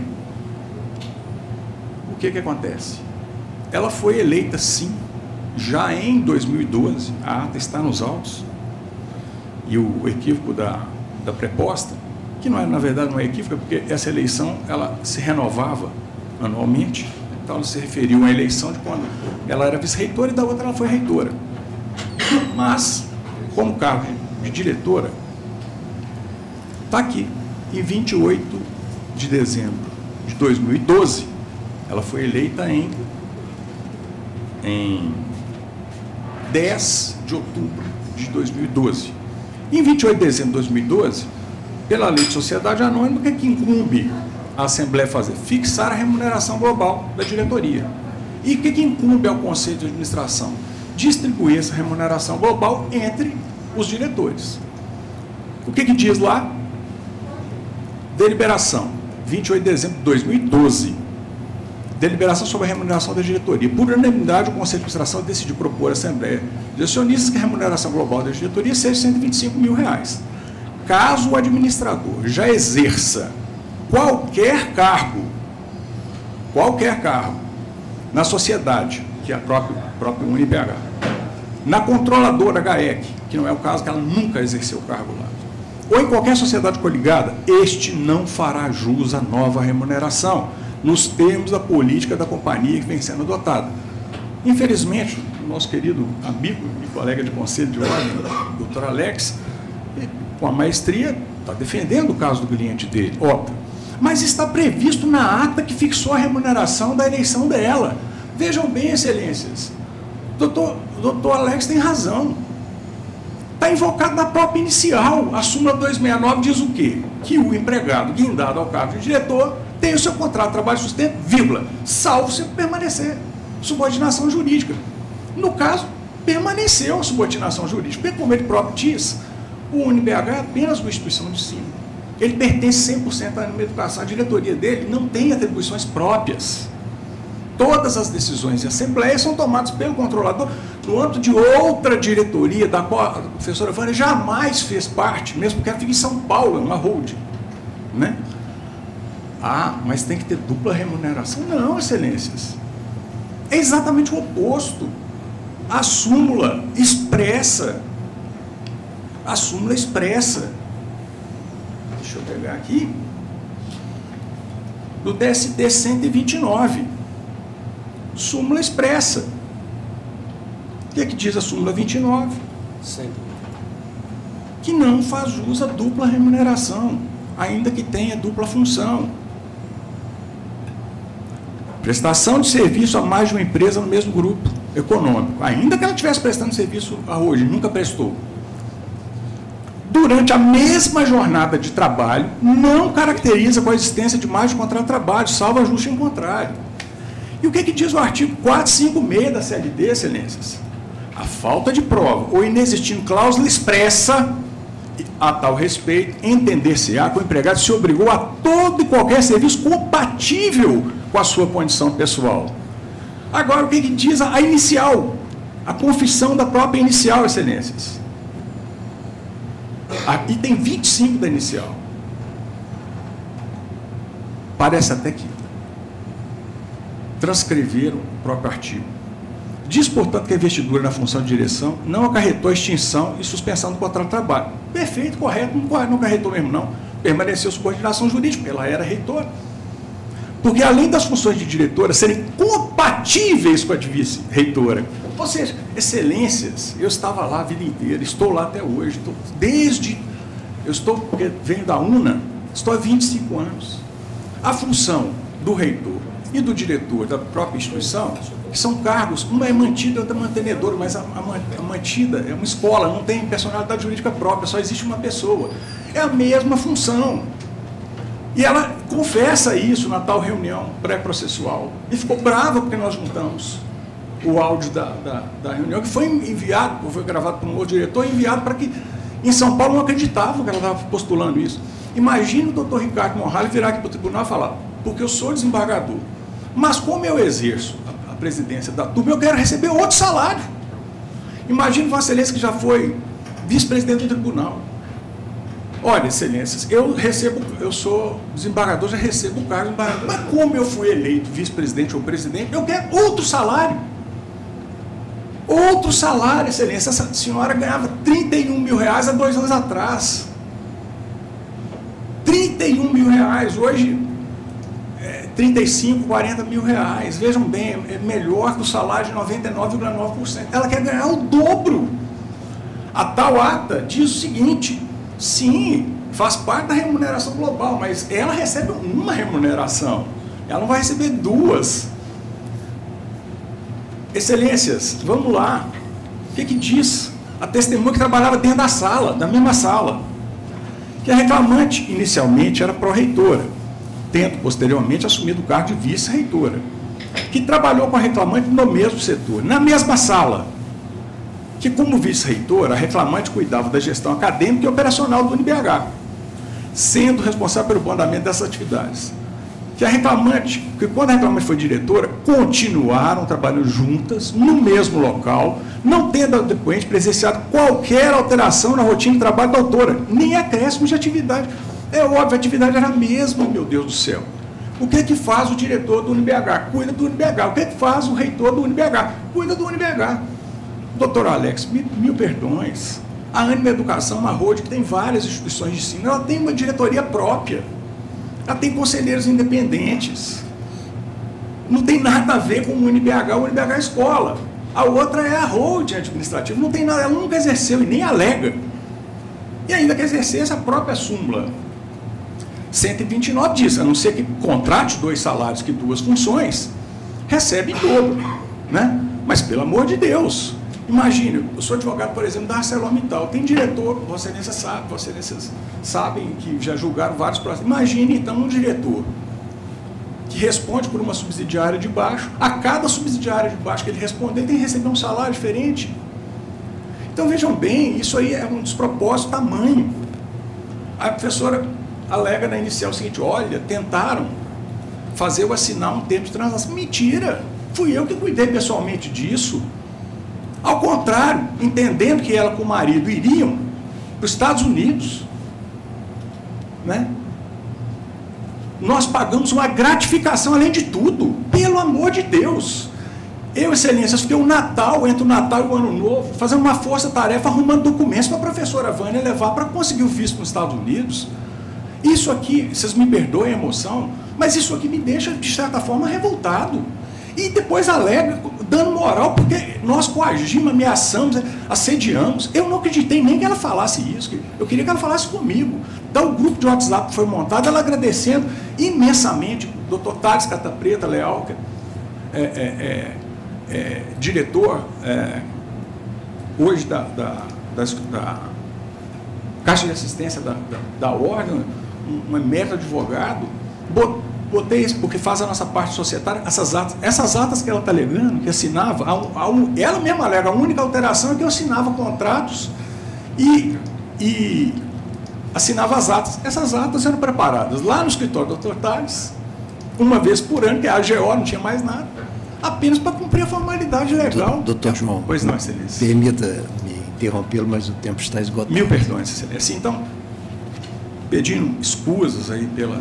o que acontece? Ela foi eleita, sim, já em 2012, a ata está nos autos, e o equívoco da preposta, que não é, na verdade, não é equívoco, porque essa eleição ela se renovava anualmente, então ela se referiu à eleição de quando ela era vice-reitora e da outra ela foi reitora. Mas, como cargo de diretora, está aqui, em 28 de dezembro de 2012, ela foi eleita em 10 de outubro de 2012. Em 28 de dezembro de 2012, pela lei de sociedade anônima, o que incumbe a Assembleia fazer? Fixar a remuneração global da diretoria. E o que incumbe ao Conselho de Administração? Distribuir essa remuneração global entre os diretores. O que diz lá? Deliberação, 28 de dezembro de 2012. Deliberação sobre a remuneração da diretoria. Por unanimidade, o Conselho de Administração decidiu propor à Assembleia de Acionistas que a remuneração global da diretoria seja R$ 125 mil. Caso o administrador já exerça qualquer cargo na sociedade, que é a própria UniBH, na controladora GAEC, que não é o caso, que ela nunca exerceu o cargo lá, ou em qualquer sociedade coligada, este não fará jus à nova remuneração, nos termos da política da companhia que vem sendo adotada. Infelizmente, o nosso querido amigo e colega de conselho de ordem, doutor Alex, com a maestria, está defendendo o caso do cliente dele, óbvio. Mas está previsto na ata que fixou a remuneração da eleição dela. Vejam bem, excelências, doutor Alex tem razão. Está invocado na própria inicial. A súmula 269 diz o quê? Que o empregado guindado ao cargo de diretor tem o seu contrato de trabalho e sustento, vírgula, salvo se permanecer. Subordinação jurídica. No caso, permaneceu a subordinação jurídica, porque, como ele próprio diz, o UniBH é apenas uma instituição de ensino. Ele pertence 100% à educação. A diretoria dele não tem atribuições próprias. Todas as decisões em assembleia são tomadas pelo controlador no âmbito de outra diretoria, da qual a professora Vânia jamais fez parte, mesmo porque ela fica em São Paulo, é uma holding, né? Ah, mas tem que ter dupla remuneração? Não, excelências. É exatamente o oposto. A súmula expressa. Deixa eu pegar aqui. Do TST 129. Súmula expressa. O que diz a súmula 29? Que não faz jus à dupla remuneração, ainda que tenha dupla função. Prestação de serviço a mais de uma empresa no mesmo grupo econômico, ainda que ela estivesse prestando serviço a hoje, nunca prestou. Durante a mesma jornada de trabalho, não caracteriza com a existência de mais de um contrato de trabalho, salvo ajuste em contrário. E o que diz o artigo 456 da CLT, excelências? A falta de prova ou inexistindo cláusula expressa a tal respeito, entender-se-á que o empregado se obrigou a todo e qualquer serviço compatível com a sua condição pessoal. Agora, o que diz a inicial? A confissão da própria inicial, excelências. Item 25 da inicial. Parece até que transcreveram o próprio artigo. Diz, portanto, que a investidura na função de direção não acarretou extinção e suspensão do contrato de trabalho. Perfeito, correto, não acarretou mesmo, não. Permaneceu subordinação jurídica, porque ela era reitora. Porque, além das funções de diretora serem compatíveis com a de vice-reitora, ou seja, excelências, eu estava lá a vida inteira, estou lá até hoje, porque venho da UNA, estou há 25 anos. A função do reitor e do diretor da própria instituição, que são cargos, uma é mantida, outra é mantenedora, mas a mantida é uma escola, não tem personalidade jurídica própria, só existe uma pessoa. É a mesma função. E ela confessa isso na tal reunião pré-processual. E ficou brava porque nós juntamos o áudio da reunião, que foi enviado, foi gravado por um outro diretor, enviado para que em São Paulo não acreditavam que ela estava postulando isso. Imagina o doutor Ricardo Morrale virar aqui para o tribunal e falar, porque eu sou desembargador, mas como eu exerço a presidência da turma, eu quero receber outro salário. Imagina Vossa Excelência, que já foi vice-presidente do tribunal. Olha, Excelências, eu sou desembargador, já recebo o cargo de desembargador, mas como eu fui eleito vice-presidente ou presidente, eu quero outro salário. Outro salário, Excelência. Essa senhora ganhava 31 mil reais há 2 anos atrás. 31 mil reais, hoje 35, 40 mil reais. Vejam bem, é melhor que o salário de 99,9%. Ela quer ganhar o dobro. A tal ata diz o seguinte, sim, faz parte da remuneração global, mas ela recebe uma remuneração. Ela não vai receber 2. Excelências, vamos lá. O que diz a testemunha que trabalhava dentro da sala, da mesma sala? Que a reclamante, inicialmente, era pró-reitora, tendo, posteriormente, assumido o cargo de vice-reitora, que trabalhou com a reclamante no mesmo setor, na mesma sala, que, como vice-reitora, a reclamante cuidava da gestão acadêmica e operacional do UniBH, sendo responsável pelo bom andamento dessas atividades. Que quando a reclamante foi diretora, continuaram trabalhando juntas, no mesmo local, não tendo a depoente presenciado qualquer alteração na rotina de trabalho da autora, nem acréscimo de atividade. É óbvio, a atividade era a mesma, meu Deus do céu. O que faz o diretor do UniBH? Cuida do UniBH. O que faz o reitor do UniBH? Cuida do UniBH. Doutor Alex, mil perdões. A Anima Educação é uma rede que tem várias instituições de ensino, ela tem uma diretoria própria. Ela tem conselheiros independentes. Não tem nada a ver com o UniBH é escola. A outra é a holding administrativa. Não tem nada, ela nunca exerceu e nem alega. E ainda que exercesse a própria súmula 129 diz, a não ser que contrate 2 salários que 2 funções, recebe em dobro. Né? Mas, pelo amor de Deus, imagine, eu sou advogado, por exemplo, da ArcelorMittal, tem diretor, Vossa Excelências sabem que já julgaram vários processos. Imagine, então, um diretor que responde por uma subsidiária de baixo, a cada subsidiária de baixo que ele responder, tem que receber um salário diferente. Então, vejam bem, isso aí é um despropósito tamanho. A professora alega na inicial o seguinte, olha, tentaram fazer eu assinar um termo de transação. Mentira! Fui eu que cuidei pessoalmente disso. Ao contrário, entendendo que ela com o marido iriam para os Estados Unidos, né? Nós pagamos uma gratificação além de tudo, pelo amor de Deus. Eu, Excelências, fiquei o Natal, entre o Natal e o Ano Novo, fazendo uma força-tarefa, arrumando documentos para a professora Vânia levar para conseguir o visto nos Estados Unidos. Isso aqui, vocês me perdoem a emoção, mas isso aqui me deixa, de certa forma, revoltado. E depois alega, dando moral, porque nós coagimos, ameaçamos, assediamos. Eu não acreditei nem que ela falasse isso, eu queria que ela falasse comigo. Então, o grupo de WhatsApp que foi montado, ela agradecendo imensamente o doutor Thales Catapreta Leal, que diretor hoje da Caixa de Assistência da Ordem, um emérito advogado, botei isso porque faz a nossa parte societária, essas atas que ela está alegando, que assinava, ela mesma alega, a única alteração é que eu assinava contratos e assinava as atas. Essas atas eram preparadas lá no escritório do Dr. Thales, uma vez por ano, que a AGO não tinha mais nada, apenas para cumprir a formalidade legal. Doutor João, pois não, Excelência. Permita-me interrompê-lo, mas o tempo está esgotado. Mil perdões, Excelência. Então, pedindo escusas aí pela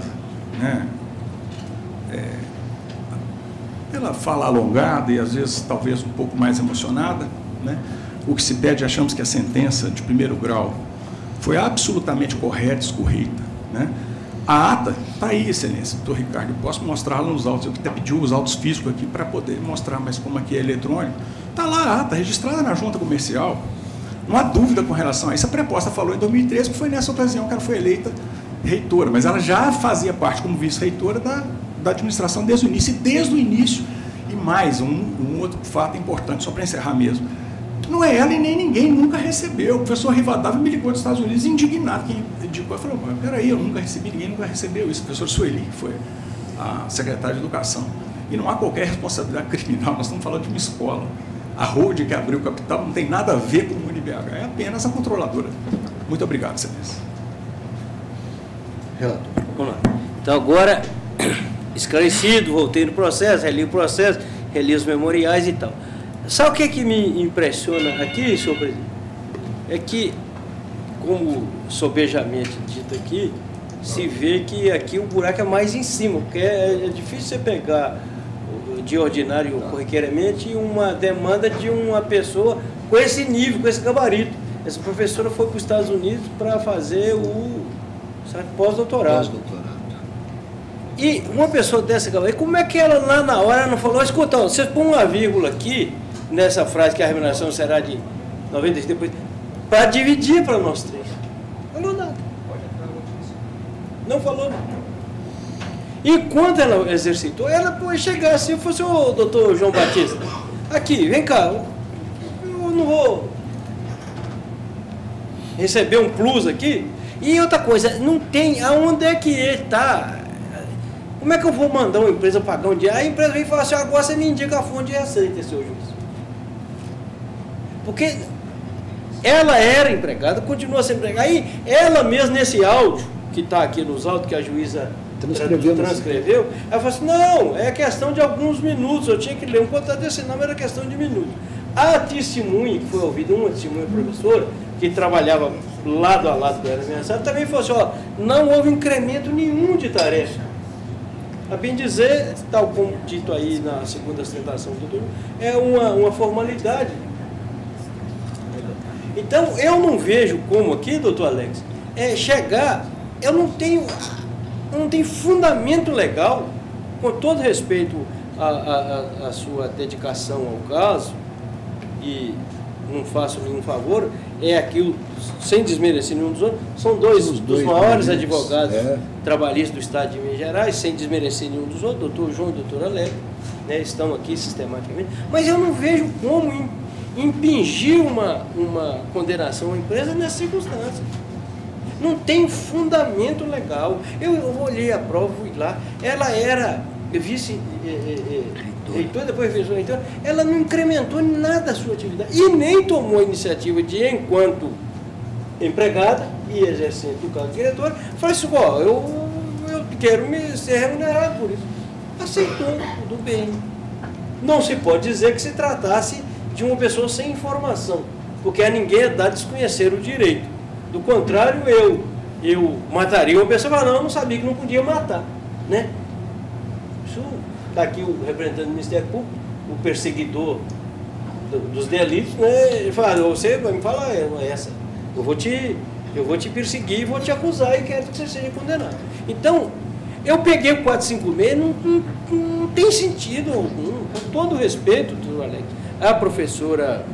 fala alongada e às vezes talvez um pouco mais emocionada, né? O que se pede, achamos que a sentença de 1º grau foi absolutamente correta, escorreta, né? A ata está aí, Excelência, doutor Ricardo, eu posso mostrá-la nos autos, eu até pedi os autos físicos aqui para poder mostrar, mas como aqui é eletrônico, está lá a ata, registrada na junta comercial, não há dúvida com relação a isso. A preposta falou em 2013, que foi nessa ocasião que ela foi eleita reitora, mas ela já fazia parte como vice-reitora da administração desde o início. E mais, um outro fato importante, só para encerrar mesmo. Não é ela e nem ninguém nunca recebeu. O professor Rivadavia me ligou dos Estados Unidos indignado. Quem indicou, falou, peraí, eu nunca recebi, ninguém nunca recebeu isso. O professor Sueli, que foi a secretária de Educação. E não há qualquer responsabilidade criminal, nós estamos falando de uma escola. A Road que abriu o capital não tem nada a ver com o UniBH, é apenas a controladora. Muito obrigado, Excelência. Vamos lá. Então agora, esclarecido, voltei no processo, reli o processo, reli os memoriais e tal. Sabe o que me impressiona aqui, senhor presidente? É que, como sobejamente dito aqui, se vê que aqui o buraco é mais em cima, porque é difícil você pegar de ordinário corriqueiramente uma demanda de uma pessoa com esse nível, com esse gabarito. Essa professora foi para os Estados Unidos para fazer o pós-doutorado. E uma pessoa dessa gabarito, como é que ela lá na hora não falou, escuta, você põe uma vírgula aqui, nessa frase que a remuneração será de 96 depois, para dividir para nós três. Não falou nada. Não falou nada. Enquanto ela exercitou, ela pode chegar assim, fosse o doutor João Batista, aqui, vem cá, eu não vou receber um plus aqui. E outra coisa, não tem, aonde é que ele está? Como é que eu vou mandar uma empresa pagar um dia? A empresa vem e fala assim, agora você me indica a fonte de receita, seu juiz. Porque ela era empregada, continua sendo empregada. Aí, ela mesma, nesse áudio, que está aqui nos áudios, que a juíza transcreveu, ela falou assim, não, é questão de alguns minutos, eu tinha que ler um contrato desse nome, era questão de minutos. A testemunha, que foi ouvida, uma testemunha professora, que trabalhava lado a lado com ela, também falou assim, ó, não houve incremento nenhum de tarefa. A bem dizer, tal como dito aí na segunda sustentação do doutor, é uma formalidade. Então, eu não vejo como aqui, doutor Alex, chegar, eu não tenho fundamento legal, com todo respeito à sua dedicação ao caso, e não faço nenhum favor, é aquilo, sem desmerecer nenhum dos outros, são dois dos maiores advogados trabalhistas do Estado de Minas Gerais, sem desmerecer nenhum dos outros, doutor João e doutor Alex, né, estão aqui sistematicamente, mas eu não vejo como impingir uma condenação à empresa nessa circunstância. Não tem fundamento legal. Eu olhei a prova, fui lá, ela era vice-reitor, depois vice-reitor, ela não incrementou nada a sua atividade e nem tomou a iniciativa de, enquanto empregada e exercendo o cargo de diretor, falou assim, ó, eu quero ser remunerado por isso. Aceitou, tudo bem. Não se pode dizer que se tratasse de uma pessoa sem informação, porque a ninguém é dado desconhecer o direito. Do contrário, eu mataria uma pessoa e falaria, não, eu não sabia que não podia matar, né? Isso, está aqui o representante do Ministério Público, o perseguidor dos delitos, né? Ele fala, você vai me falar essa, eu vou te perseguir, vou te acusar e quero que você seja condenado. Então, eu peguei o 456, não tem sentido algum, com todo respeito, doutor Alex. A professora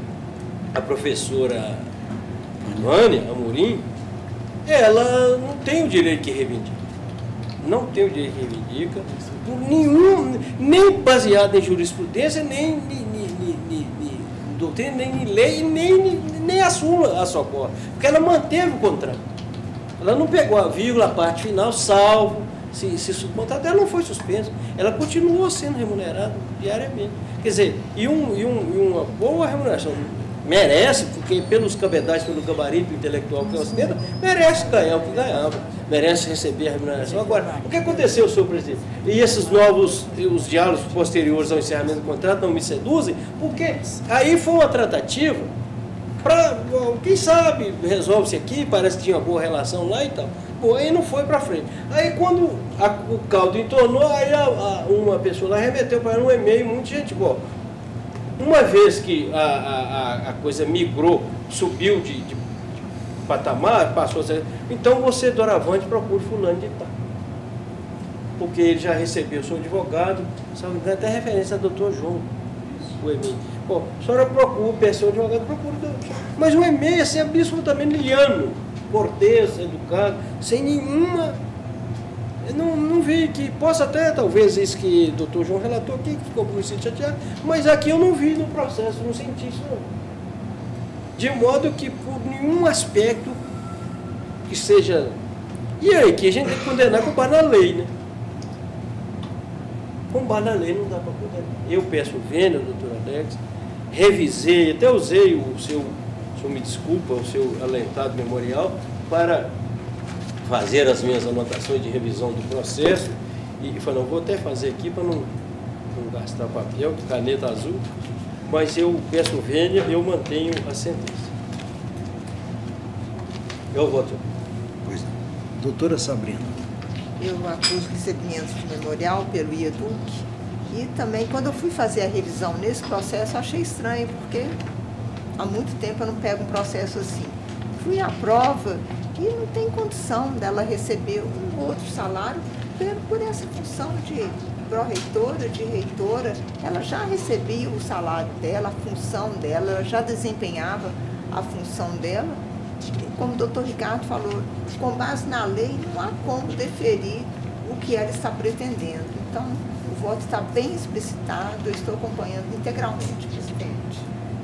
Vânia Amorim, ela não tem o direito que reivindica. Não tem o direito que reivindica, por nenhum, nem baseado em jurisprudência, nem em doutrina, nem em lei, nem a socorre. Porque ela manteve o contrato. Ela não pegou a vírgula, a parte final, salvo. Se o contrato dela não foi suspenso, ela continuou sendo remunerada diariamente. Quer dizer, e uma boa remuneração merece, porque pelos cabedais, pelo gabarito intelectual que ostenta, merece ganhar o que ganhava, merece receber a remuneração. Agora, o que aconteceu, senhor presidente? E esses novos, os diálogos posteriores ao encerramento do contrato não me seduzem, porque aí foi uma tratativa para, quem sabe, resolve-se aqui, parece que tinha uma boa relação lá e tal. Pô, aí não foi para frente. Aí quando o caldo entornou, aí uma pessoa lá remeteu para ela um e-mail muito gente boa. Uma vez que a coisa migrou, subiu de patamar, passou a ser, então você, doravante, procure fulano de tal. Porque ele já recebeu o seu advogado, salvo engano, até referência ao doutor João, o e-mail. Bom, a senhora procura, peça o advogado, procura o doutor João. Mas o e-mail, assim, absolutamente liano, cortês, educado, sem nenhuma Eu não vi que, possa até, talvez, isso que o doutor João relatou aqui, que ficou por si chateado, mas aqui eu não vi no processo, não senti isso não. De modo que, por nenhum aspecto que seja... E aí, que a gente tem que condenar com base na lei, né? Com base na lei não dá para condenar. Eu peço vênia, doutor Alex, revisei, até usei o senhor me desculpa, o seu alentado memorial, para fazer as minhas anotações de revisão do processo, e falei, vou até fazer aqui para não gastar papel, caneta azul, mas eu peço vênia, eu mantenho a sentença. Eu voto. Pois não. Doutora Sabrina. Eu acuso recebimentos de memorial pelo IEDUC, e também, quando eu fui fazer a revisão nesse processo, eu achei estranho, porque há muito tempo eu não pego um processo assim. Fui à prova e não tem condição dela receber um outro salário por essa função de pró-reitora, de reitora. Ela já recebia o salário dela, a função dela, ela já desempenhava a função dela. E como o doutor Ricardo falou, com base na lei, não há como deferir o que ela está pretendendo. Então, o voto está bem explicitado, eu estou acompanhando integralmente, presidente.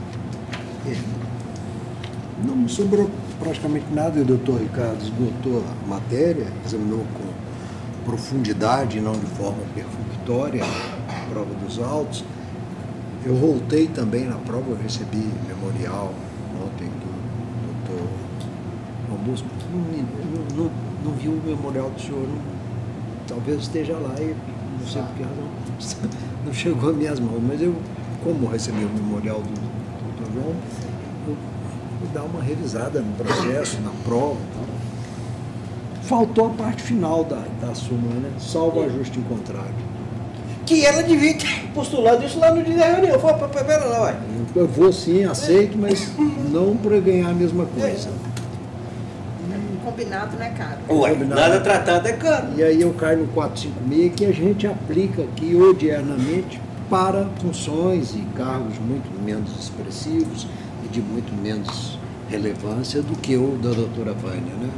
Não sobrou praticamente nada, o doutor Ricardo esgotou a matéria, examinou com profundidade, não de forma perfunctória, a prova dos autos. Eu voltei também na prova, eu recebi memorial ontem do doutor Augusto. Não vi o memorial do senhor, talvez esteja lá e não sei por que razão não chegou às minhas mãos, mas eu, como recebi o memorial do doutor João, eu vou dar uma revisada no processo, na prova. Faltou a parte final da súmula, né? Salvo ajuste em contrário. Que ela devia ter postulado isso lá no dia da reunião. Pera lá, vai. Eu vou sim, aceito, mas não para ganhar a mesma coisa. Combinado não é caro. Ué, nada tratado é caro. E aí eu caio no 456, que a gente aplica aqui odiernamente para funções e cargos muito menos expressivos e de muito menos relevância do que o da doutora Vânia, né?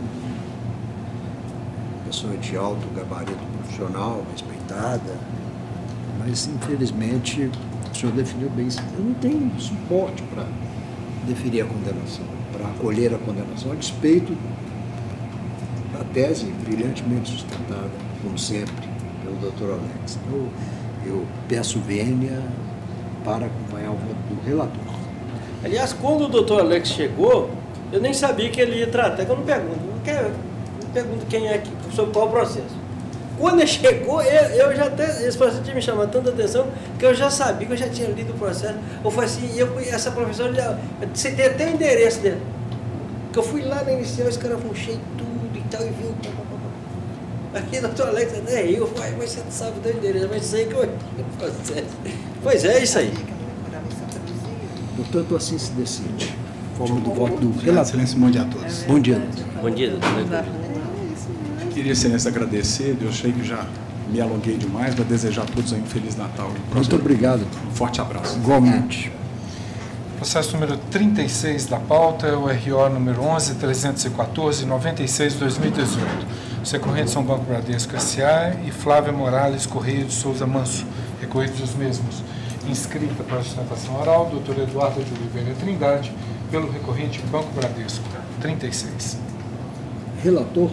Pessoa de alto gabarito profissional, respeitada, mas infelizmente o senhor definiu bem isso. Eu não tenho suporte para deferir a condenação, para acolher a condenação, a despeito da tese brilhantemente sustentada, como sempre, pelo doutor Alex. Eu peço vênia para acompanhar o voto do relator. Aliás, quando o doutor Alex chegou, eu nem sabia que ele ia tratar, que eu não pergunto. Não pergunto quem é, sobre qual processo. Quando ele chegou, eu já até, esse processo tinha me chamado tanta atenção, que eu já sabia, que eu já tinha lido o processo. Eu falei assim, essa professora, você tem até o endereço dele. Que eu fui lá na inicial, esse cara fuxei tudo e tal, e viu. Aqui, doutor Alex, até eu falei, mas você não sabe do endereço, mas sei que eu o processo. Pois é, isso aí. Portanto, assim se decide. Forma do voto do relator. Excelência, bom dia a todos. Bom dia. Bom dia, doutor. Queria, excelência, agradecer. Eu achei que já me alonguei demais, para desejar a todos aí um Feliz Natal. Muito obrigado. Um forte abraço. Igualmente. Processo número 36 da pauta é o RO número 11.314/96/2018. Os recorrentes são Banco Bradesco S.A. e Flávia Morales Correia de Souza Manso, recorridos os mesmos. Inscrita para a sustentação oral, doutor Eduardo de Oliveira Trindade, pelo recorrente Banco Bradesco. 36. Relator.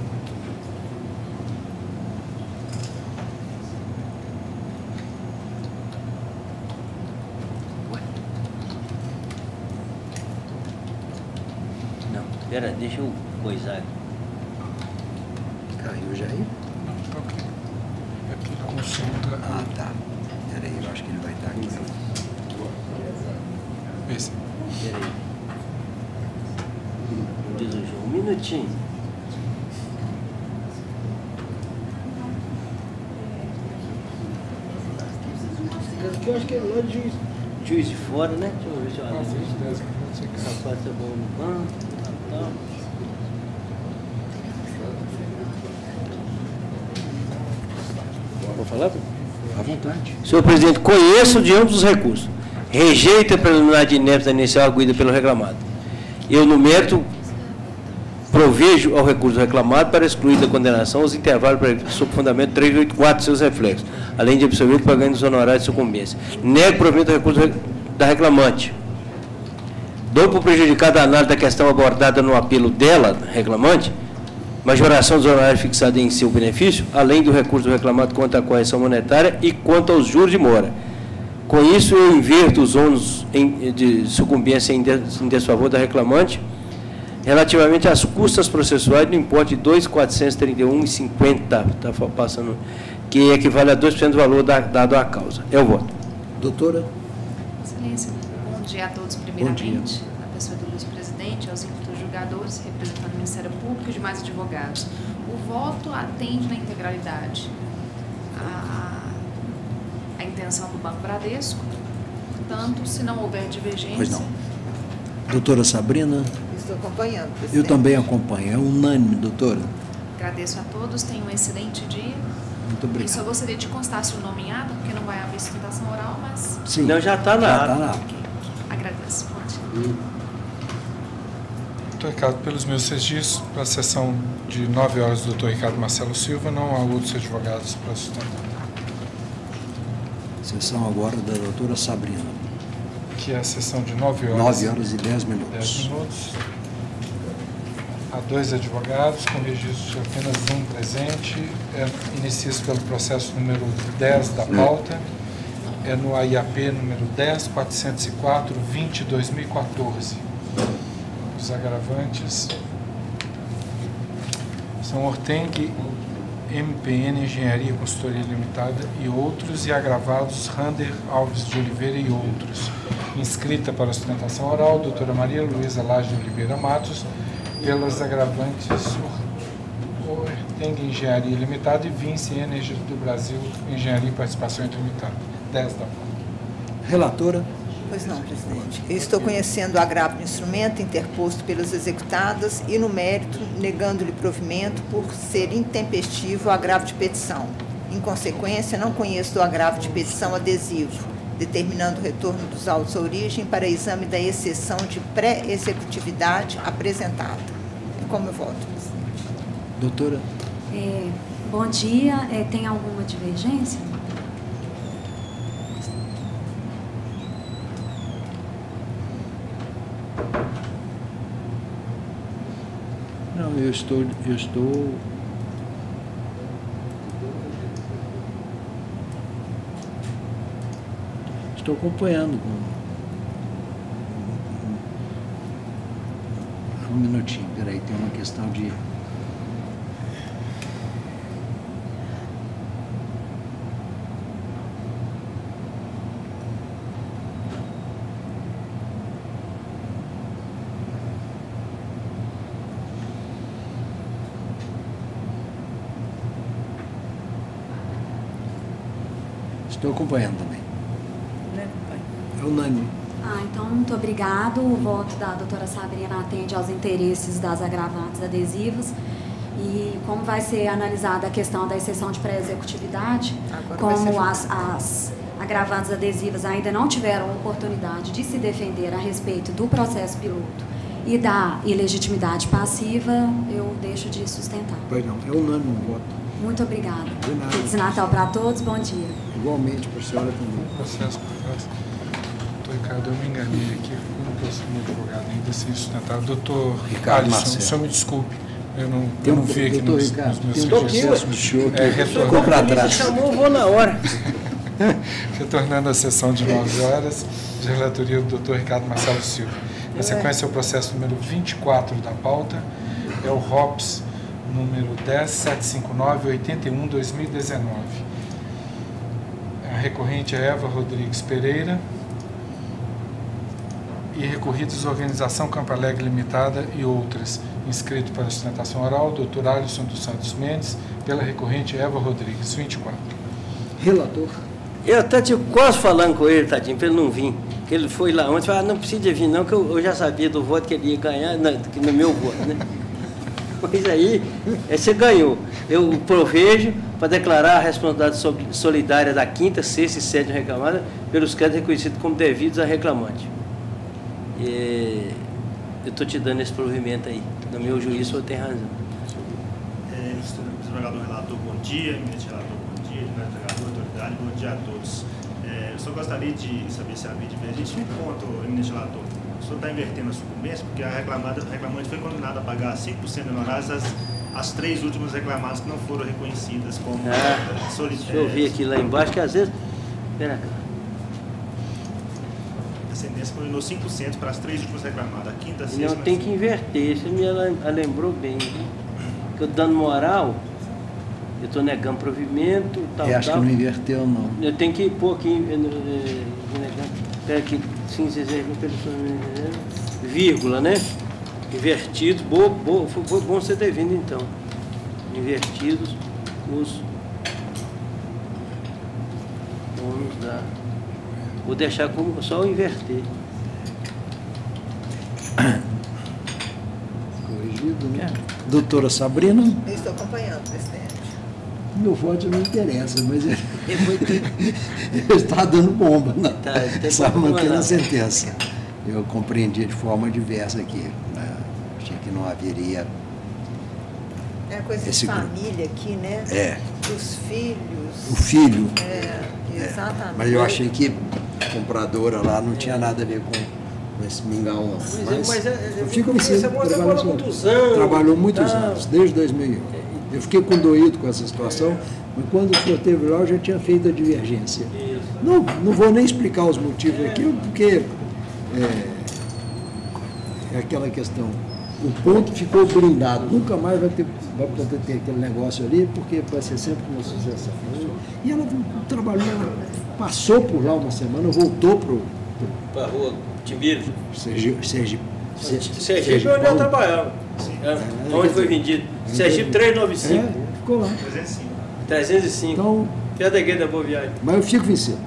Pera, deixa eu coisar aqui. Caiu já aí? Não, ok. Aqui consulta. Ah, tá. Peraí, eu acho que ele vai estar aqui. Esse. Peraí. Diz o João, um minutinho. Eu acho que é lá de Juiz de Fora, né? Deixa eu ver se eu abro. Rapaz, tá bom no banco. Vou falar? À vontade. Senhor presidente, conheço de ambos os recursos. Rejeito a preliminar de inépcia inicial arguida pelo reclamado. Eu, no mérito, provi provejo ao recurso reclamado para excluir da condenação os intervalos sob fundamento 384 de seus reflexos, além de absorver o pagamento dos honorários de sucumbência. Nego provimento ao recurso da reclamante. Dou por prejudicada a análise da questão abordada no apelo dela, reclamante, majoração dos honorários fixada em seu benefício, além do recurso reclamado quanto à correção monetária e quanto aos juros de mora. Com isso, eu inverto os ônus de sucumbência em desfavor da reclamante, relativamente às custas processuais no importe de R$ 2.431,50, está passando, que equivale a 2% do valor dado à causa. É o voto. Doutora. Excelência, bom dia a todos, primeiramente, na pessoa do vice-presidente, aos instrutos julgadores, representando o Ministério Público e os demais advogados. O voto atende na integralidade a intenção do Banco Bradesco, portanto, se não houver divergência... Pois não. Doutora Sabrina. Estou acompanhando, presidente. Eu também acompanho. É unânime, doutora. Agradeço a todos, tenham um excelente dia. Muito obrigado. E só gostaria de constar se o nome em ata, porque não vai haver sustentação oral, mas... Sim. Não, já está na ata. Ok. Agradeço. Bom dia. Doutor Ricardo, pelos meus registros, para a sessão de 9 horas do doutor Ricardo Marcelo Silva, não há outros advogados para sustentar. Sessão agora da doutora Sabrina. Que é a sessão de 9 horas. 9 horas e 10 minutos. 10 minutos. Há 2 advogados, com registro de apenas um presente. Inicia-se pelo processo número 10 da pauta. É no AIAP número 10.404/20/2014. Os agravantes são Horteng, MPN Engenharia e Consultoria Limitada e outros, e agravados Rander Alves de Oliveira e outros. Inscrita para sustentação oral, doutora Maria Luísa Lage de Oliveira Matos, pelas agravantes Horteng Engenharia Limitada e Vinci Energy do Brasil Engenharia e Participação Limitada. 10 da pauta. Relatora. Pois não, presidente. Eu estou conhecendo o agravo do instrumento interposto pelas executadas e, no mérito, negando-lhe provimento por ser intempestivo o agravo de petição. Em consequência, não conheço do agravo de petição adesivo, determinando o retorno dos autos à origem para exame da exceção de pré-executividade apresentada. É como eu voto, presidente. Doutora. Bom dia. Tem alguma divergência? Não, eu estou acompanhando. Um minutinho, peraí, tem uma questão de... Estou acompanhando também. É unânime. Então, muito obrigado. O voto da doutora Sabrina atende aos interesses das agravantes adesivas. E como vai ser analisada a questão da exceção de pré-executividade, como as agravantes adesivas ainda não tiveram oportunidade de se defender a respeito do processo piloto e da ilegitimidade passiva, eu deixo de sustentar. Pois não, é unânime o voto. Muito obrigada. De nada. Feliz Natal para todos, bom dia. Igualmente para a senhora também. Processo, doutor Ricardo, eu me enganei aqui, como eu sou um advogado ainda sem sustentar. Doutor Ricardo Marcelo. O senhor me desculpe, eu não vi aqui nos meus registros. Ficou para trás. Chamou, eu vou na hora. Retornando à sessão de 9 horas, de relatoria do doutor Ricardo Marcelo Silva. Na sequência, é o processo número 24 da pauta, é o ROPS número 10.759/81/2019. A recorrente é Eva Rodrigues Pereira e recorridos Organização Campo Alegre Limitada e outras. Inscrito para sustentação oral, doutor Alisson dos Santos Mendes, pela recorrente Eva Rodrigues, 24. Relator. Eu até tive quase falando com ele, tadinho, para ele não vir. Que ele foi lá ontem, falou, não precisa vir não, que eu já sabia do voto que ele ia ganhar, no meu voto, né? Pois aí, você ganhou. Eu provejo para declarar a responsabilidade solidária da 5ª, 6ª e 7ª reclamada pelos créditos reconhecidos como devidos a reclamante. eu estou te dando esse provimento aí. No meu juízo, você tem razão. Desembargador relator, bom dia. Eminente relator, bom dia. Desembargador, autoridade, bom dia a todos. Eu só gostaria de saber se havia divergência. Um ponto, eminente relator. O senhor está invertendo a sucumbência, porque a reclamante foi condenada a pagar 5% de honorários as 3 últimas reclamadas que não foram reconhecidas como solitárias. Eu vi aqui lá embaixo que às vezes... Pera cá. A sentença condenou 5% para as 3 últimas reclamadas. A quinta, a sexta... Não, tem que inverter. Você me lembrou bem. Que eu dando moral, eu estou negando provimento, tal, acho que não inverteu, não. Eu tenho que pôr aqui... Espera aqui. Vírgula, né? Invertidos, foi bom você ter vindo então. Invertidos os ônus da. Vou deixar como só inverter. Corrigido, né? Doutora Sabrina. Eu estou acompanhando, presidente. Meu voto não interessa, mas ele está dando bomba, né? Está mantendo a sentença. Eu compreendi de forma diversa aqui. Achei que não haveria. É coisa de família aqui, né? É. Os filhos. O filho. Exatamente. Mas eu achei que a compradora lá não tinha nada a ver com esse mingau, não. Mas eu fico me sentindo. Trabalhou muitos anos, desde 2001. Eu fiquei condoído com essa situação, mas quando o senhor esteve lá, eu já tinha feito a divergência. Não vou nem explicar os motivos aqui, porque é aquela questão. O ponto ficou blindado, nunca mais vai poder ter aquele negócio ali, porque vai ser sempre uma sucessão. E ela trabalhou, passou por lá uma semana, voltou para a rua Timbira. Sergipe, onde ela trabalhava. Onde foi vendido? Sergipe 395. Ficou lá. 305. Então, perto da igreja da Boa Viagem. Mas eu fico vencido.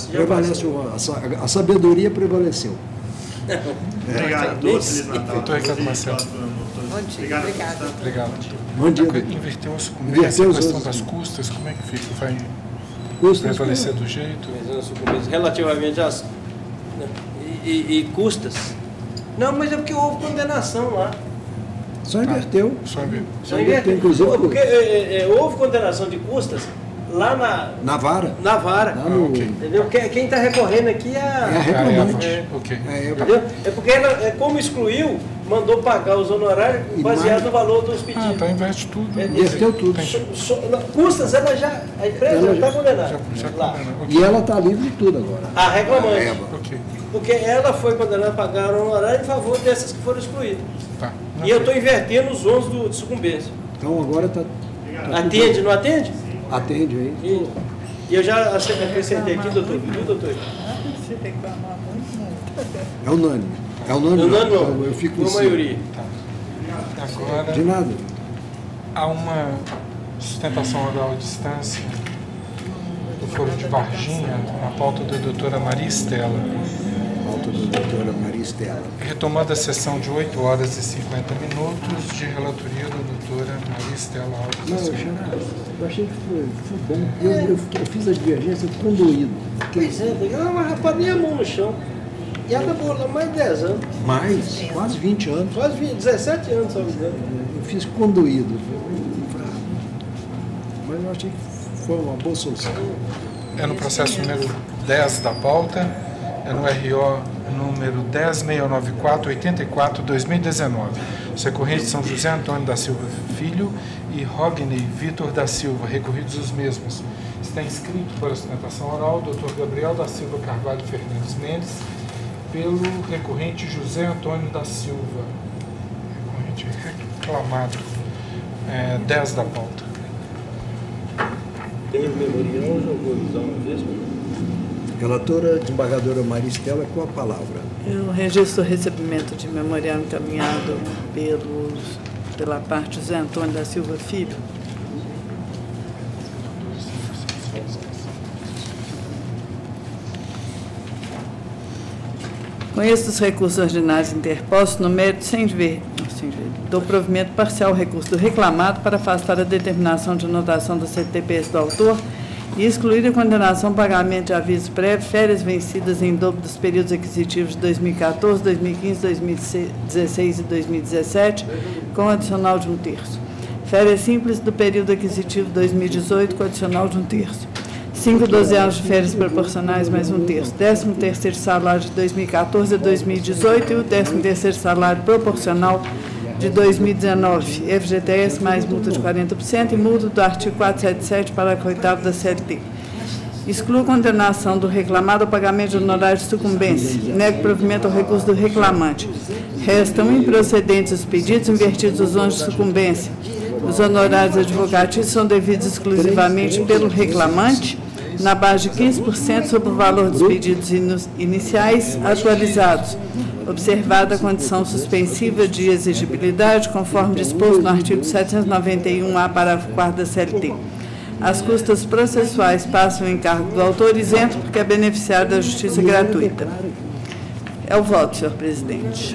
A sabedoria prevaleceu. Obrigado a todos. Feliz Natal. Doutor Ricardo Marcelo. Obrigado. Bom dia. Inverteu a sucumbência, a questão das custas, como é que fica? Vai prevalecer do jeito? Relativamente às... E custas? Não, mas é porque houve condenação lá. Só inverteu. Só inverteu. Inclusive, porque houve condenação de custas lá na vara. Na vara. Entendeu? Quem está recorrendo aqui é a reclamante. Entendeu? É porque ela, como excluiu, mandou pagar os honorários baseado no valor dos pedidos. Então inverte tudo. Inverteu tudo. Custas, a empresa já está condenada. E ela está livre de tudo agora. A reclamante. Porque ela foi condenada a pagar o honorário em favor dessas que foram excluídas. E eu estou invertendo os ônus de sucumbência. Então agora está... Atende, não atende? Atende aí. E eu já acrescentei aqui, doutor. Viu, doutor? Você tem que amar muito. É unânime. É unânime. Não. Eu fico com a maioria. Agora, de nada. Há uma sustentação oral à distância do Foro de Varginha, na pauta da doutora Maria Estela. Retomando a sessão de 8 horas e 50 minutos de relatoria da doutora Maria Estela Alves. Eu achei que foi bom. Eu fiz as divergências condoído. Pois é, ela rapaz nem a mão no chão. E ela demorou lá mais de 10 anos. Mais? Quase 20 anos. Quase 17 anos, só me engano. Eu fiz condoído. Mas eu achei que foi uma boa solução. É no processo número 10 da pauta, é no RO número 10694-84-2019. Os recorrentes são José Antônio da Silva Filho e Rogney Vitor da Silva, recorridos os mesmos. Está inscrito para a sustentação oral o Dr. Gabriel da Silva Carvalho Fernandes Mendes, pelo recorrente José Antônio da Silva. Recorrente reclamado. 10 da pauta. Tem o memorial ou já vou usar uma vez? Relatora, desembargadora Maria Estela, com a palavra. Eu registro o recebimento de memorial encaminhado pela parte José Antônio da Silva Filho. Conheço os recursos ordinários interpostos no mérito do provimento parcial ao recurso do reclamado para afastar a determinação de anotação do CTPS do autor e excluir a condenação ao pagamento de aviso prévio, férias vencidas em dobro dos períodos aquisitivos de 2014, 2015, 2016 e 2017, com adicional de 1/3. Férias simples do período aquisitivo 2018, com adicional de 1/3. 5 dozeavos de férias proporcionais mais 1/3. 13º salário de 2014 a 2018 e o 13º salário proporcional de 2019. FGTS mais multa de 40% e multa do artigo 477, parágrafo 8º da CLT. Exclua a condenação do reclamado ao pagamento de honorários de sucumbência. Nega provimento ao recurso do reclamante. Restam improcedentes os pedidos invertidos os ônus de sucumbência. Os honorários advocatícios são devidos exclusivamente pelo reclamante, na base de 15% sobre o valor dos pedidos iniciais atualizados, observada a condição suspensiva de exigibilidade, conforme disposto no artigo 791-A, parágrafo 4º da CLT. As custas processuais passam em encargo do autor isento, porque é beneficiário da justiça gratuita. É o voto, senhor presidente.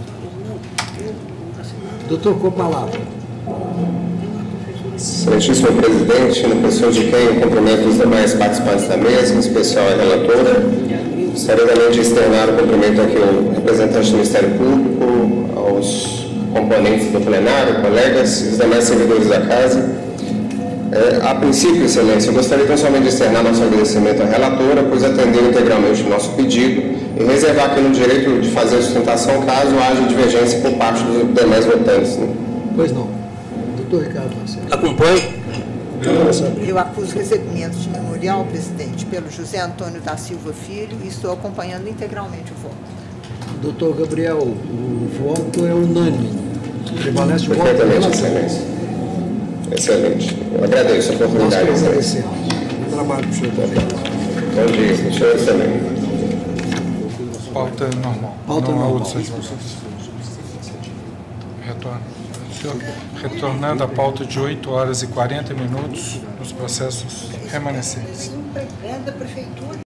Doutor, com a palavra. Excelentíssimo presidente, na pessoa de quem eu cumprimento os demais participantes da mesa, em especial a relatora, gostaria também de externar o cumprimento aqui ao representante do Ministério Público, aos componentes do plenário, colegas e os demais servidores da casa. A princípio, excelência, eu gostaria tão somente de externar nosso agradecimento à relatora, pois atendeu integralmente o nosso pedido e reservar aqui no direito de fazer a sustentação caso haja divergência por parte dos demais votantes. Né? Pois não. Doutor Ricardo Marcelo. Acompanho. Eu acuso recebimento de memorial, presidente, pelo José Antônio da Silva Filho e estou acompanhando integralmente o voto. Doutor Gabriel, o voto é unânime. Prevalece o voto. Perfeitamente, excelência. Excelente. Eu agradeço a oportunidade. Nós que agradecemos. O trabalho do senhor também. Bom dia, senhor também. Pauta normal. Pauta não há normal. outras Retorno. Senhor, retornando à pauta de 8 horas e 40 minutos nos processos remanescentes.